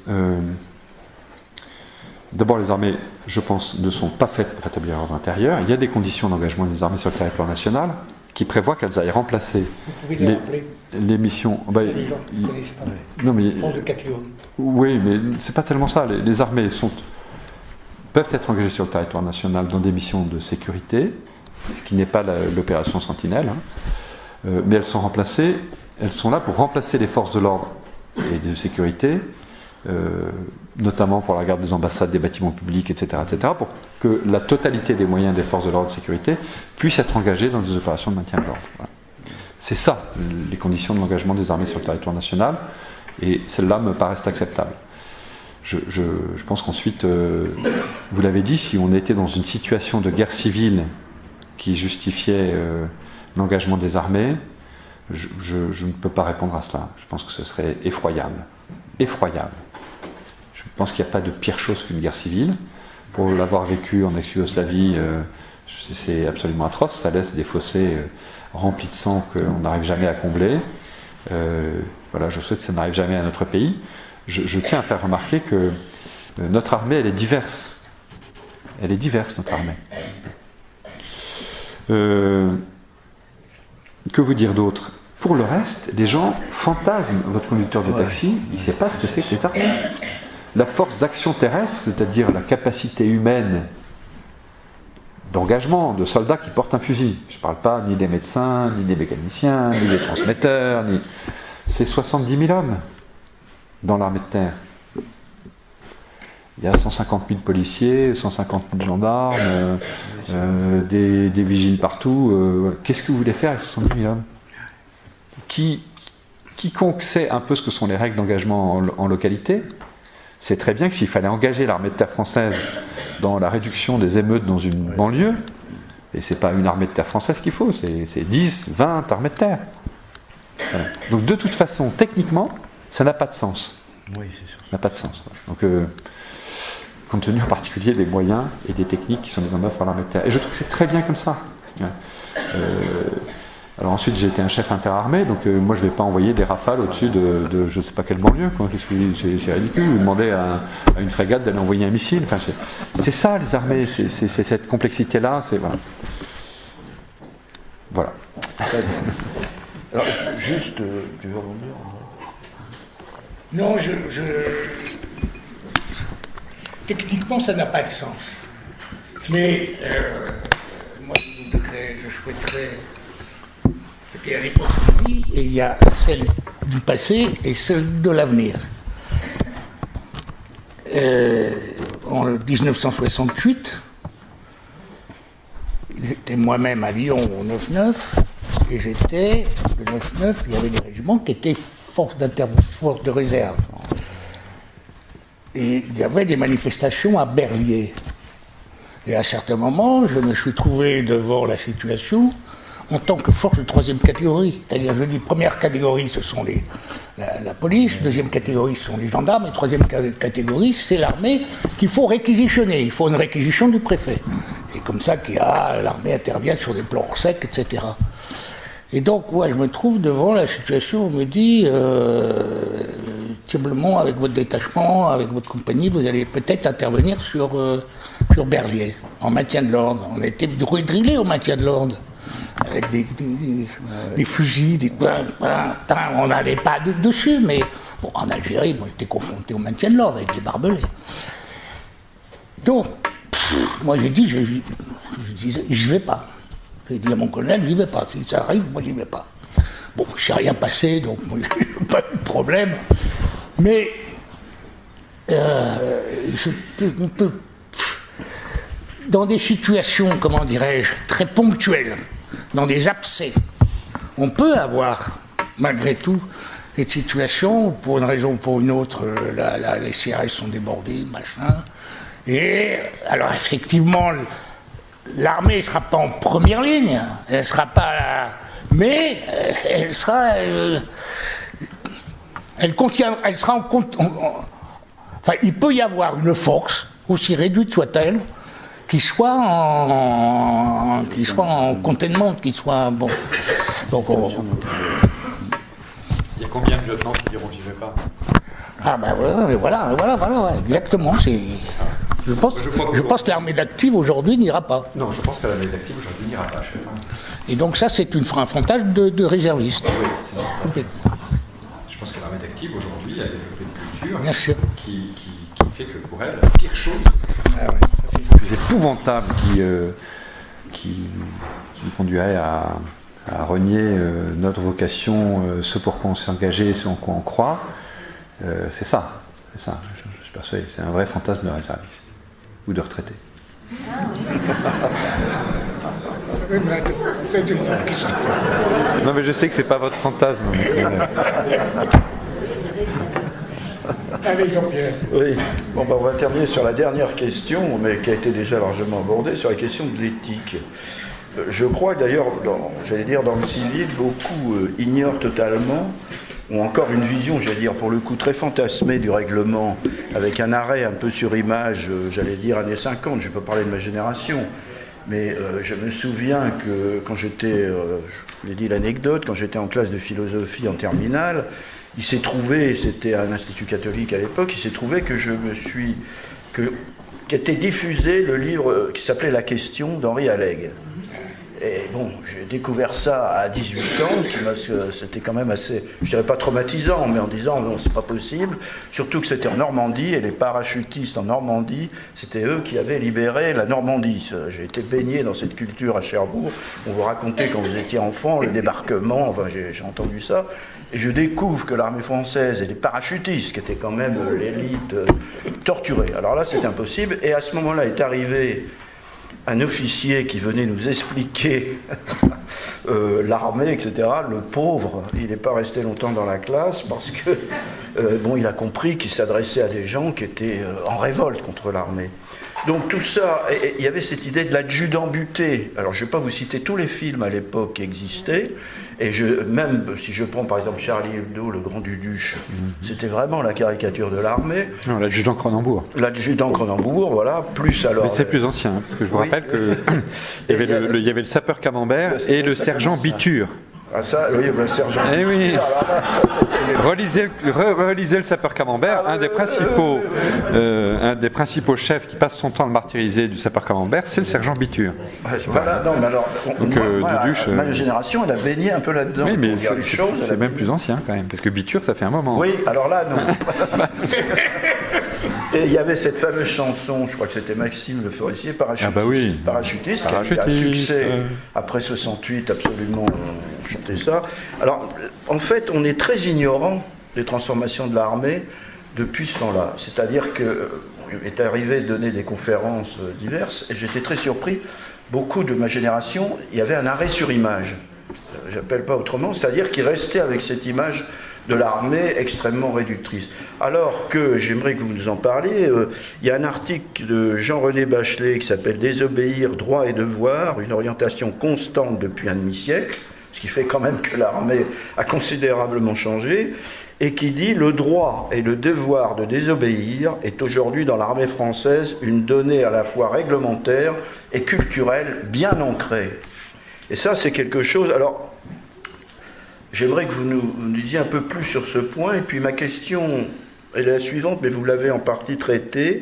D'abord, les armées, je pense, ne sont pas faites pour établir l'ordre intérieur. Il y a des conditions d'engagement des armées sur le territoire national qui prévoient qu'elles aillent remplacer les missions. Les gens ne connaissent pas. Non, mais, France de Catillon. Oui, mais c'est pas tellement ça. Les armées peuvent être engagées sur le territoire national dans des missions de sécurité, ce qui n'est pas l'opération Sentinelle, mais elles sont là pour remplacer les forces de l'ordre et de sécurité, notamment pour la garde des ambassades, des bâtiments publics, etc., pour que la totalité des moyens des forces de l'ordre et de sécurité puissent être engagés dans des opérations de maintien de l'ordre. Voilà. C'est ça, les conditions de l'engagement des armées sur le territoire national. Et celles-là me paraissent acceptables. Je pense qu'ensuite, vous l'avez dit, si on était dans une situation de guerre civile qui justifiait l'engagement des armées, je ne peux pas répondre à cela. Je pense que ce serait effroyable. Effroyable. Je pense qu'il n'y a pas de pire chose qu'une guerre civile. Pour l'avoir vécu en ex-Yougoslavie, c'est absolument atroce. Ça laisse des fossés remplis de sang qu'on n'arrive jamais à combler. Voilà, je souhaite que ça n'arrive jamais à notre pays. Je tiens à faire remarquer que notre armée, elle est diverse. Elle est diverse, notre armée. Que vous dire d'autre? Pour le reste, les gens fantasment votre conducteur de taxi, il ne sait pas ce que c'est que les armées. La force d'action terrestre, c'est-à-dire la capacité humaine d'engagement de soldats qui portent un fusil. Je ne parle pas ni des médecins, ni des mécaniciens, ni des transmetteurs, c'est 70 000 hommes dans l'armée de terre. Il y a 150 000 policiers, 150 000 gendarmes, des vigiles partout. Qu'est-ce que vous voulez faire avec 70 000 hommes? Quiconque sait un peu ce que sont les règles d'engagement en localité, sait très bien que s'il fallait engager l'armée de terre française dans la réduction des émeutes dans une banlieue, et c'est pas une armée de terre française qu'il faut, c'est 10, 20 armées de terre. Voilà. Donc de toute façon, techniquement, ça n'a pas de sens. Oui, c'est sûr. Ça n'a pas de sens. Donc, compte tenu en particulier des moyens et des techniques qui sont mises en œuvre par l'armée de terre. Et je trouve que c'est très bien comme ça. Alors ensuite, j'ai été un chef interarmée, donc moi je ne vais pas envoyer des rafales au-dessus de je ne sais pas quelle banlieue, quoi. C'est ridicule. Vous demandez à une frégate d'aller envoyer un missile. Enfin, c'est ça les armées, c'est cette complexité-là. Voilà. Alors, juste, tu veux rebondir? Non, techniquement, ça n'a pas de sens. Mais moi, je souhaiterais qu'il y a l'époque de vie et il y a celle du passé et celle de l'avenir. En 1968, j'étais moi-même à Lyon au 9-9, et j'étais, le 9-9, il y avait des régiments qui étaient force de réserve. Et il y avait des manifestations à Berlier. Et à certains moments, je me suis trouvé devant la situation en tant que force de troisième catégorie. C'est-à-dire, je dis, première catégorie, ce sont la police, deuxième catégorie, ce sont les gendarmes, et troisième catégorie, c'est l'armée qu'il faut réquisitionner. Il faut une réquisition du préfet. C'est comme ça que l'armée intervient sur des plans secs, etc. Et donc, ouais, je me trouve devant la situation où on me dit, simplement, avec votre détachement, avec votre compagnie, vous allez peut-être intervenir sur Berlier, en maintien de l'ordre. On a été drillés au maintien de l'ordre, avec des fusils, on n'allait pas dessus, mais bon, en Algérie, on était confrontés au maintien de l'ordre, avec des barbelés. Donc, moi j'ai dit, je vais pas. J'ai dit à mon colonel, j'y vais pas. Si ça arrive, moi j'y vais pas. Bon, il ne s'est rien passé, donc moi j'ai pas eu de problème. Mais on peut, dans des situations, comment dirais-je, très ponctuelles, dans des abcès, on peut avoir, malgré tout, des situations où, pour une raison ou pour une autre, les CRS sont débordés, machin. Et alors effectivement, l'armée ne sera pas en première ligne, elle ne sera pas, mais elle sera, elle sera en compte. Enfin, il peut y avoir une force, aussi réduite soit-elle, qui soit en containment, qui soit bon. Donc, il y a combien de lieutenants qui diront j'y vais pas? Ah ben voilà, exactement. Je pense que l'armée d'active aujourd'hui n'ira pas. Non, je pense que l'armée d'active aujourd'hui n'ira pas. Et donc ça, c'est un frontage de réservistes. Oui, complètement. Je pense que l'armée d'active aujourd'hui a développé une culture bien sûr. Qui fait que pour elle, la pire chose, la plus épouvantable qui nous conduirait à renier notre vocation, ce pour quoi on s'est engagé, ce en quoi on croit, c'est ça. Je suis persuadé, c'est un vrai fantasme de réserviste ou de retraité. Non mais je sais que c'est pas votre fantasme. Allez, Jean-Pierre. Oui, bon, on va terminer sur la dernière question, mais qui a été déjà largement abordée, sur la question de l'éthique. Je crois que d'ailleurs, j'allais dire dans le civil, beaucoup ignorent totalement, ont encore une vision, j'allais dire pour le coup très fantasmée du règlement, avec un arrêt un peu sur image, j'allais dire années 50, je peux parler de ma génération, mais je me souviens que quand j'étais, je l'ai dit l'anecdote, quand j'étais en classe de philosophie en terminale, il s'est trouvé, c'était un institut catholique à l'époque, il s'est trouvé que qu'était diffusé le livre qui s'appelait La Question d'Henri Allègre. Et bon, j'ai découvert ça à 18 ans, c'était quand même assez, je dirais pas traumatisant, mais en disant non, c'est pas possible, surtout que c'était en Normandie, et les parachutistes en Normandie, c'était eux qui avaient libéré la Normandie. J'ai été baigné dans cette culture à Cherbourg, on vous racontait quand vous étiez enfant, le débarquement, enfin j'ai entendu ça, et je découvre que l'armée française et les parachutistes, qui étaient quand même l'élite, torturés. Alors là, c'est impossible, et à ce moment-là est arrivé un officier qui venait nous expliquer l'armée, etc. Le pauvre, il n'est pas resté longtemps dans la classe parce que, bon, il a compris qu'il s'adressait à des gens qui étaient en révolte contre l'armée. Donc tout ça, il y avait cette idée de l'adjudant buté. Alors je ne vais pas vous citer tous les films à l'époque qui existaient, et même si je prends par exemple Charlie Hebdo, le Grand Duduche, c'était vraiment la caricature de l'armée. Non, l'adjudant Cronenbourg. L'adjudant Cronenbourg, voilà, plus alors... Mais c'est plus ancien, parce que je vous rappelle qu'il y avait le sapeur Camembert et le sergent Biture. Ah ça, oui, le sergent Biture. Oui. Là, relisez le sapeur Camembert, un des principaux chefs qui passe son temps à le martyriser du sapeur Camembert, c'est le sergent Biture. Voilà, non, mais alors, ma génération, elle a baigné un peu là-dedans. Oui, mais c'est même plus ancien quand même, parce que Biture, ça fait un moment. Oui, alors là, non. Et il y avait cette fameuse chanson, je crois que c'était Maxime Le Forestier, Parachutiste, ah bah oui. Parachutiste, qui a eu un succès après 68, absolument, on chantait ça. Alors, en fait, on est très ignorant des transformations de l'armée depuis ce temps-là. C'est-à-dire que est arrivé de donner des conférences diverses, et j'étais très surpris, beaucoup de ma génération, il y avait un arrêt sur image. J'appelle pas autrement, c'est-à-dire qu'ils restaient avec cette image de l'armée extrêmement réductrice. Alors que, j'aimerais que vous nous en parliez, il y a un article de Jean-René Bachelet qui s'appelle « Désobéir, droit et devoir, une orientation constante depuis un demi-siècle », ce qui fait quand même que l'armée a considérablement changé, et qui dit « Le droit et le devoir de désobéir est aujourd'hui dans l'armée française une donnée à la fois réglementaire et culturelle bien ancrée. » Et ça, c'est quelque chose... Alors, j'aimerais que vous nous disiez un peu plus sur ce point. Et puis ma question est la suivante, mais vous l'avez en partie traitée,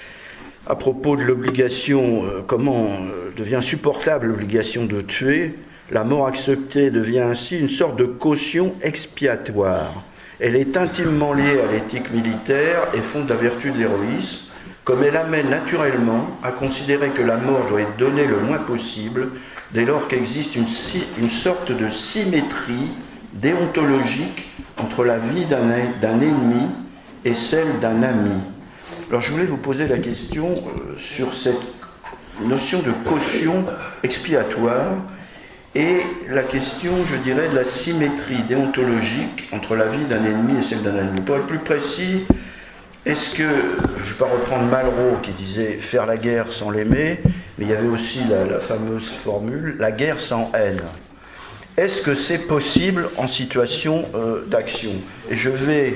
à propos de l'obligation, comment devient insupportable l'obligation de tuer. La mort acceptée devient ainsi une sorte de caution expiatoire. Elle est intimement liée à l'éthique militaire et fonde la vertu de l'héroïsme, comme elle amène naturellement à considérer que la mort doit être donnée le moins possible, dès lors qu'existe une sorte de symétrie déontologique entre la vie d'un ennemi et celle d'un ami. Alors je voulais vous poser la question sur cette notion de caution expiatoire et la question, je dirais, de la symétrie déontologique entre la vie d'un ennemi et celle d'un ami. Pour être plus précis, est-ce que, je ne vais pas reprendre Malraux qui disait « faire la guerre sans l'aimer », mais il y avait aussi la fameuse formule « la guerre sans haine ». Est-ce que c'est possible en situation d'action? Et je vais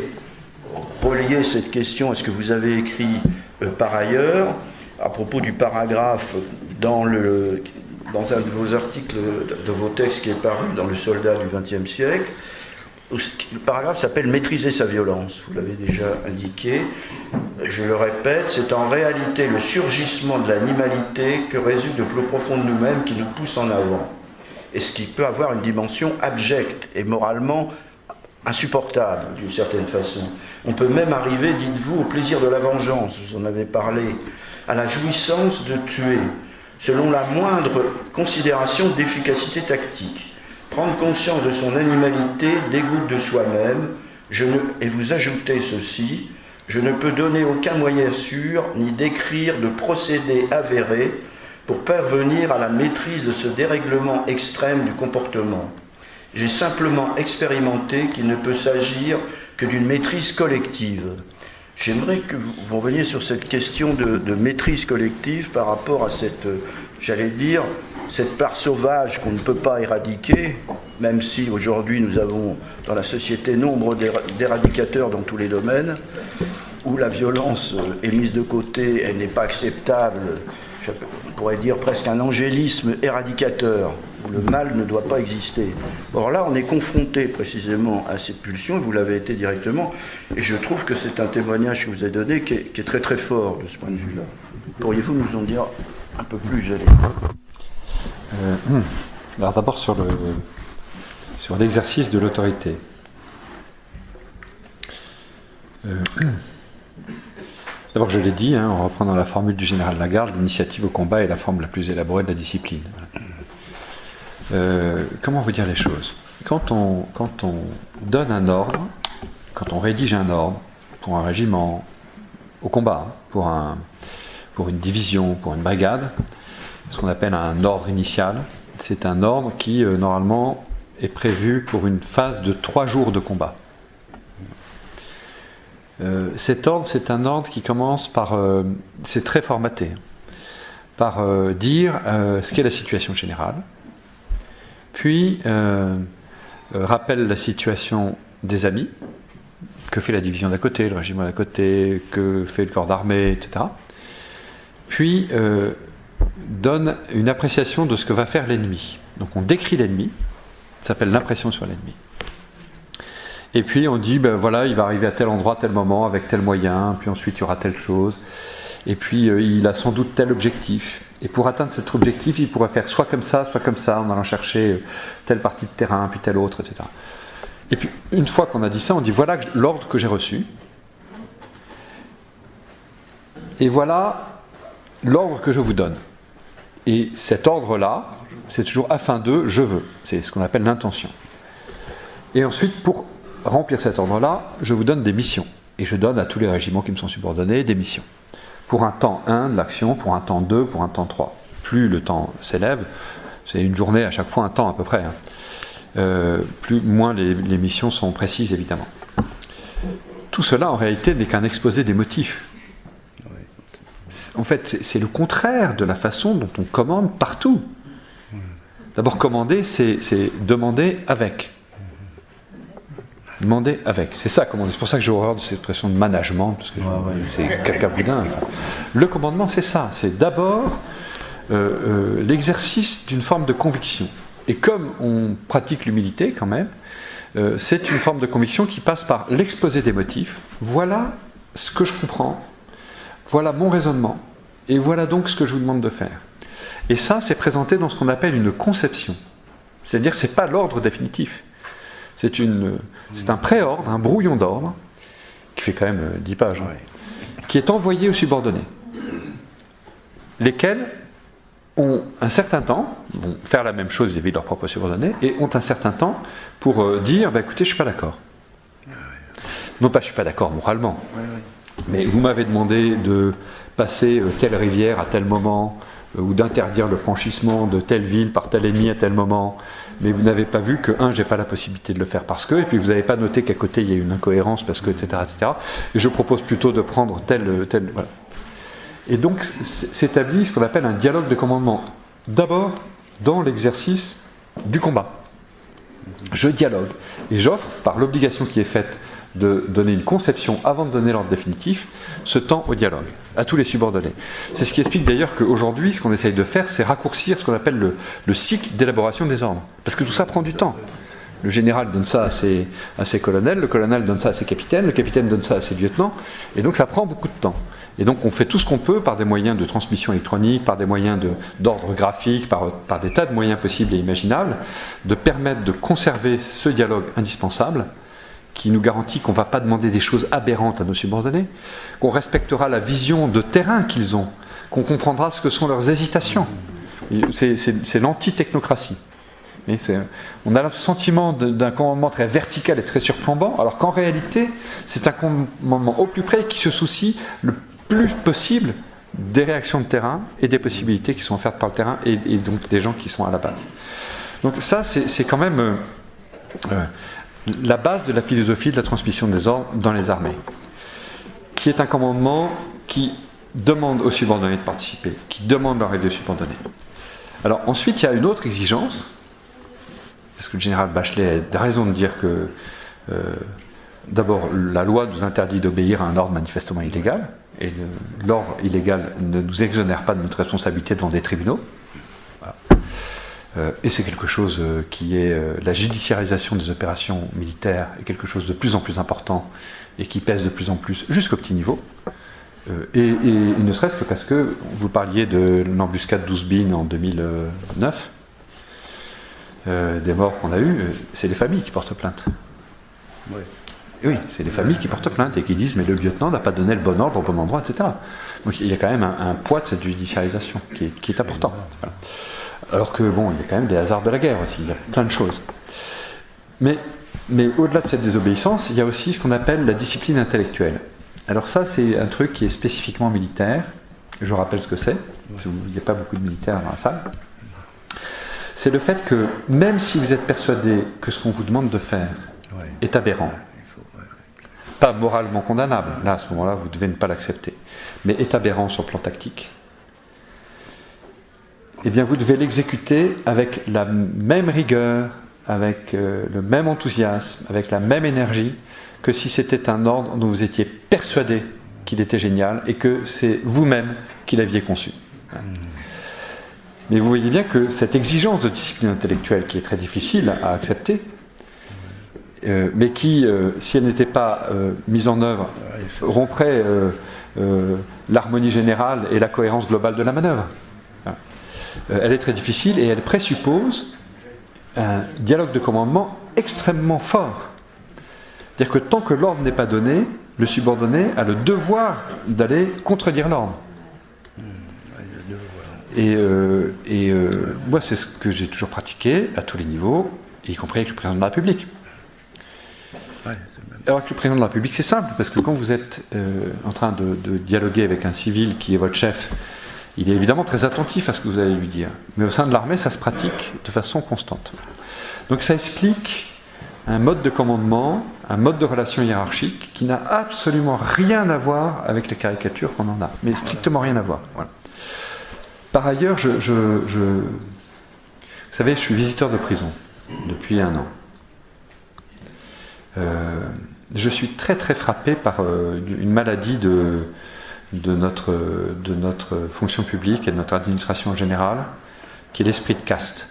relier cette question à ce que vous avez écrit par ailleurs, à propos du paragraphe dans un de vos articles, de vos textes qui est paru dans Le Soldat du XXe siècle. Le paragraphe s'appelle « Maîtriser sa violence », vous l'avez déjà indiqué. Je le répète, c'est en réalité le surgissement de l'animalité que résulte de plus profond de nous-mêmes qui nous pousse en avant. Et ce qui peut avoir une dimension abjecte et moralement insupportable, d'une certaine façon. On peut même arriver, dites-vous, au plaisir de la vengeance, vous en avez parlé, à la jouissance de tuer, selon la moindre considération d'efficacité tactique. Prendre conscience de son animalité dégoûte de soi-même, et vous ajoutez ceci, je ne peux donner aucun moyen sûr, ni décrire de procédé avéré, pour parvenir à la maîtrise de ce dérèglement extrême du comportement. J'ai simplement expérimenté qu'il ne peut s'agir que d'une maîtrise collective. J'aimerais que vous reveniez sur cette question de maîtrise collective par rapport à cette, j'allais dire, cette part sauvage qu'on ne peut pas éradiquer, même si aujourd'hui nous avons dans la société nombre d'éradicateurs dans tous les domaines, où la violence est mise de côté, elle n'est pas acceptable, on pourrait dire presque un angélisme éradicateur, où le mal ne doit pas exister. Or là, on est confronté précisément à cette pulsion, et vous l'avez été directement, et je trouve que c'est un témoignage que vous avez donné qui est très très fort de ce point de vue-là. Pourriez-vous nous en dire un peu plus, j'allais dire Alors d'abord sur l'exercice de l'autorité. D'abord, je l'ai dit, en reprenant la formule du général Lagarde, l'initiative au combat est la forme la plus élaborée de la discipline. Comment vous dire les choses ? Quand on donne un ordre, quand on rédige un ordre pour un régiment au combat, pour une division, pour une brigade, ce qu'on appelle un ordre initial, c'est un ordre qui, normalement, est prévu pour une phase de 3 jours de combat. Cet ordre, c'est un ordre qui commence par, c'est très formaté, par dire ce qu'est la situation générale, puis rappelle la situation des amis, que fait la division d'à côté, le régiment d'à côté, que fait le corps d'armée, etc. Puis donne une appréciation de ce que va faire l'ennemi. Donc on décrit l'ennemi, ça s'appelle l'impression sur l'ennemi. Et puis on dit, ben voilà, il va arriver à tel endroit, tel moment, avec tel moyen, puis ensuite il y aura telle chose, et puis il a sans doute tel objectif. Et pour atteindre cet objectif, il pourrait faire soit comme ça, en allant chercher telle partie de terrain, puis telle autre, etc. Et puis une fois qu'on a dit ça, on dit, voilà l'ordre que j'ai reçu, et voilà l'ordre que je vous donne. Et cet ordre-là, c'est toujours afin de, je veux. C'est ce qu'on appelle l'intention. Et ensuite, pour remplir cet ordre-là, je vous donne des missions. Et je donne à tous les régiments qui me sont subordonnés des missions. Pour un temps 1 de l'action, pour un temps 2, pour un temps 3. Plus le temps s'élève, c'est une journée à chaque fois, un temps à peu près. Moins les missions sont précises, évidemment. Tout cela, en réalité, n'est qu'un exposé des motifs. En fait, c'est le contraire de la façon dont on commande partout. D'abord, commander, c'est demander avec. Demander avec. C'est ça, commander. C'est pour ça que j'ai horreur de cette expression de management, parce que c'est cacaboudin. Le commandement, c'est ça. C'est d'abord l'exercice d'une forme de conviction. Et comme on pratique l'humilité, quand même, c'est une forme de conviction qui passe par l'exposé des motifs. Voilà ce que je comprends. Voilà mon raisonnement, et voilà donc ce que je vous demande de faire. Et ça, c'est présenté dans ce qu'on appelle une conception. C'est-à-dire que ce n'est pas l'ordre définitif. C'est un préordre, un brouillon d'ordre, qui fait quand même 10 pages, qui est envoyé aux subordonnés, lesquels ont un certain temps, vont faire la même chose vis-à-vis de leurs propres subordonnés, et ont un certain temps pour dire, écoutez, je ne suis pas d'accord. Non pas je ne suis pas d'accord moralement, mais vous m'avez demandé de passer telle rivière à tel moment, ou d'interdire le franchissement de telle ville par tel ennemi à tel moment, mais vous n'avez pas vu que, j'ai pas la possibilité de le faire parce que, et puis vous n'avez pas noté qu'à côté il y a une incohérence parce que, etc., etc. Et je propose plutôt de prendre tel voilà. Et donc s'établit ce qu'on appelle un dialogue de commandement. D'abord, dans l'exercice du combat. Je dialogue. Et j'offre, par l'obligation qui est faite de donner une conception avant de donner l'ordre définitif, ce temps au dialogue, à tous les subordonnés. C'est ce qui explique d'ailleurs qu'aujourd'hui, ce qu'on essaye de faire, c'est raccourcir ce qu'on appelle le cycle d'élaboration des ordres. Parce que tout ça prend du temps. Le général donne ça à ses colonels, le colonel donne ça à ses capitaines, le capitaine donne ça à ses lieutenants, et donc ça prend beaucoup de temps. Et donc on fait tout ce qu'on peut par des moyens de transmission électronique, par des moyens d'ordre graphique, par des tas de moyens possibles et imaginables, de permettre de conserver ce dialogue indispensable, qui nous garantit qu'on ne va pas demander des choses aberrantes à nos subordonnés, qu'on respectera la vision de terrain qu'ils ont, qu'on comprendra ce que sont leurs hésitations. C'est l'anti-technocratie. On a le sentiment d'un commandement très vertical et très surplombant, alors qu'en réalité, c'est un commandement au plus près qui se soucie le plus possible des réactions de terrain et des possibilités qui sont offertes par le terrain et donc des gens qui sont à la base. Donc ça, c'est quand même la base de la philosophie de la transmission des ordres dans les armées, qui est un commandement qui demande aux subordonnés de participer, qui demande leur avis aux subordonnés. Alors ensuite, il y a une autre exigence, parce que le général Bachelet a raison de dire que d'abord, la loi nous interdit d'obéir à un ordre manifestement illégal, et l'ordre illégal ne nous exonère pas de notre responsabilité devant des tribunaux. Voilà. Et c'est quelque chose qui est la judiciarisation des opérations militaires est quelque chose de plus en plus important et qui pèse de plus en plus jusqu'au petit niveau. Et ne serait-ce que parce que vous parliez de l'embuscade d'Ouzbine en 2009, des morts qu'on a eues, c'est les familles qui portent plainte. Ouais. Oui, c'est les familles qui portent plainte et qui disent mais le lieutenant n'a pas donné le bon ordre au bon endroit, etc. Donc il y a quand même un poids de cette judiciarisation qui est important. Voilà. Alors que bon, il y a quand même des hasards de la guerre aussi, il y a plein de choses. Mais au-delà de cette désobéissance, il y a aussi ce qu'on appelle la discipline intellectuelle. Alors ça, c'est un truc qui est spécifiquement militaire. Je rappelle ce que c'est. Il n'y a pas beaucoup de militaires dans la salle. C'est le fait que même si vous êtes persuadé que ce qu'on vous demande de faire est aberrant, pas moralement condamnable, là à ce moment-là vous devez ne pas l'accepter, mais est aberrant sur le plan tactique, eh bien vous devez l'exécuter avec la même rigueur, avec le même enthousiasme, avec la même énergie que si c'était un ordre dont vous étiez persuadé qu'il était génial et que c'est vous-même qui l'aviez conçu. Mais vous voyez bien que cette exigence de discipline intellectuelle qui est très difficile à accepter, mais qui, si elle n'était pas mise en œuvre, romprait l'harmonie générale et la cohérence globale de la manœuvre. Elle est très difficile et elle présuppose un dialogue de commandement extrêmement fort. C'est-à-dire que tant que l'ordre n'est pas donné, le subordonné a le devoir d'aller contredire l'ordre. Et moi, c'est ce que j'ai toujours pratiqué à tous les niveaux, y compris avec le président de la République. Alors avec le président de la République, c'est simple, parce que quand vous êtes en train de dialoguer avec un civil qui est votre chef, il est évidemment très attentif à ce que vous allez lui dire. Mais au sein de l'armée, ça se pratique de façon constante. Donc ça explique un mode de commandement, un mode de relation hiérarchique qui n'a absolument rien à voir avec les caricatures qu'on en a, mais strictement rien à voir. Voilà. Par ailleurs, vous savez, je suis visiteur de prison depuis 1 an. Je suis très très frappé par une maladie de notre fonction publique et de notre administration en général, qui est l'esprit de caste.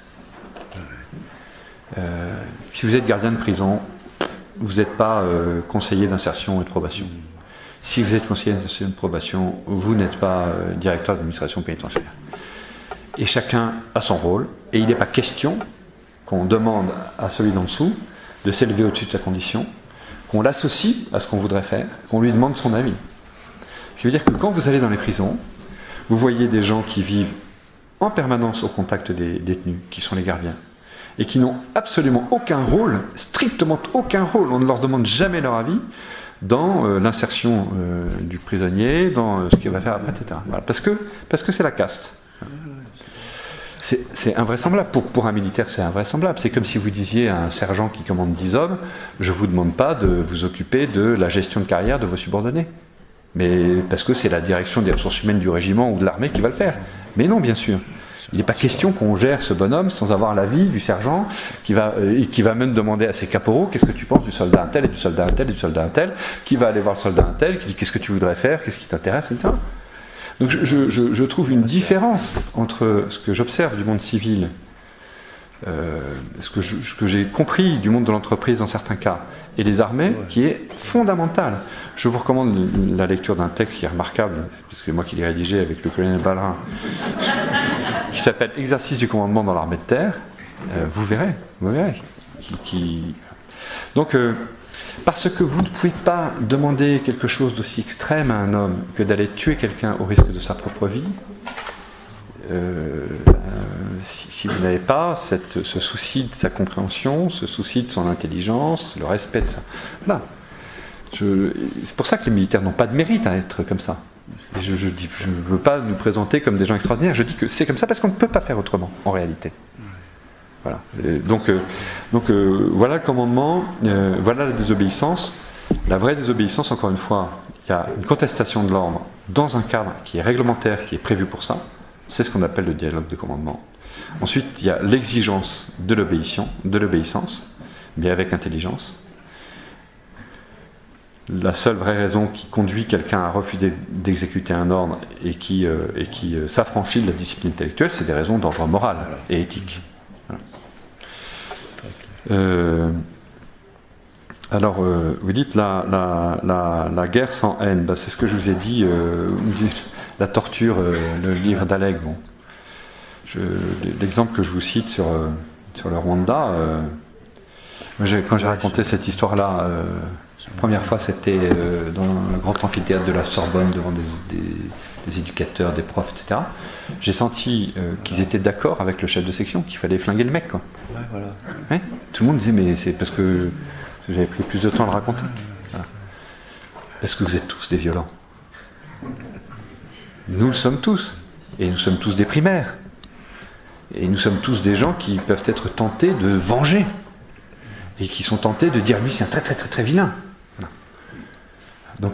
Si vous êtes gardien de prison, vous n'êtes pas conseiller d'insertion et de probation. Si vous êtes conseiller d'insertion et de probation, vous n'êtes pas directeur d'administration pénitentiaire. Et chacun a son rôle, et il n'est pas question qu'on demande à celui d'en dessous de s'élever au-dessus de sa condition, qu'on l'associe à ce qu'on voudrait faire, qu'on lui demande son avis. Ce qui veut dire que quand vous allez dans les prisons, vous voyez des gens qui vivent en permanence au contact des détenus, qui sont les gardiens, et qui n'ont absolument aucun rôle, strictement aucun rôle, on ne leur demande jamais leur avis, dans l'insertion du prisonnier, dans ce qu'il va faire après, etc. Voilà. Parce que c'est la caste. C'est invraisemblable. Pour un militaire, c'est invraisemblable. C'est comme si vous disiez à un sergent qui commande 10 hommes, je ne vous demande pas de vous occuper de la gestion de carrière de vos subordonnés. Mais parce que c'est la direction des ressources humaines du régiment ou de l'armée qui va le faire. Mais non, bien sûr. Il n'est pas question qu'on gère ce bonhomme sans avoir l'avis du sergent qui va même demander à ses caporaux qu'est-ce que tu penses du soldat un tel et du soldat un tel et du soldat un tel, qui va aller voir le soldat un tel, qui dit qu'est-ce que tu voudrais faire, qu'est-ce qui t'intéresse, etc. Donc je trouve une différence entre ce que j'observe du monde civil, ce que j'ai compris du monde de l'entreprise dans certains cas, et les armées, qui est fondamentale. Je vous recommande la lecture d'un texte qui est remarquable, puisque c'est moi qui l'ai rédigé avec le colonel Ballerin, qui s'appelle « Exercice du commandement dans l'armée de terre ». Vous verrez. Donc, parce que vous ne pouvez pas demander quelque chose d'aussi extrême à un homme que d'aller tuer quelqu'un au risque de sa propre vie, si vous n'avez pas ce souci de sa compréhension, ce souci de son intelligence, le respect de ça. Voilà. C'est pour ça que les militaires n'ont pas de mérite à être comme ça. Et je ne veux pas nous présenter comme des gens extraordinaires, je dis que c'est comme ça parce qu'on ne peut pas faire autrement, en réalité. Voilà. Voilà le commandement, voilà la désobéissance. La vraie désobéissance, encore une fois, il y a une contestation de l'ordre dans un cadre qui est réglementaire, qui est prévu pour ça. C'est ce qu'on appelle le dialogue de commandement. Ensuite, il y a l'exigence de l'obéissance, mais avec intelligence. La seule vraie raison qui conduit quelqu'un à refuser d'exécuter un ordre et qui s'affranchit de la discipline intellectuelle, c'est des raisons d'ordre moral et éthique. Voilà. Alors, vous dites la guerre sans haine, c'est ce que je vous ai dit, la torture, le livre d'Alec. Bon. L'exemple que je vous cite sur le Rwanda, quand j'ai raconté cette histoire-là, la première fois c'était dans le grand amphithéâtre de la Sorbonne devant des éducateurs, des profs, etc. J'ai senti qu'ils étaient d'accord avec le chef de section qu'il fallait flinguer le mec, quoi. Ouais, voilà. Ouais, tout le monde disait mais c'est parce que j'avais pris plus de temps à le raconter. Voilà. Parce que vous êtes tous des violents. Nous le sommes tous. Et nous sommes tous des primaires. Et nous sommes tous des gens qui peuvent être tentés de venger. Et qui sont tentés de dire lui c'est un très très très très vilain. Voilà. Donc,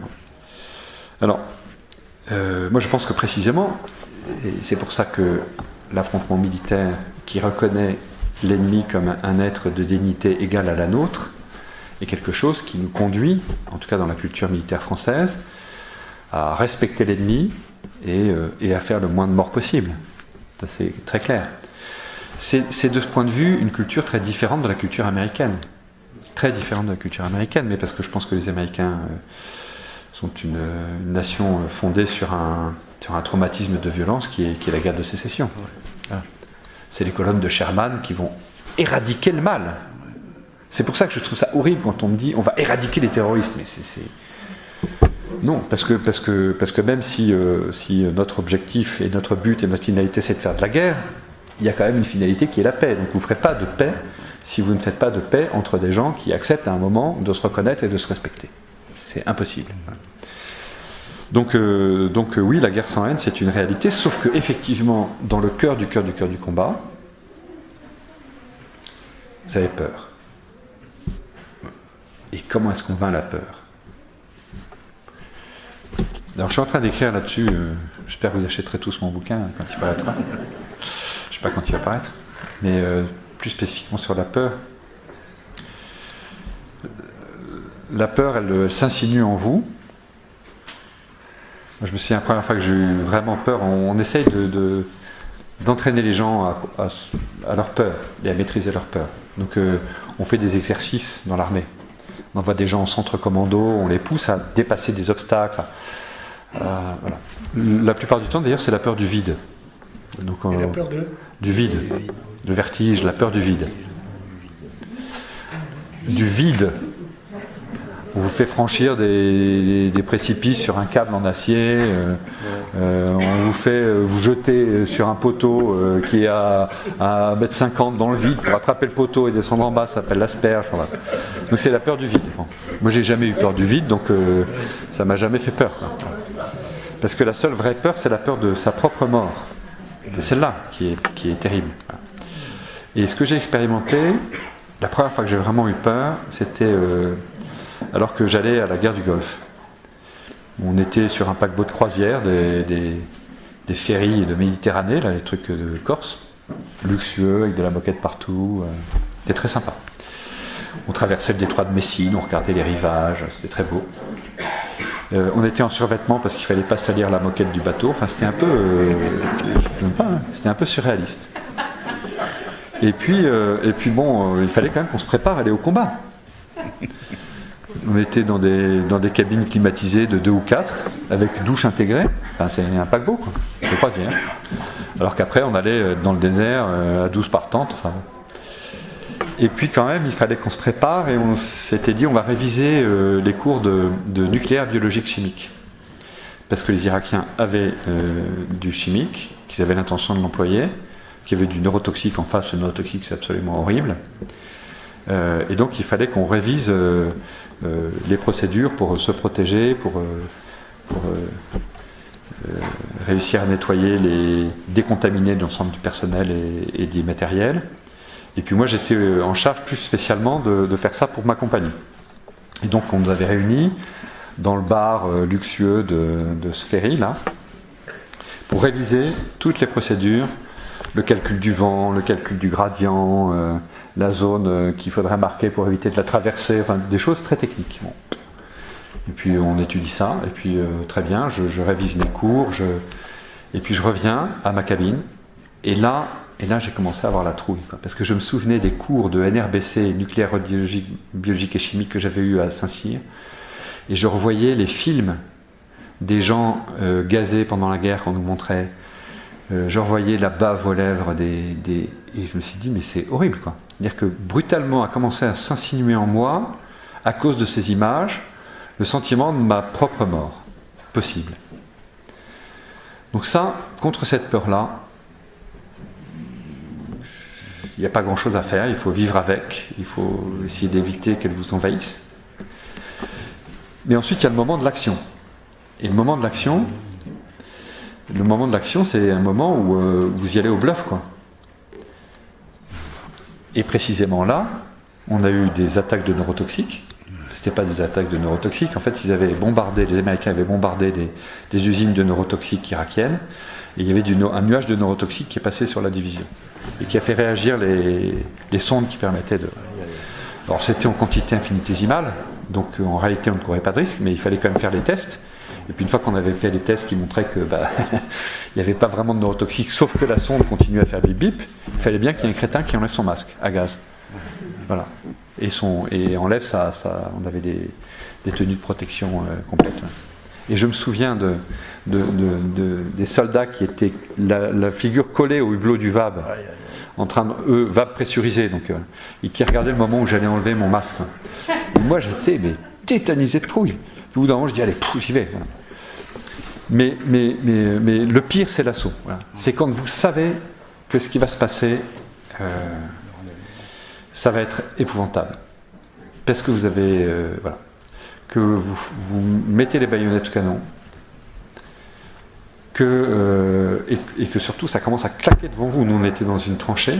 moi je pense que précisément, et c'est pour ça que l'affrontement militaire qui reconnaît l'ennemi comme un être de dignité égale à la nôtre est quelque chose qui nous conduit, en tout cas dans la culture militaire française, à respecter l'ennemi et à faire le moins de morts possible. Ça c'est très clair. C'est de ce point de vue une culture très différente de la culture américaine. Très différente de la culture américaine, mais parce que je pense que les Américains sont une nation fondée sur un traumatisme de violence qui est la guerre de sécession. Voilà. C'est les colonnes de Sherman qui vont éradiquer le mal. C'est pour ça que je trouve ça horrible quand on me dit on va éradiquer les terroristes. Mais non, parce que même si notre objectif et notre but et notre finalité c'est de faire de la guerre, il y a quand même une finalité qui est la paix. Donc vous ne ferez pas de paix si vous ne faites pas de paix entre des gens qui acceptent à un moment de se reconnaître et de se respecter. C'est impossible. Donc oui, la guerre sans haine, c'est une réalité, sauf que effectivement, dans le cœur du combat, vous avez peur. Et comment est-ce qu'on vainc la peur? Alors je suis en train d'écrire là-dessus, j'espère que vous achèterez tous mon bouquin quand il paraîtra. Je ne sais pas quand il va paraître, mais plus spécifiquement sur la peur. La peur, elle s'insinue en vous. Moi, je me souviens la première fois que j'ai eu vraiment peur, on essaye d'entraîner les gens à leur peur et à maîtriser leur peur. Donc on fait des exercices dans l'armée. On envoie des gens en centre commando, on les pousse à dépasser des obstacles. Voilà. La plupart du temps, d'ailleurs, c'est la peur du vide. Donc, la peur du vide, le vertige, la peur du vide. Du vide. On vous fait franchir des précipices sur un câble en acier, on vous fait vous jeter sur un poteau qui est à 1,50 m dans le vide pour attraper le poteau et descendre en bas, ça s'appelle l'asperge. Voilà. Donc c'est la peur du vide. Bon. Moi j'ai jamais eu peur du vide, donc ça m'a jamais fait peur. Quoi. Parce que la seule vraie peur, c'est la peur de sa propre mort. C'est celle-là qui est terrible. Et ce que j'ai expérimenté, la première fois que j'ai vraiment eu peur, c'était alors que j'allais à la guerre du Golfe. On était sur un paquebot de croisière, des ferries de Méditerranée, là, les trucs de Corse, luxueux, avec de la moquette partout. C'était très sympa. On traversait le détroit de Messine, on regardait les rivages, c'était très beau. On était en survêtement parce qu'il ne fallait pas salir la moquette du bateau. Enfin, c'était un peu, c'était un peu surréaliste. Et puis bon, il fallait quand même qu'on se prépare à aller au combat. On était dans des cabines climatisées de 2 ou 4, avec douche intégrée. Enfin, c'est un paquebot, quoi. C'est croisière. Alors qu'après, on allait dans le désert à 12 partantes. Enfin. Et puis quand même, il fallait qu'on se prépare et on s'était dit on va réviser les cours de nucléaire, biologique, chimique. Parce que les Irakiens avaient du chimique, qu'ils avaient l'intention de l'employer, qu'il y avait du neurotoxique en face. Le neurotoxique, c'est absolument horrible. Et donc il fallait qu'on révise les procédures pour se protéger, pour réussir à nettoyer, décontaminer l'ensemble du personnel et des matériels. Et puis moi j'étais en charge plus spécialement de faire ça pour ma compagnie. Et donc on nous avait réunis dans le bar luxueux de ce ferry là, pour réviser toutes les procédures, le calcul du vent, le calcul du gradient, la zone qu'il faudrait marquer pour éviter de la traverser, enfin des choses très techniques. Bon. Et puis on étudie ça, et puis très bien, je révise mes cours, et puis je reviens à ma cabine, et là j'ai commencé à avoir la trouille, parce que je me souvenais des cours de NRBC, nucléaire, biologique et chimique, que j'avais eu à Saint-Cyr, et je revoyais les films des gens gazés pendant la guerre qu'on nous montrait. Je revoyais la bave aux lèvres et je me suis dit, mais c'est horrible, quoi. C'est-à-dire que brutalement a commencé à s'insinuer en moi, à cause de ces images, le sentiment de ma propre mort possible. Donc ça, contre cette peur-là, il n'y a pas grand-chose à faire, il faut vivre avec, il faut essayer d'éviter qu'elle vous envahisse. Mais ensuite, il y a le moment de l'action. Et le moment de l'action, c'est un moment où vous y allez au bluff, quoi. Et précisément là, on a eu des attaques de neurotoxiques. C'était pas des attaques de neurotoxiques. En fait, les Américains avaient bombardé des usines de neurotoxiques irakiennes. Et il y avait un nuage de neurotoxiques qui est passé sur la division. Et qui a fait réagir les sondes qui permettaient de... Alors c'était en quantité infinitésimale. Donc en réalité, on ne courait pas de risque, mais il fallait quand même faire les tests. Et puis une fois qu'on avait fait les tests qui montraient que il n'y avait pas vraiment de neurotoxique, sauf que la sonde continuait à faire bip bip, il fallait bien qu'il y ait un crétin qui enlève son masque à gaz. Voilà. Et enlève ça, on avait des tenues de protection complètes. Et je me souviens des soldats qui étaient la figure collée au hublot du VAB, en train de, VAB pressurisé, donc, et qui regardaient le moment où j'allais enlever mon masque. Et moi j'étais tétanisé de trouille. Au bout d'un moment, je dis allez, j'y vais. Voilà. Mais le pire, c'est l'assaut. Voilà. C'est quand vous savez que ce qui va se passer, ça va être épouvantable. Parce que vous avez, voilà, que vous mettez les baïonnettes au canon, et que surtout ça commence à claquer devant vous. Nous, on était dans une tranchée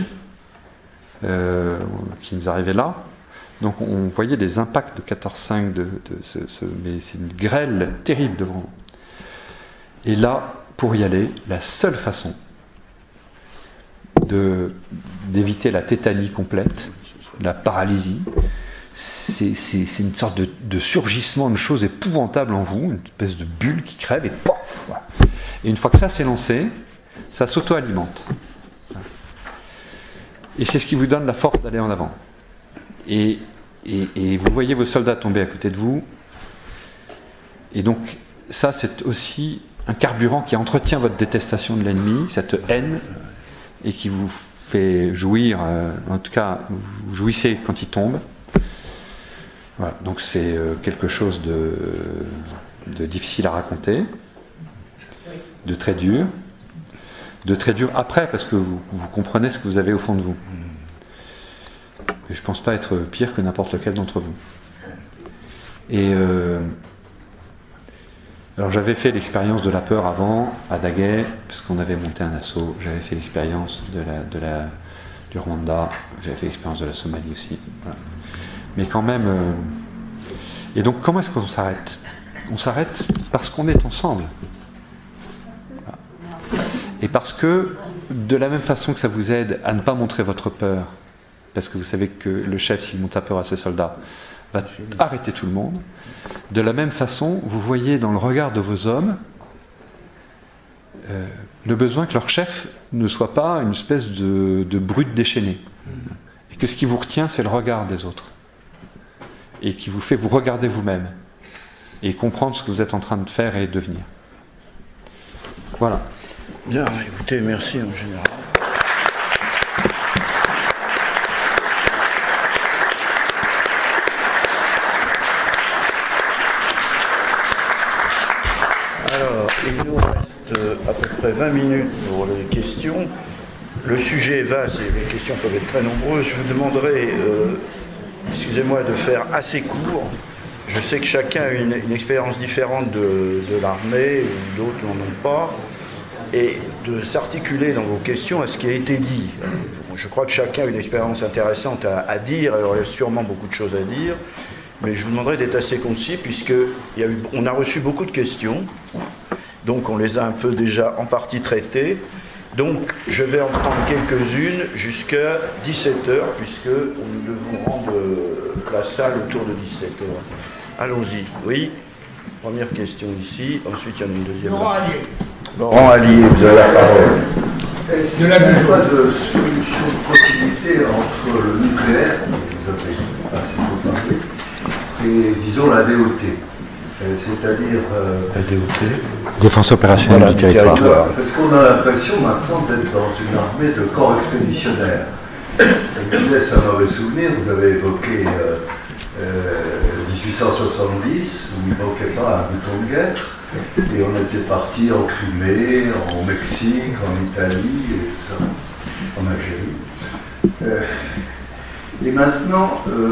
qui nous arrivait là. Donc on voyait les impacts de 14,5 mais c'est une grêle terrible devant nous. Et là, pour y aller, la seule façon d'éviter la tétanie complète, la paralysie, c'est une sorte de surgissement de choses épouvantables en vous, une espèce de bulle qui crève et pof, voilà. Et une fois que ça s'est lancé, ça s'auto-alimente. Et c'est ce qui vous donne la force d'aller en avant. Et vous voyez vos soldats tomber à côté de vous. Et donc, ça, c'est aussi un carburant qui entretient votre détestation de l'ennemi, cette haine, et qui vous fait jouir, en tout cas, vous jouissez quand il tombe. Voilà, donc c'est quelque chose de difficile à raconter, de très dur après, parce que vous comprenez ce que vous avez au fond de vous. Et je ne pense pas être pire que n'importe lequel d'entre vous. Et alors j'avais fait l'expérience de la peur avant, à Daguet, parce qu'on avait monté un assaut. J'avais fait l'expérience du Rwanda, j'avais fait l'expérience de la Somalie aussi. Voilà. Mais quand même... Et donc comment est-ce qu'on s'arrête ? On s'arrête parce qu'on est ensemble. Voilà. Et parce que, de la même façon que ça vous aide à ne pas montrer votre peur, parce que vous savez que le chef, s'il monte à peur à ses soldats, va arrêter tout le monde. De la même façon, vous voyez dans le regard de vos hommes le besoin que leur chef ne soit pas une espèce de brute déchaînée. Et que ce qui vous retient, c'est le regard des autres. Et qui vous fait vous regarder vous-même. Et comprendre ce que vous êtes en train de faire et de devenir. Voilà. Bien, écoutez, merci en général. Alors, il nous reste à peu près 20 minutes pour les questions. Le sujet est vaste et les questions peuvent être très nombreuses. Je vous demanderai, excusez-moi, de faire assez court. Je sais que chacun a une expérience différente de l'armée, ou d'autres n'en ont pas. Et de s'articuler dans vos questions à ce qui a été dit. Je crois que chacun a une expérience intéressante à dire, et il y aurait sûrement beaucoup de choses à dire, mais je vous demanderai d'être assez concis, puisqu'on a reçu beaucoup de questions, donc on les a un peu déjà en partie traitées. Donc je vais en prendre quelques-unes jusqu'à 17h, puisque nous devons rendre la salle autour de 17h. Allons-y. Oui. Première question ici, ensuite il y en a une deuxième. Laurent Allier, vous avez la parole. Est-ce qu'il n'y a pas de solution de continuité entre le nucléaire, vous avez assez peu parlé, et disons la DOT, c'est-à-dire la DOT, Défense opérationnelle du territoire. Parce qu'on a l'impression maintenant d'être dans une armée de corps expéditionnaires. Je vous laisse un mauvais souvenir, vous avez évoqué 1870, où il ne manquait pas un bouton de guerre, et on était parti en Crimée, en Mexique, en Italie, et tout ça, en Algérie. Et maintenant,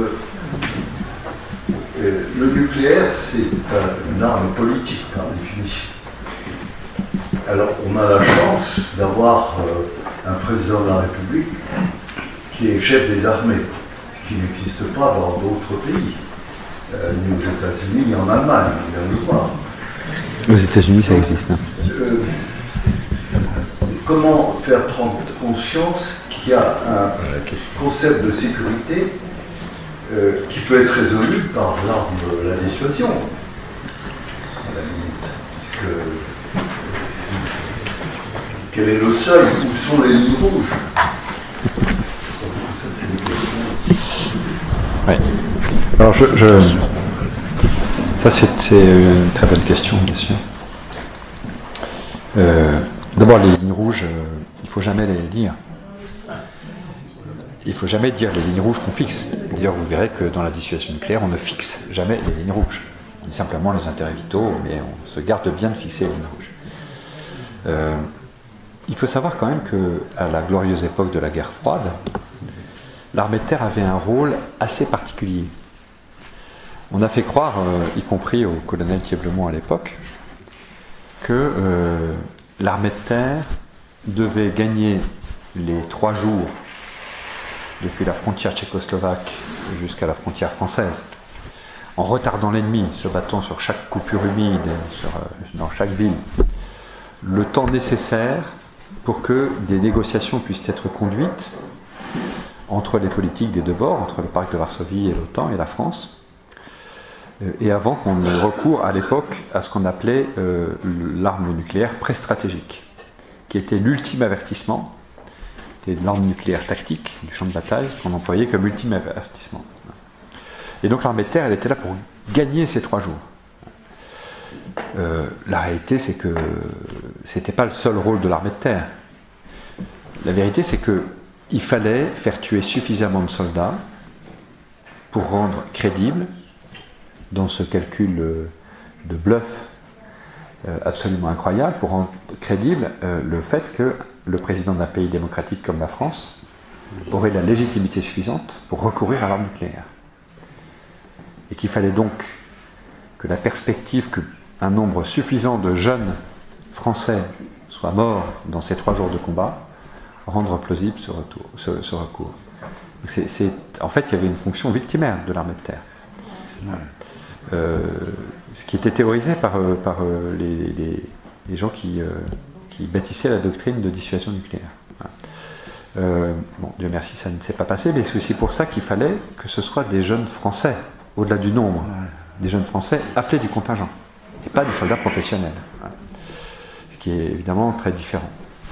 le nucléaire, c'est une arme politique, par définition. Alors, on a la chance d'avoir un président de la République qui est chef des armées, ce qui n'existe pas dans d'autres pays, ni aux États-Unis, ni en Allemagne, on vient de le voir. Aux États-Unis, ça existe. Hein. Comment faire prendre conscience qu'il y a un concept de sécurité qui peut être résolu par l'arme de la dissuasion, à la limite, puisque quel est le seuil, où sont les lignes rouges? Oui. Alors ça c'est une très bonne question, bien sûr. D'abord, les lignes rouges, il ne faut jamais les dire. Il ne faut jamais dire les lignes rouges qu'on fixe. D'ailleurs, vous verrez que dans la dissuasion nucléaire, on ne fixe jamais les lignes rouges. On dit simplement les intérêts vitaux, mais on se garde bien de fixer les lignes rouges. Il faut savoir quand même qu'à la glorieuse époque de la guerre froide, l'armée de terre avait un rôle assez particulier. On a fait croire, y compris au colonel Thieblemont à l'époque, que l'armée de terre devait gagner les 3 jours depuis la frontière tchécoslovaque jusqu'à la frontière française, en retardant l'ennemi, se battant sur chaque coupure humide, dans chaque ville, le temps nécessaire pour que des négociations puissent être conduites entre les politiques des deux bords, entre le pacte de Varsovie et l'OTAN et la France, et avant qu'on ait recours à l'époque à ce qu'on appelait l'arme nucléaire pré-stratégique, qui était l'ultime avertissement. C'était l'arme nucléaire tactique du champ de bataille qu'on employait comme ultime avertissement. Et donc l'armée de terre, elle était là pour gagner ces 3 jours. La réalité, c'est que c'était pas le seul rôle de l'armée de terre. La vérité, c'est qu'il fallait faire tuer suffisamment de soldats pour rendre crédible, dans ce calcul de bluff absolument incroyable, pour rendre crédible le fait que le président d'un pays démocratique comme la France aurait la légitimité suffisante pour recourir à l'arme nucléaire. Et qu'il fallait donc que la perspective qu'un nombre suffisant de jeunes Français soient morts dans ces 3 jours de combat rendre plausible ce recours. En fait, il y avait une fonction victimaire de l'armée de terre. Ce qui était théorisé par les gens qui bâtissaient la doctrine de dissuasion nucléaire. Bon, Dieu merci, ça ne s'est pas passé, mais c'est aussi pour ça qu'il fallait que ce soit des jeunes Français, au-delà du nombre, des jeunes Français appelés du contingent, et pas des soldats professionnels. Ce qui est évidemment très différent.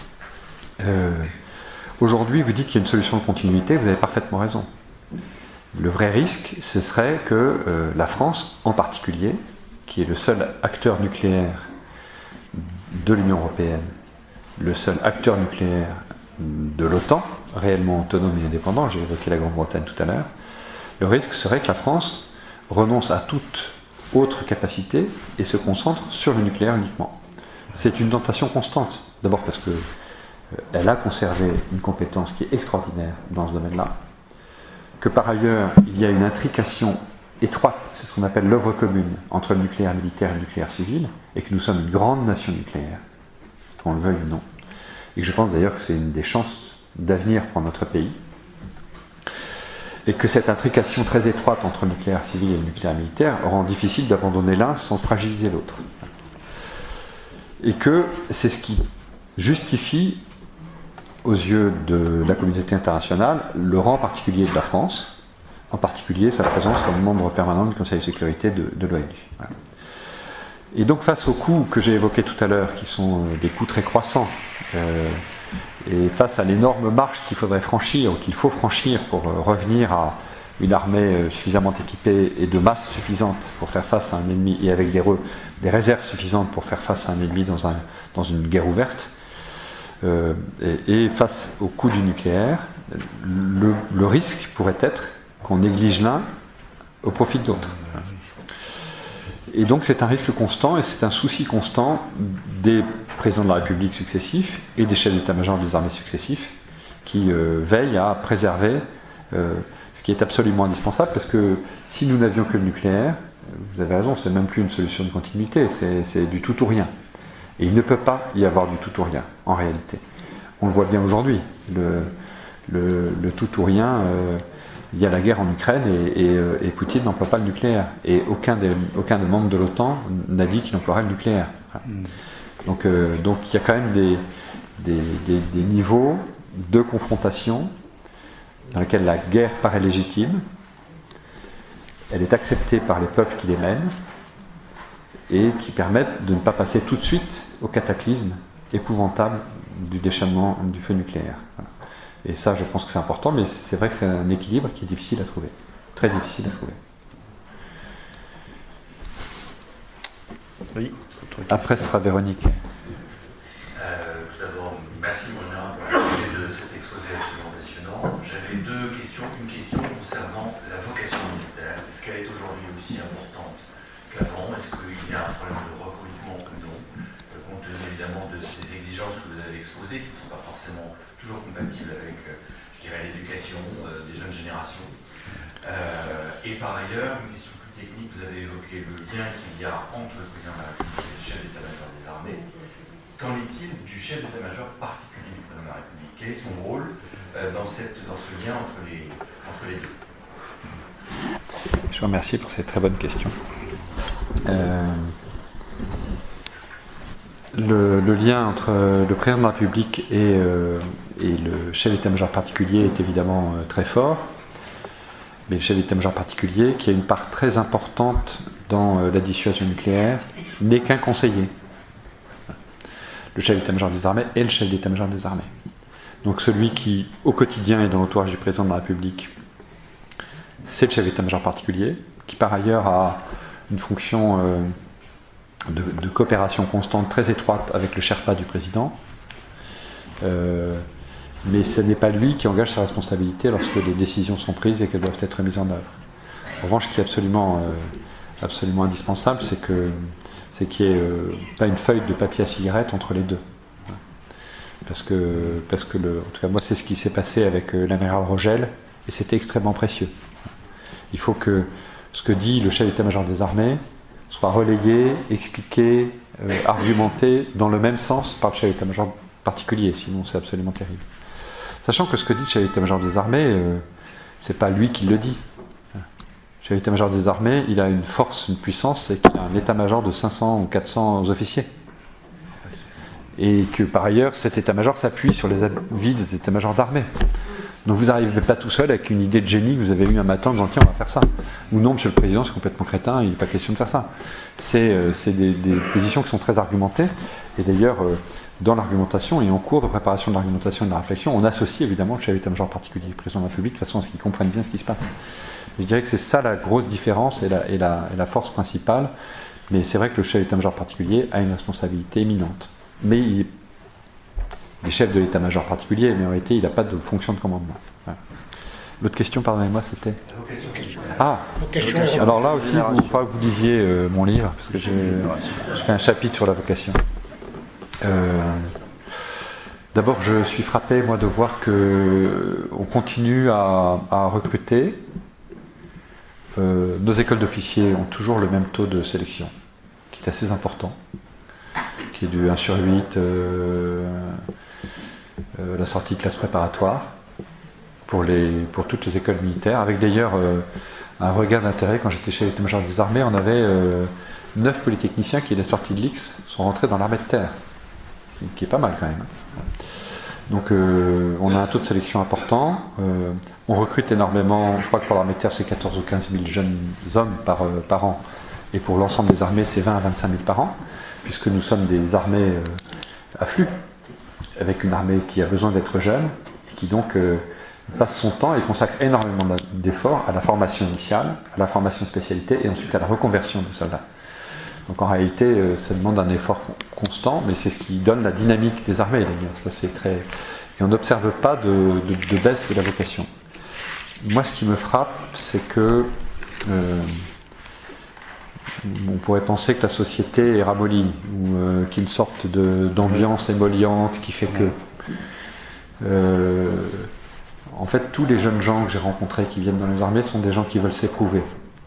Aujourd'hui, vous dites qu'il y a une solution de continuité, vous avez parfaitement raison. Le vrai risque, ce serait que la France, en particulier, qui est le seul acteur nucléaire de l'Union européenne, le seul acteur nucléaire de l'OTAN, réellement autonome et indépendant, j'ai évoqué la Grande-Bretagne tout à l'heure, le risque serait que la France renonce à toute autre capacité et se concentre sur le nucléaire uniquement. C'est une tentation constante, d'abord parce qu'elle a conservé une compétence qui est extraordinaire dans ce domaine-là, que par ailleurs, il y a une intrication étroite, c'est ce qu'on appelle l'œuvre commune, entre le nucléaire militaire et le nucléaire civil, et que nous sommes une grande nation nucléaire, qu'on le veuille ou non. et que je pense d'ailleurs que c'est une des chances d'avenir pour notre pays, et que cette intrication très étroite entre le nucléaire civil et le nucléaire militaire rend difficile d'abandonner l'un sans fragiliser l'autre. Et que c'est ce qui justifie, aux yeux de la communauté internationale, le rang particulier de la France, en particulier sa présence comme membre permanent du Conseil de sécurité de l'ONU. Voilà. Et donc face aux coûts que j'ai évoqués tout à l'heure, qui sont des coûts très croissants, et face à l'énorme marche qu'il faudrait franchir, ou qu'il faut franchir pour revenir à une armée suffisamment équipée et de masse suffisante pour faire face à un ennemi, et avec des réserves suffisantes pour faire face à un ennemi dans une guerre ouverte, et face au coût du nucléaire, le risque pourrait être qu'on néglige l'un au profit de l'autre. Et donc c'est un risque constant et c'est un souci constant des présidents de la République successifs et des chefs d'état-major des armées successifs qui veillent à préserver ce qui est absolument indispensable, parce que si nous n'avions que le nucléaire, vous avez raison, c'est même plus une solution de continuité, c'est du tout ou rien. Et il ne peut pas y avoir du tout ou rien, en réalité. On le voit bien aujourd'hui. Le tout ou rien, il y a la guerre en Ukraine et Poutine n'emploie pas le nucléaire. Et aucun des membres de l'OTAN n'a dit qu'il emploierait le nucléaire. Donc il y a quand même des niveaux de confrontation dans lesquels la guerre paraît légitime, elle est acceptée par les peuples qui les mènent, et qui permettent de ne pas passer tout de suite au cataclysme épouvantable du déchaînement du feu nucléaire. Voilà. Et ça, je pense que c'est important, mais c'est vrai que c'est un équilibre qui est difficile à trouver, très difficile à trouver. Oui. Après, ce sera Véronique. Tout d'abord, merci mon général pour de cet exposé absolument passionnant. J'avais deux questions. Une question concernant la vocation militaire. Est-ce qu'elle est aujourd'hui aussi importante qu'avant? Est-ce qu'il y a un problème de recrutement ou non, compte tenu évidemment de ces exigences que vous avez exposées, qui ne sont pas forcément toujours compatibles avec, je dirais, l'éducation des jeunes générations. Et par ailleurs, une question plus technique, vous avez évoqué le lien qu'il y a entre le président de la République et le chef d'état-major des armées. Qu'en est-il du chef d'état-major particulier du président de la République? Quel est son rôle dans ce lien entre les deux? Je vous remercie pour cette très bonne question. Le lien entre le président de la République et le chef d'état-major particulier est évidemment très fort, mais le chef d'état-major particulier, qui a une part très importante dans la dissuasion nucléaire, n'est qu'un conseiller. Le chef d'état-major des armées est le chef d'état-major des armées. Donc celui qui, au quotidien, est dans l'entourage du président de la République, c'est le chef d'état-major particulier, qui par ailleurs a une fonction de coopération constante très étroite avec le Sherpa du président, mais ce n'est pas lui qui engage sa responsabilité lorsque les décisions sont prises et qu'elles doivent être mises en œuvre. En revanche, ce qui est absolument indispensable, c'est qu'il n'y ait pas une feuille de papier à cigarette entre les deux. Parce que en tout cas moi, c'est ce qui s'est passé avec l'amiral Rogel, et c'était extrêmement précieux. Il faut que ce que dit le chef d'état-major des armées soit relayé, expliqué, argumenté dans le même sens par le chef d'état-major particulier, sinon c'est absolument terrible. Sachant que ce que dit le chef d'état-major des armées, c'est pas lui qui le dit. Le chef d'état-major des armées, il a une force, une puissance, c'est qu'il a un état-major de 500 ou 400 officiers. Et que par ailleurs, cet état-major s'appuie sur les avis des états-majors d'armée. Donc vous n'arrivez pas tout seul avec une idée de génie que vous avez eue un matin en disant tiens, on va faire ça. Ou non, monsieur le président, c'est complètement crétin, il n'est pas question de faire ça. C'est des positions qui sont très argumentées. Et d'ailleurs, dans l'argumentation et en cours de préparation de l'argumentation et de la réflexion, on associe évidemment le chef d'état-major particulier, le président de la République, de façon à ce qu'ils comprennent bien ce qui se passe. Je dirais que c'est ça la grosse différence et la force principale. Mais c'est vrai que le chef d'état-major particulier a une responsabilité éminente. Mais il est chef de l'état-major particulier, mais en réalité, il n'a pas de fonction de commandement. Voilà. L'autre question, pardonnez-moi, c'était... Ah, alors là aussi, il faudra que vous lisiez mon livre, parce que je fais un chapitre sur la vocation. D'abord, je suis frappé, moi, de voir qu'on continue à recruter. Nos écoles d'officiers ont toujours le même taux de sélection, qui est assez important, qui est du 1/8. la sortie de classe préparatoire pour toutes les écoles militaires, avec d'ailleurs un regard d'intérêt. Quand j'étais chez l'état-major des armées, on avait 9 polytechniciens qui, à la sortie de l'X, sont rentrés dans l'armée de terre, qui est pas mal quand même. Donc on a un taux de sélection important, on recrute énormément, je crois que pour l'armée de terre c'est 14 ou 15 000 jeunes hommes par an, et pour l'ensemble des armées c'est 20 à 25 000 par an, puisque nous sommes des armées à flux, avec une armée qui a besoin d'être jeune, et qui donc passe son temps et consacre énormément d'efforts à la formation initiale, à la formation spécialité, et ensuite à la reconversion des soldats. Donc en réalité, ça demande un effort constant, mais c'est ce qui donne la dynamique des armées d'ailleurs. Ça c'est très. Et on n'observe pas de baisse de la vocation. Moi, ce qui me frappe, c'est que on pourrait penser que la société est ramollie, ou qu'il y a une sorte d'ambiance émolliente qui fait que. En fait, tous les jeunes gens que j'ai rencontrés qui viennent dans les armées sont des gens qui veulent s'éprouver.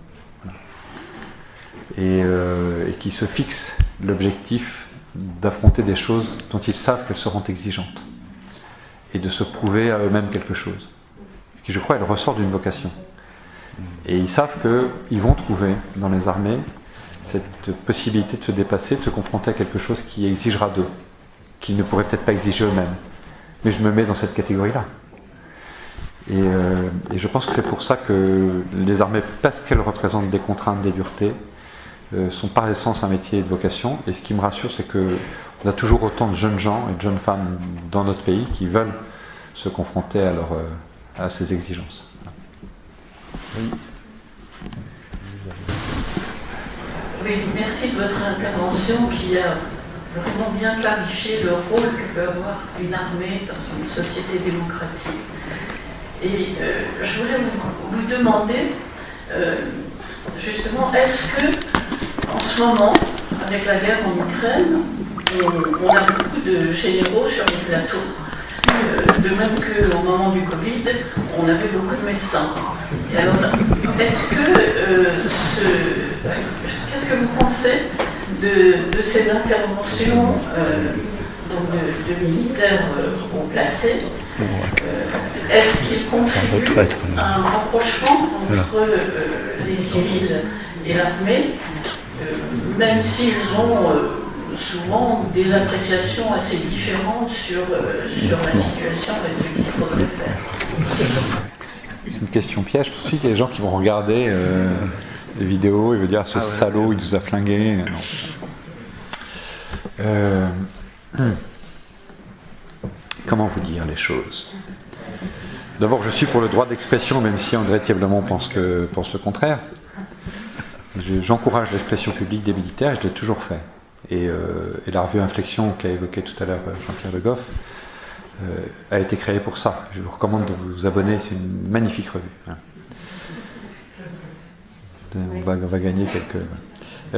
Et qui se fixent l'objectif d'affronter des choses dont ils savent qu'elles seront exigeantes et de se prouver à eux-mêmes quelque chose. Ce qui, je crois, est le ressort d'une vocation. Et ils savent qu'ils vont trouver dans les armées cette possibilité de se dépasser, de se confronter à quelque chose qui exigera d'eux, qu'ils ne pourraient peut-être pas exiger eux-mêmes. Mais je me mets dans cette catégorie-là. Et je pense que c'est pour ça que les armées, parce qu'elles représentent des contraintes, des duretés, sont par essence un métier de vocation. Et ce qui me rassure, c'est qu'on a toujours autant de jeunes gens et de jeunes femmes dans notre pays qui veulent se confronter à ces exigences. Oui. Oui, merci de votre intervention qui a vraiment bien clarifié le rôle que peut avoir une armée dans une société démocratique. Et je voulais vous demander, justement, est-ce que, en ce moment, avec la guerre en Ukraine, on a beaucoup de généraux sur les plateaux, de même qu'au moment du Covid, on avait beaucoup de médecins. Et alors, qu'est-ce que vous pensez de ces interventions de militaires haut placés? Est-ce qu'ils contribuent à un rapprochement entre les civils et l'armée, même s'ils ont souvent des appréciations assez différentes sur la situation et ce qu'il faudrait faire? C'est une question piège. Ensuite, il y a des gens qui vont regarder les vidéos et vont dire ce salaud, il nous a flingués. Comment vous dire les choses? D'abord, je suis pour le droit d'expression, même si André Thieblemont pense le contraire. J'encourage l'expression publique des militaires, et je l'ai toujours fait. Et la revue Inflexion qu'a évoqué tout à l'heure Jean-Pierre Le Goff a été créée pour ça. Je vous recommande de vous abonner, c'est une magnifique revue. On va gagner quelques...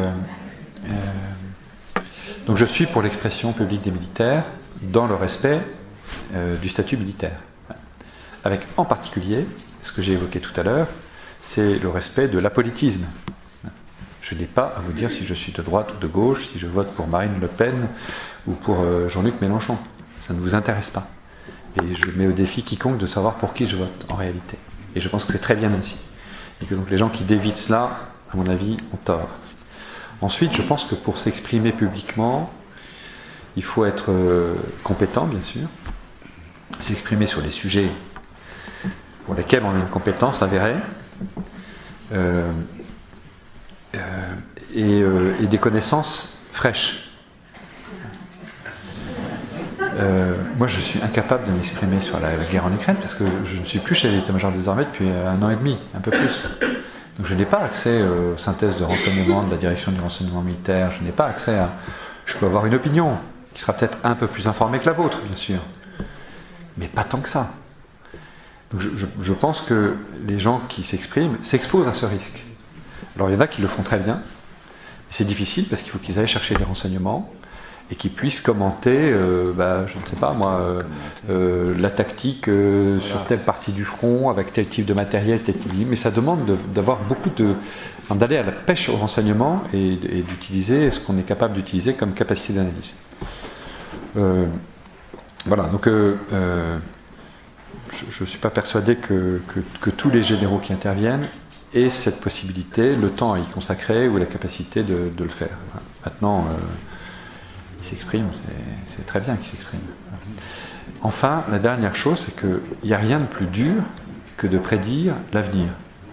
Donc je suis pour l'expression publique des militaires dans le respect du statut militaire. Avec en particulier, ce que j'ai évoqué tout à l'heure, c'est le respect de l'apolitisme. Je n'ai pas à vous dire si je suis de droite ou de gauche, si je vote pour Marine Le Pen ou pour Jean-Luc Mélenchon. Ça ne vous intéresse pas. Et je mets au défi quiconque de savoir pour qui je vote, en réalité. Et je pense que c'est très bien ainsi. Et que donc les gens qui dévitent cela, à mon avis, ont tort. Ensuite, je pense que pour s'exprimer publiquement, il faut être compétent, bien sûr, s'exprimer sur les sujets pour lesquels on a une compétence avérée, et des connaissances fraîches. Moi, je suis incapable de m'exprimer sur la guerre en Ukraine parce que je ne suis plus chez l'état-major des armées depuis 1 an et demi, un peu plus. Donc je n'ai pas accès aux synthèses de renseignement de la direction du renseignement militaire, je n'ai pas accès à... Je peux avoir une opinion qui sera peut-être un peu plus informée que la vôtre, bien sûr, mais pas tant que ça. Donc je pense que les gens qui s'expriment s'exposent à ce risque. Alors il y en a qui le font très bien, mais c'est difficile parce qu'il faut qu'ils aillent chercher des renseignements et qu'ils puissent commenter, je ne sais pas moi, la tactique sur telle partie du front, avec tel type de matériel, mais ça demande d'avoir d'aller à la pêche au renseignement et d'utiliser ce qu'on est capable d'utiliser comme capacité d'analyse. voilà, donc je ne suis pas persuadé que tous les généraux qui interviennent aient cette possibilité, le temps à y consacrer ou la capacité de le faire. Maintenant, ils s'expriment, c'est très bien qu'ils s'expriment. Enfin, la dernière chose, c'est qu'il n'y a rien de plus dur que de prédire l'avenir.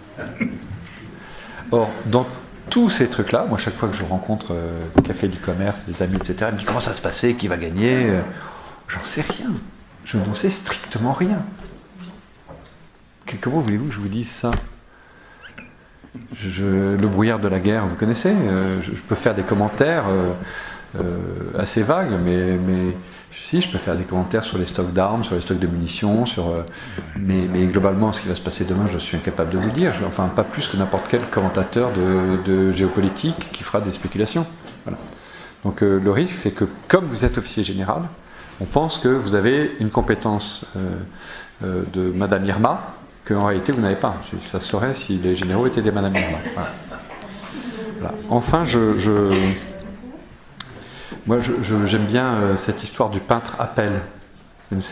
Or, dans tous ces trucs-là, moi, chaque fois que je rencontre Café du Commerce, des amis, etc., ils me disent comment ça va se passer, qui va gagner, j'en sais rien. Je n'en sais strictement rien. Comment voulez-vous que je vous dise ça? Le brouillard de la guerre, vous connaissez, je peux faire des commentaires assez vagues, mais si, je peux faire des commentaires sur les stocks d'armes, sur les stocks de munitions, mais globalement, ce qui va se passer demain, je suis incapable de vous dire. Enfin, pas plus que n'importe quel commentateur de géopolitique qui fera des spéculations. Voilà. Donc le risque, c'est que comme vous êtes officier général, on pense que vous avez une compétence de Madame Irma, qu'en réalité vous n'avez pas. Ça se saurait si les généraux étaient des Madame Irma. Voilà. Voilà. Enfin, moi, j'aime bien cette histoire du peintre Appel. Vous connaissez ?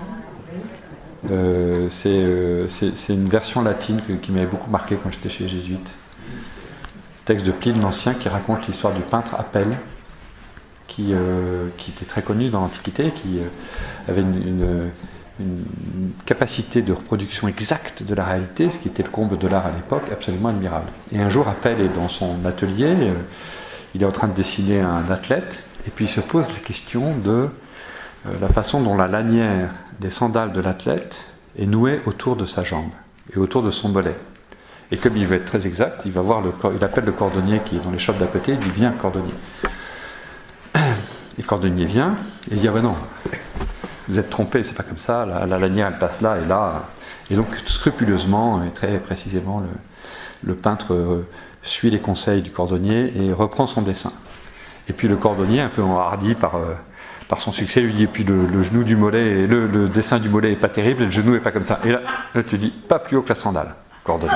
C'est une version latine qui m'avait beaucoup marqué quand j'étais chez les Jésuites. Texte de Pline l'Ancien qui raconte l'histoire du peintre Appel, qui était très connu dans l'Antiquité, qui avait une capacité de reproduction exacte de la réalité, ce qui était le comble de l'art à l'époque, absolument admirable. Et un jour, Appel est dans son atelier, il est en train de dessiner un athlète, et puis il se pose la question de la façon dont la lanière des sandales de l'athlète est nouée autour de sa jambe et autour de son mollet. Et comme il veut être très exact, il appelle le cordonnier qui est dans les shops d'à côté, il dit « Viens, cordonnier ». Et le cordonnier vient, et il dit « Ah ben non, vous êtes trompé, c'est pas comme ça, la lanière elle passe là et là ». Et donc scrupuleusement et très précisément, le peintre suit les conseils du cordonnier et reprend son dessin. Et puis le cordonnier, un peu enhardi par son succès, lui dit, et puis le genou du mollet, le dessin du mollet est pas terrible, et le genou est pas comme ça. Et là tu dis, pas plus haut que la sandale, cordonnier.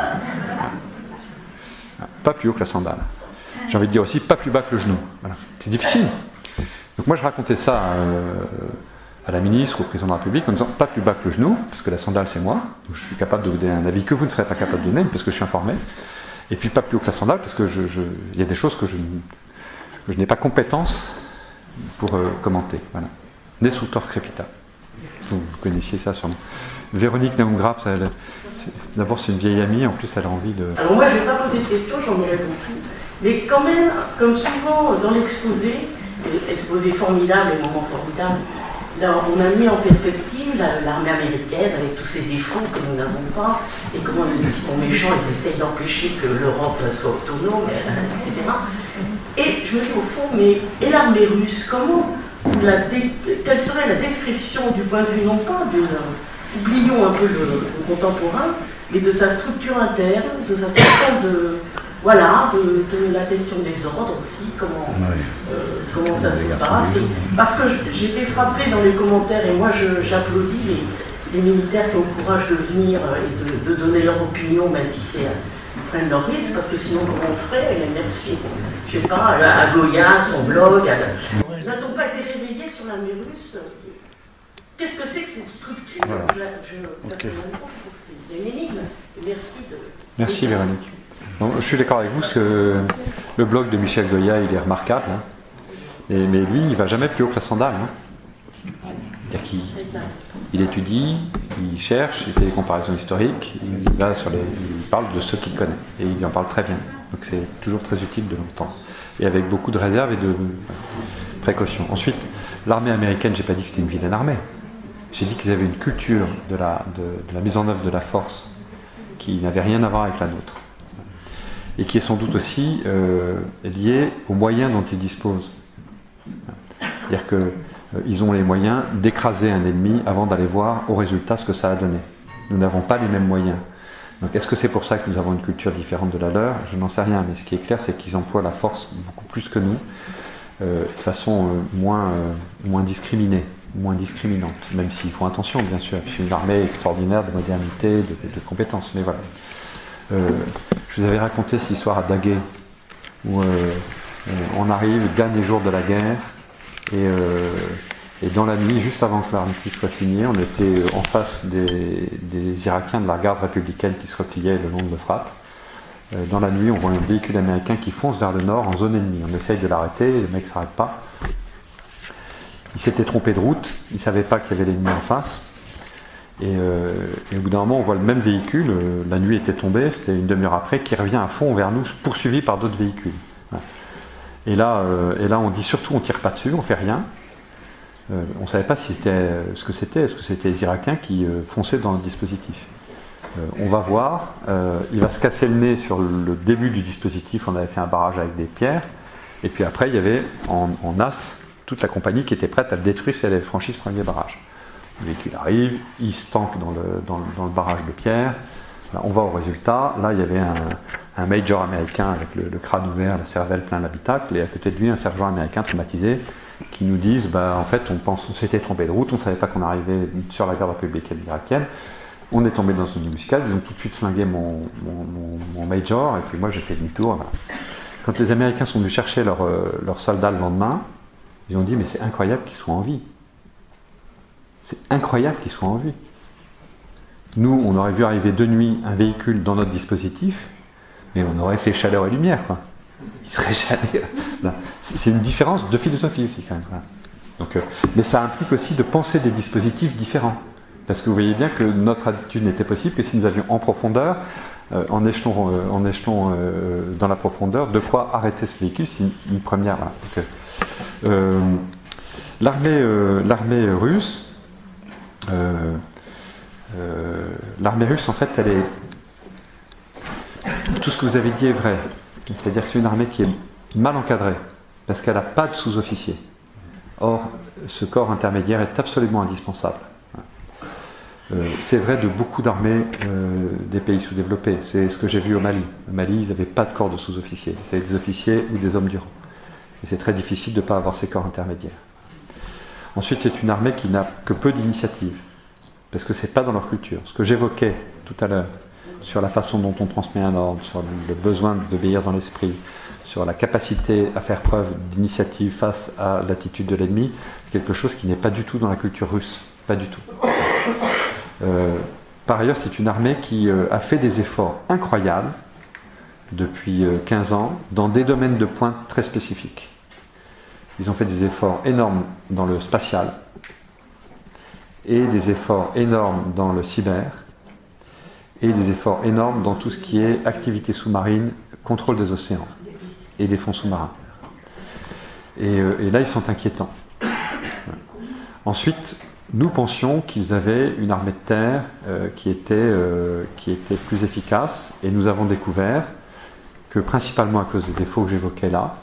Pas plus haut que la sandale. J'ai envie de dire aussi, pas plus bas que le genou. Voilà. C'est difficile. Donc moi je racontais ça à la ministre, au président de la République, en disant, pas plus bas que le genou, parce que la sandale c'est moi, donc je suis capable de vous donner un avis que vous ne serez pas capable de donner, parce que je suis informé. Et puis pas plus haut que la sandale, parce que il y a des choses que je n'ai pas compétence pour commenter. Voilà. Nesutor crepita. Vous connaissiez ça sûrement. Véronique Naumgraf, d'abord c'est une vieille amie, en plus elle a envie de... Alors moi je ne vais pas poser de questions, j'en ai répondu. Mais quand même, comme souvent dans l'exposé formidable et moment formidable, là, on a mis en perspective l'armée américaine avec tous ses défauts que nous n'avons pas, et comment ils sont méchants, ils essayent d'empêcher que l'Europe soit autonome, etc. Et je me dis au fond, mais et l'armée russe, quelle serait la description du point de vue non pas oublions un peu le contemporain, mais de sa structure interne, de sa façon de la question des ordres aussi, comment ça se passe. Parce que j'étais frappée dans les commentaires, et moi j'applaudis les militaires qui ont le courage de venir et de donner leur opinion, même si ils prennent leur risque, parce que sinon comment on ferait? Merci. Je sais pas, à Goya, son blog. N'a-t-on pas été réveillé sur l'armée russe? Qu'est-ce que c'est que cette structure? Voilà. Personnellement, je trouve que c'est une énigme. Merci Véronique. Bon, je suis d'accord avec vous, parce que le blog de Michel Goya, il est remarquable. Hein. Mais lui, il ne va jamais plus haut que la sandale. Hein. C'est-à-dire qu'il étudie, il cherche, il fait des comparaisons historiques, il parle de ceux qu'il connaît. Et il en parle très bien. Donc c'est toujours très utile de l'entendre. Et avec beaucoup de réserve et de précaution. Ensuite, l'armée américaine, j'ai pas dit que c'était une vilaine armée. J'ai dit qu'ils avaient une culture de la mise en œuvre de la force qui n'avait rien à voir avec la nôtre. Et qui est sans doute aussi liée aux moyens dont ils disposent. C'est-à-dire qu'ils ont les moyens d'écraser un ennemi avant d'aller voir au résultat ce que ça a donné. Nous n'avons pas les mêmes moyens. Donc est-ce que c'est pour ça que nous avons une culture différente de la leur? Je n'en sais rien, mais ce qui est clair, c'est qu'ils emploient la force beaucoup plus que nous, de façon moins discriminée, moins discriminante, même s'ils font attention, bien sûr. C'est une armée extraordinaire de modernité, de compétences, mais voilà. Je vous avais raconté cette histoire à Daguet, où on arrive le dernier jour de la guerre, et Et dans la nuit, juste avant que l'armistice soit signé, on était en face des Irakiens de la garde républicaine qui se repliaient le long de l'Euphrate. Dans la nuit, on voit un véhicule américain qui fonce vers le nord en zone ennemie. On essaye de l'arrêter, le mec ne s'arrête pas. Il s'était trompé de route, il ne savait pas qu'il y avait l'ennemi en face. Et au bout d'un moment, on voit le même véhicule, la nuit était tombée, c'était une demi-heure après, qui revient à fond vers nous, poursuivi par d'autres véhicules. Voilà. Et là, on dit surtout, on ne tire pas dessus, on ne fait rien. On ne savait pas ce que c'était, est-ce que c'était les Irakiens qui fonçaient dans le dispositif. On va voir, il va se casser le nez sur le début du dispositif, on avait fait un barrage avec des pierres, et puis après, il y avait en as toute la compagnie qui était prête à le détruire si elle avait franchi ce premier barrage. Le véhicule arrive, il se tanque dans le barrage de pierre. Là, on va au résultat. Là, il y avait un major américain avec le crâne ouvert, la cervelle plein l'habitacle, et à côté de lui, un sergent américain traumatisé qui nous disent en fait, on s'était trompé de route, on ne savait pas qu'on arrivait sur la garde républicaine irakienne. On est tombé dans une embuscade, ils ont tout de suite flingué mon major, et puis moi j'ai fait demi-tour. Voilà. Quand les Américains sont venus chercher leurs soldats le lendemain, ils ont dit mais c'est incroyable qu'ils soient en vie. C'est incroyable qu'ils soient en vie. Nous, on aurait vu arriver de nuit un véhicule dans notre dispositif, mais on aurait fait chaleur et lumière, quoi. Il serait jamais... C'est une différence de philosophie aussi, quand même. Voilà. Donc, mais ça implique aussi de penser des dispositifs différents. Parce que vous voyez bien que notre attitude n'était possible que si nous avions en profondeur, en échelon dans la profondeur, de quoi arrêter ce véhicule, c'est une première. Voilà. Donc, l'armée russe, en fait, elle est... Tout ce que vous avez dit est vrai. C'est-à-dire que c'est une armée qui est mal encadrée, parce qu'elle n'a pas de sous-officiers. Or, ce corps intermédiaire est absolument indispensable. C'est vrai de beaucoup d'armées des pays sous-développés. C'est ce que j'ai vu au Mali. Au Mali, ils n'avaient pas de corps de sous-officiers. C'était des officiers ou des hommes du rang. Et c'est très difficile de ne pas avoir ces corps intermédiaires. Ensuite, c'est une armée qui n'a que peu d'initiative, parce que ce n'est pas dans leur culture. Ce que j'évoquais tout à l'heure, sur la façon dont on transmet un ordre, sur le besoin d'obéir dans l'esprit, sur la capacité à faire preuve d'initiative face à l'attitude de l'ennemi, c'est quelque chose qui n'est pas du tout dans la culture russe. Pas du tout. Par ailleurs, c'est une armée qui a fait des efforts incroyables depuis 15 ans dans des domaines de pointe très spécifiques. Ils ont fait des efforts énormes dans le spatial et des efforts énormes dans le cyber et des efforts énormes dans tout ce qui est activité sous-marine, contrôle des océans et des fonds sous-marins. Et là, ils sont inquiétants. Ensuite, nous pensions qu'ils avaient une armée de terre qui était plus efficace, et nous avons découvert que, principalement à cause des défauts que j'évoquais là,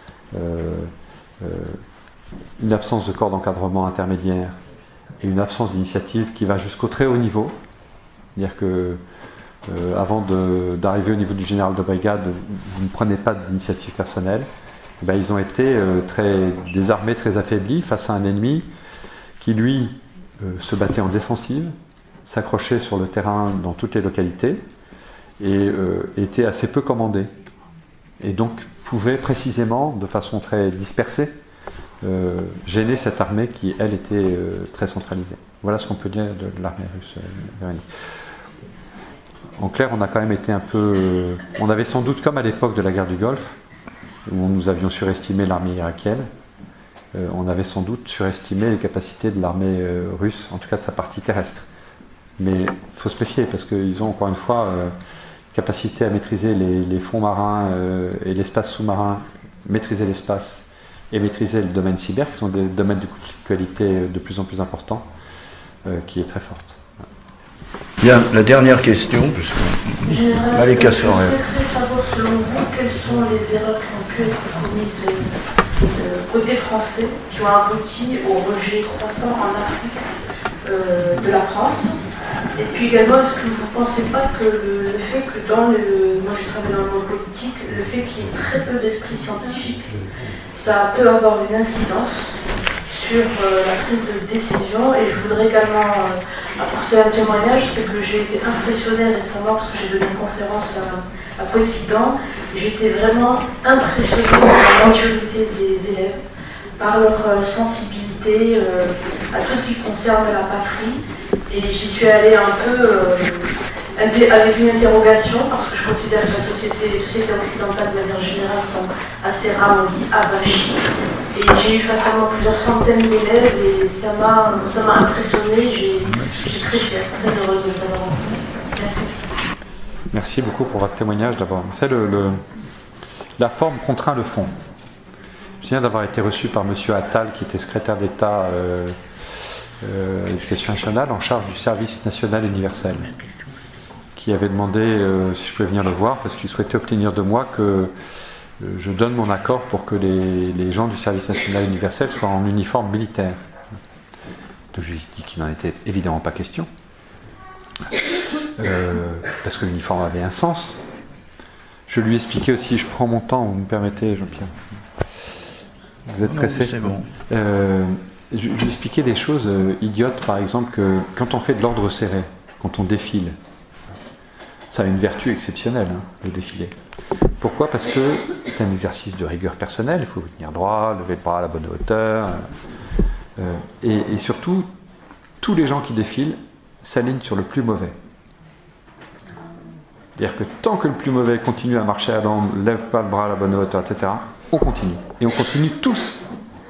une absence de corps d'encadrement intermédiaire et une absence d'initiative qui va jusqu'au très haut niveau, c'est-à-dire que avant d'arriver au niveau du général de brigade, vous ne prenez pas d'initiative personnelle, ils ont été des armées très affaiblies face à un ennemi qui, lui, se battait en défensive, s'accrochait sur le terrain dans toutes les localités, et était assez peu commandé. Et donc pouvait précisément, de façon très dispersée, gêner cette armée qui, elle, était très centralisée. Voilà ce qu'on peut dire de l'armée russe, Véronique. En clair, on a quand même été un peu... on avait sans doute, comme à l'époque de la guerre du Golfe, où nous avions surestimé l'armée irakienne, on avait sans doute surestimé les capacités de l'armée russe, en tout cas de sa partie terrestre. Mais il faut se méfier, parce qu'ils ont encore une fois capacité à maîtriser les fonds marins et l'espace sous-marin, maîtriser l'espace et maîtriser le domaine cyber, qui sont des domaines de conflictualité de plus en plus importants, qui est très forte. Bien, la dernière question. Allez, Cassor. Je souhaiterais savoir, selon vous, quelles sont les erreurs qui ont pu être commises côté français, qui ont abouti au rejet croissant en Afrique de la France. Et puis également, est-ce que vous ne pensez pas que le fait que moi j'ai travaillé dans le monde politique, le fait qu'il y ait très peu d'esprit scientifique, ça peut avoir une incidence sur la prise de décision? Et je voudrais également apporter un témoignage, c'est que j'ai été impressionnée récemment parce que j'ai donné une conférence à Pointe-Quidan. J'étais vraiment impressionnée par la maturité des élèves, par leur sensibilité à tout ce qui concerne la patrie. Et j'y suis allée un peu avec une interrogation, parce que je considère que les sociétés occidentales de manière générale sont assez ramollies, avachées. Et j'ai eu face à moi plusieurs centaines d'élèves et ça m'a impressionnée. Je suis très fière, très heureuse de t'avoir rencontré. Merci. Merci beaucoup pour votre témoignage d'abord. C'est la forme contraint le fond. Je viens d'avoir été reçu par M. Attal, qui était secrétaire d'État à l'Éducation nationale, en charge du service national universel, qui avait demandé si je pouvais venir le voir, parce qu'il souhaitait obtenir de moi que je donne mon accord pour que les gens du service national universel soient en uniforme militaire. Donc je lui ai dit qu'il n'en était évidemment pas question, parce que l'uniforme avait un sens. Je lui ai expliqué aussi, je prends mon temps, vous me permettez, Jean-Pierre? Vous êtes pressé? C'est bon. Je lui ai expliqué des choses idiotes, par exemple, que quand on fait de l'ordre serré, quand on défile, ça a une vertu exceptionnelle, hein, le défilé. Pourquoi? Parce que c'est un exercice de rigueur personnelle, il faut vous tenir droit, lever le bras à la bonne hauteur, et surtout, tous les gens qui défilent s'alignent sur le plus mauvais. C'est-à-dire que tant que le plus mauvais continue à marcher à l'angle, lève pas le bras à la bonne hauteur, etc., on continue. Et on continue tous.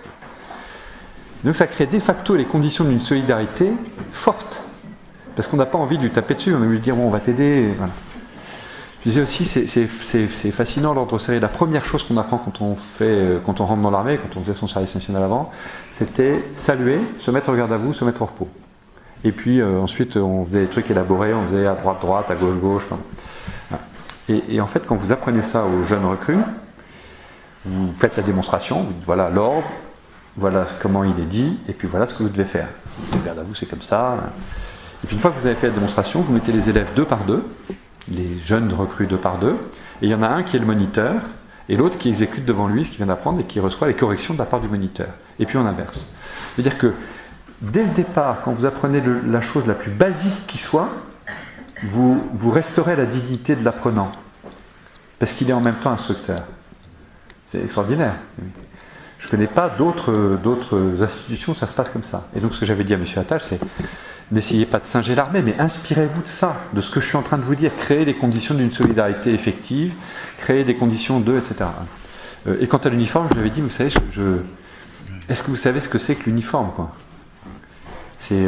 Donc ça crée de facto les conditions d'une solidarité forte. Parce qu'on n'a pas envie de lui taper dessus, on a envie de lui dire bon, on va t'aider. Voilà. Je disais aussi, c'est fascinant l'ordre serré. La première chose qu'on apprend quand on rentre dans l'armée, quand on faisait son service national avant, c'était saluer, se mettre au garde à vous, se mettre au repos. Et puis ensuite, on faisait des trucs élaborés, on faisait à droite, à gauche. Enfin, voilà. Et en fait, quand vous apprenez ça aux jeunes recrues, vous faites la démonstration, vous dites voilà l'ordre, voilà comment il est dit, et puis voilà ce que vous devez faire. Le garde à vous, c'est comme ça. Et puis une fois que vous avez fait la démonstration, vous mettez les élèves 2 par 2, les jeunes recrues 2 par 2, et il y en a un qui est le moniteur, et l'autre qui exécute devant lui ce qu'il vient d'apprendre et qui reçoit les corrections de la part du moniteur. Et puis on inverse. C'est-à-dire que dès le départ, quand vous apprenez la chose la plus basique qui soit, vous restaurez la dignité de l'apprenant, parce qu'il est en même temps instructeur. C'est extraordinaire. Je ne connais pas d'autres institutions où ça se passe comme ça. Et donc ce que j'avais dit à M. Attal, c'est n'essayez pas de singer l'armée, mais inspirez-vous de ça, de ce que je suis en train de vous dire. Créez les conditions d'une solidarité effective, créez des conditions etc. Et quant à l'uniforme, je lui avais dit, vous savez, est-ce que vous savez ce que c'est que l'uniforme, quoi? C'est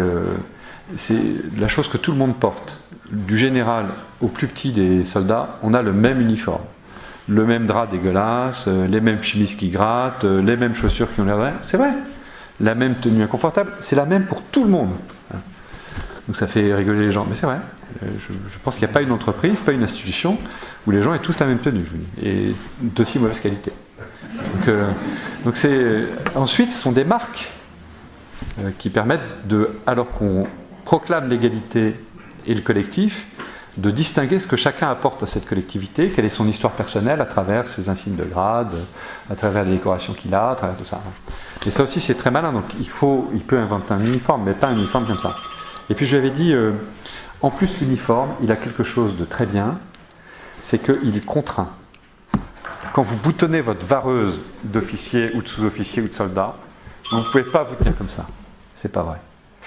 la chose que tout le monde porte. Du général au plus petit des soldats, on a le même uniforme. Le même drap dégueulasse, les mêmes chemises qui grattent, les mêmes chaussures qui ont l'air de rien. C'est vrai. La même tenue inconfortable, c'est la même pour tout le monde. Donc ça fait rigoler les gens, mais c'est vrai. Je pense qu'il n'y a pas une entreprise, pas une institution où les gens aient tous la même tenue, je vous dis, et d'aussi mauvaise qualité. Donc ensuite, ce sont des marques qui permettent alors qu'on proclame l'égalité et le collectif, de distinguer ce que chacun apporte à cette collectivité, quelle est son histoire personnelle à travers ses insignes de grade, à travers les décorations qu'il a, à travers tout ça. Et ça aussi c'est très malin, donc il peut inventer un uniforme, mais pas un uniforme comme ça. Et puis je lui avais dit, en plus l'uniforme, il a quelque chose de très bien, c'est qu'il est contraint. Quand vous boutonnez votre vareuse d'officier ou de sous-officier ou de soldat, vous ne pouvez pas vous tenir comme ça. C'est pas vrai.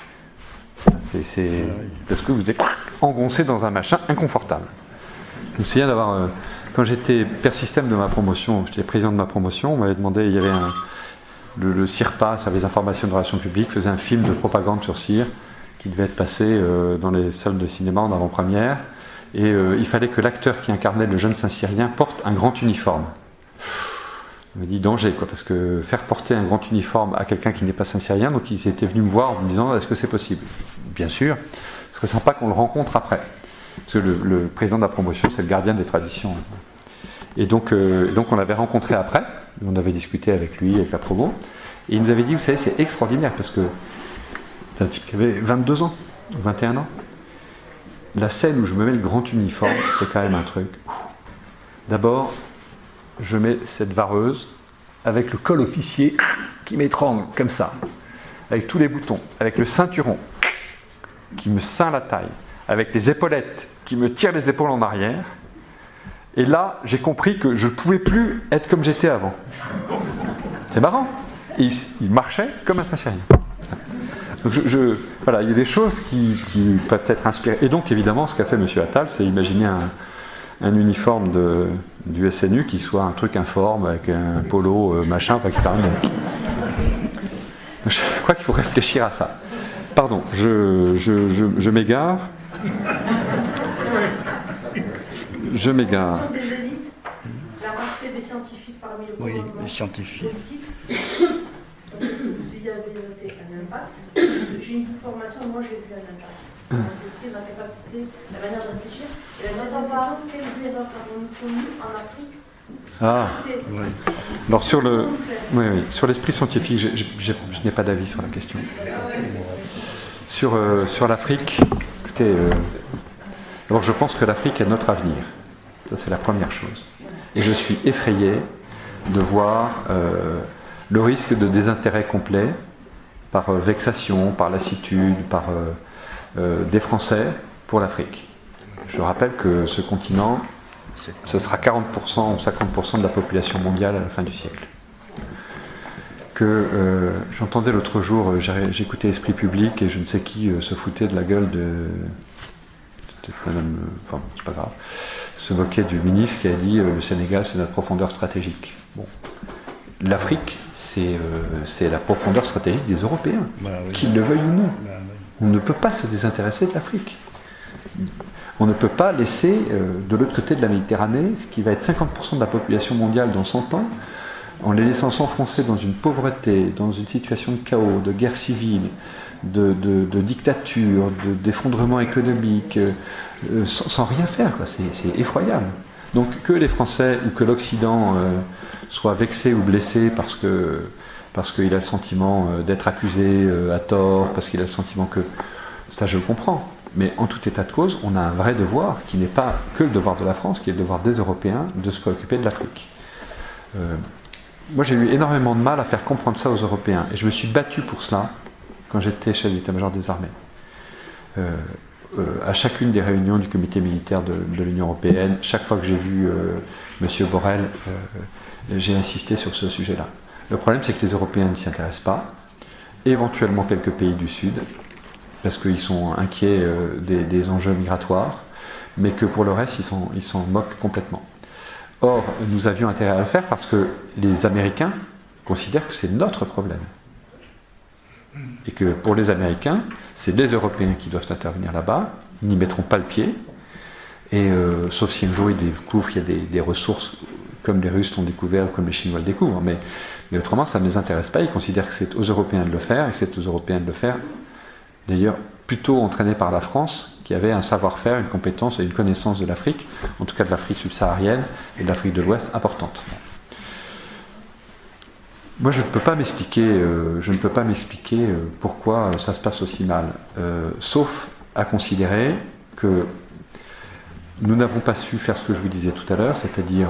Parce que vous êtes engoncé dans un machin inconfortable. Je me souviens d'avoir, quand j'étais père système de ma promotion, j'étais président de ma promotion, on m'avait demandé, il y avait le CIRPA, Service d'information de relations publiques, faisait un film de propagande sur CIR qui devait être passé dans les salles de cinéma en avant-première, et il fallait que l'acteur qui incarnait le jeune Saint-Cyrien porte un grand uniforme. On m'a dit danger, quoi, parce que faire porter un grand uniforme à quelqu'un qui n'est pas Saint-Cyrien, donc ils étaient venus me voir en me disant est-ce que c'est possible? Bien sûr, ce serait sympa qu'on le rencontre après, parce que le président de la promotion c'est le gardien des traditions. Et donc on l'avait rencontré après, on avait discuté avec lui, avec la promo, et il nous avait dit, vous savez, c'est extraordinaire, parce que c'est un type qui avait 22 ans, 21 ans. La scène où je me mets le grand uniforme, c'est quand même un truc. D'abord, je mets cette vareuse avec le col officier qui m'étrangle comme ça, avec tous les boutons, avec le ceinturon qui me ceint la taille, avec les épaulettes qui me tirent les épaules en arrière. Et là, j'ai compris que je ne pouvais plus être comme j'étais avant. C'est marrant. Et il marchait comme un Saint-Cyrien. Donc voilà, il y a des choses qui peuvent être inspirées. Et donc, évidemment, ce qu'a fait M. Attal, c'est imaginer un uniforme du SNU qui soit un truc informe, avec un polo, machin, enfin, qui paraît bon. Je crois qu'il faut réfléchir à ça. Pardon, je m'égare. Je m'égare. Des élites, la rareté des scientifiques parmi le gouvernement les scientifiques. politique. Est-ce que vous y avez noté un impact? J'ai une formation, moi j'ai vu un impact. La capacité, la manière de réfléchir. Et la deuxième question, quelles erreurs avons-nous commises en Afrique? Alors sur l'esprit scientifique, je n'ai pas d'avis sur la question. Sur l'Afrique, écoutez, d'abord je pense que l'Afrique est notre avenir. Ça c'est la première chose. Et je suis effrayé de voir le risque de désintérêt complet par vexation, par lassitude, par des Français pour l'Afrique. Je rappelle que ce continent, ce sera 40% ou 50% de la population mondiale à la fin du siècle. J'entendais l'autre jour, j'écoutais Esprit Public et je ne sais qui se foutait de la gueule de madame, enfin c'est pas grave, se moquait du ministre qui a dit le Sénégal c'est notre profondeur stratégique. Bon. L'Afrique c'est la profondeur stratégique des Européens, qu'ils le veuillent ou non. On ne peut pas se désintéresser de l'Afrique. On ne peut pas laisser de l'autre côté de la Méditerranée, ce qui va être 50% de la population mondiale dans 100 ans, en les laissant s'enfoncer dans une pauvreté, dans une situation de chaos, de guerre civile, de dictature, d'effondrement économique, sans rien faire. C'est effroyable. Donc que les Français ou que l'Occident soit vexé ou blessé parce qu'il a le sentiment d'être accusé à tort, parce qu'il a le sentiment que... Ça je le comprends. Mais en tout état de cause, on a un vrai devoir qui n'est pas que le devoir de la France, qui est le devoir des Européens de se préoccuper de l'Afrique. Moi j'ai eu énormément de mal à faire comprendre ça aux Européens et je me suis battu pour cela quand j'étais chef d'état-major des armées. À chacune des réunions du comité militaire de l'Union européenne, chaque fois que j'ai vu M. Borrell, j'ai insisté sur ce sujet-là. Le problème c'est que les Européens ne s'y intéressent pas, éventuellement quelques pays du Sud, parce qu'ils sont inquiets des enjeux migratoires, mais que pour le reste, ils s'en moquent complètement. Or, nous avions intérêt à le faire parce que les Américains considèrent que c'est notre problème. Et que pour les Américains, c'est les Européens qui doivent intervenir là-bas, ils n'y mettront pas le pied, et sauf si un jour ils découvrent qu'il y a des ressources comme les Russes l'ont découvert ou comme les Chinois le découvrent, mais autrement ça ne les intéresse pas, ils considèrent que c'est aux Européens de le faire, et que c'est aux Européens de le faire, d'ailleurs plutôt entraîné par la France, qui avait un savoir-faire, une compétence et une connaissance de l'Afrique, en tout cas de l'Afrique subsaharienne et de l'Afrique de l'Ouest, importante. Moi, je ne peux pas m'expliquer pourquoi ça se passe aussi mal, sauf à considérer que nous n'avons pas su faire ce que je vous disais tout à l'heure, c'est-à-dire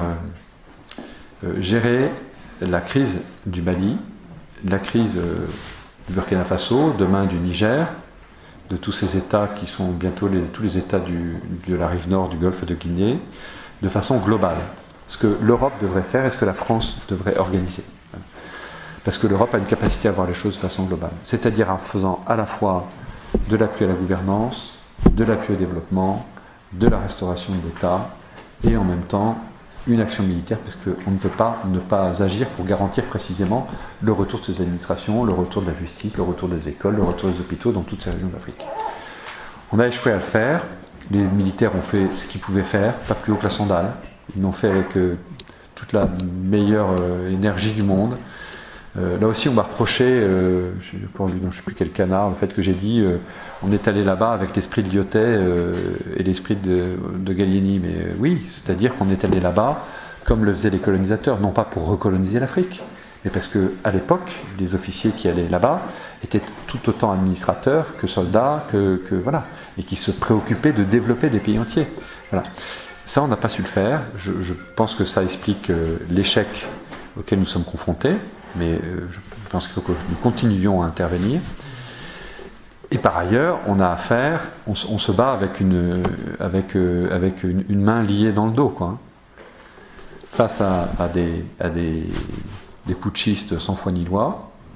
gérer la crise du Mali, la crise du Burkina Faso, demain du Niger, de tous ces États qui sont bientôt tous les États de la rive nord du golfe de Guinée, de façon globale. Ce que l'Europe devrait faire et ce que la France devrait organiser. Parce que l'Europe a une capacité à voir les choses de façon globale. C'est-à-dire en faisant à la fois de l'appui à la gouvernance, de l'appui au développement, de la restauration de l'État, et en même temps une action militaire, parce qu'on ne peut pas ne pas agir pour garantir précisément le retour de ces administrations, le retour de la justice, le retour des écoles, le retour des hôpitaux dans toutes ces régions d'Afrique. On a échoué à le faire, les militaires ont fait ce qu'ils pouvaient faire, pas plus haut que la sandale, ils l'ont fait avec toute la meilleure énergie du monde. Là aussi on m'a reproché, je ne sais plus quel canard, le fait que j'ai dit on est allé là-bas avec l'esprit de Lyotet et l'esprit de Gallieni, mais oui, c'est-à-dire qu'on est allé là-bas comme le faisaient les colonisateurs, non pas pour recoloniser l'Afrique, mais parce qu'à l'époque, les officiers qui allaient là-bas étaient tout autant administrateurs que soldats, voilà, et qui se préoccupaient de développer des pays entiers. Voilà. Ça, on n'a pas su le faire. Je pense que ça explique l'échec auquel nous sommes confrontés, mais je pense qu'il faut que nous continuions à intervenir. Et par ailleurs, on a affaire, on se bat avec une main liée dans le dos, quoi. Face à des putschistes sans foi ni loi,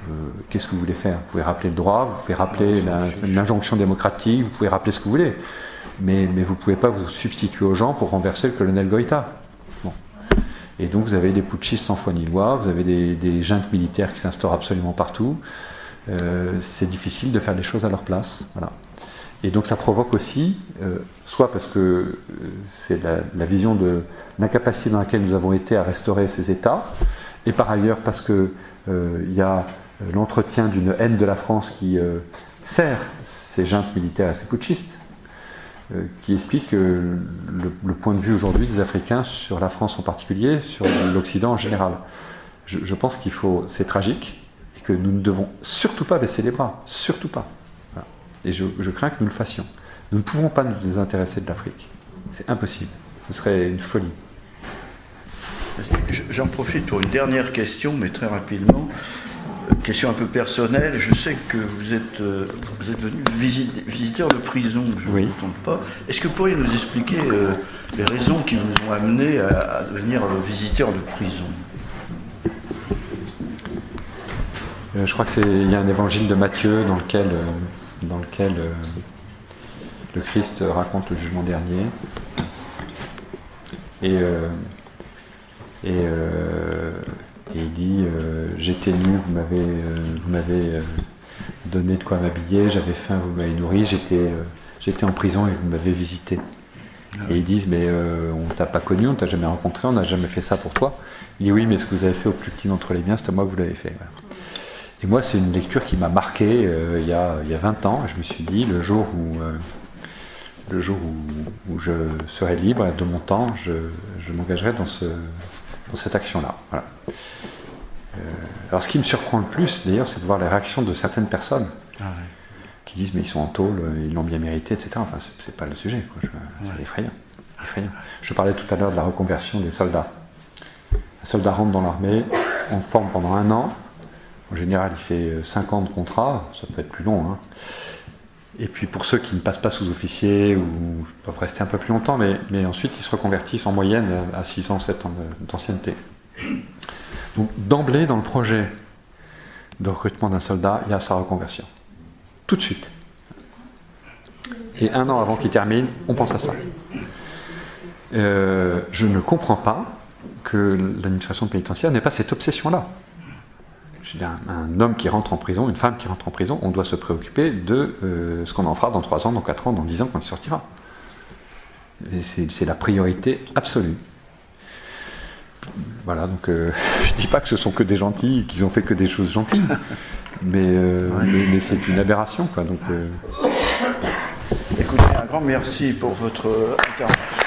qu'est-ce que vous voulez faire? Vous pouvez rappeler le droit, vous pouvez rappeler l'injonction démocratique, vous pouvez rappeler ce que vous voulez, mais vous ne pouvez pas vous substituer aux gens pour renverser le colonel Goïta. Bon. Et donc vous avez des putschistes sans foi ni loi, vous avez des juntes militaires qui s'instaurent absolument partout. C'est difficile de faire les choses à leur place. Voilà. Et donc ça provoque aussi, soit parce que c'est la vision de l'incapacité dans laquelle nous avons été à restaurer ces États, et par ailleurs parce que il y a l'entretien d'une haine de la France qui sert ces juntes militaires et ces putschistes, qui explique le point de vue aujourd'hui des Africains sur la France en particulier, sur l'Occident en général. Je pense qu'il faut, c'est tragique, et que nous ne devons surtout pas baisser les bras, surtout pas. Voilà. Et je crains que nous le fassions. Nous ne pouvons pas nous désintéresser de l'Afrique. C'est impossible. Ce serait une folie. J'en profite pour une dernière question, mais très rapidement. Question un peu personnelle. Je sais que vous êtes venu visiteur de prison, je ne me trompe pas. Est-ce que vous pourriez nous expliquer les raisons qui vous ont amené à devenir visiteur de prison? Je crois qu'il y a un évangile de Matthieu dans lequel le Christ raconte le jugement dernier. Et il dit j'étais nu, vous m'avez donné de quoi m'habiller, j'avais faim, vous m'avez nourri, j'étais en prison et vous m'avez visité. Et ils disent mais on t'a pas connu, on t'a jamais rencontré, on n'a jamais fait ça pour toi. Il dit oui, mais ce que vous avez fait au plus petit d'entre les miens, c'est à moi que vous l'avez fait. Voilà. Et moi, c'est une lecture qui m'a marqué il y a 20 ans. Je me suis dit, le jour où je serai libre de mon temps, je m'engagerai dans cette action-là. Voilà. Alors, ce qui me surprend le plus, d'ailleurs, c'est de voir les réactions de certaines personnes qui disent, mais ils sont en tôle, ils l'ont bien mérité, etc. Enfin, c'est pas le sujet, quoi. C'est effrayant. Je parlais tout à l'heure de la reconversion des soldats. Un soldat rentre dans l'armée, on le forme pendant 1 an. En général, il fait 5 ans de contrat, ça peut être plus long. Hein. Et puis pour ceux qui ne passent pas sous-officier ou peuvent rester un peu plus longtemps, mais ensuite ils se reconvertissent en moyenne à 6 ans, 7 ans d'ancienneté. Donc d'emblée, dans le projet de recrutement d'un soldat, il y a sa reconversion. Tout de suite. Et 1 an avant qu'il termine, on pense à ça. Je ne comprends pas que l'administration pénitentiaire n'ait pas cette obsession-là. Je veux dire, un homme qui rentre en prison, une femme qui rentre en prison, on doit se préoccuper de ce qu'on en fera dans 3 ans, dans 4 ans, dans 10 ans quand il sortira. C'est la priorité absolue. Voilà, donc je dis pas que ce sont que des gentils, qu'ils ont fait que des choses gentilles, mais c'est une aberration, quoi. Donc, écoutez, un grand merci pour votre intervention.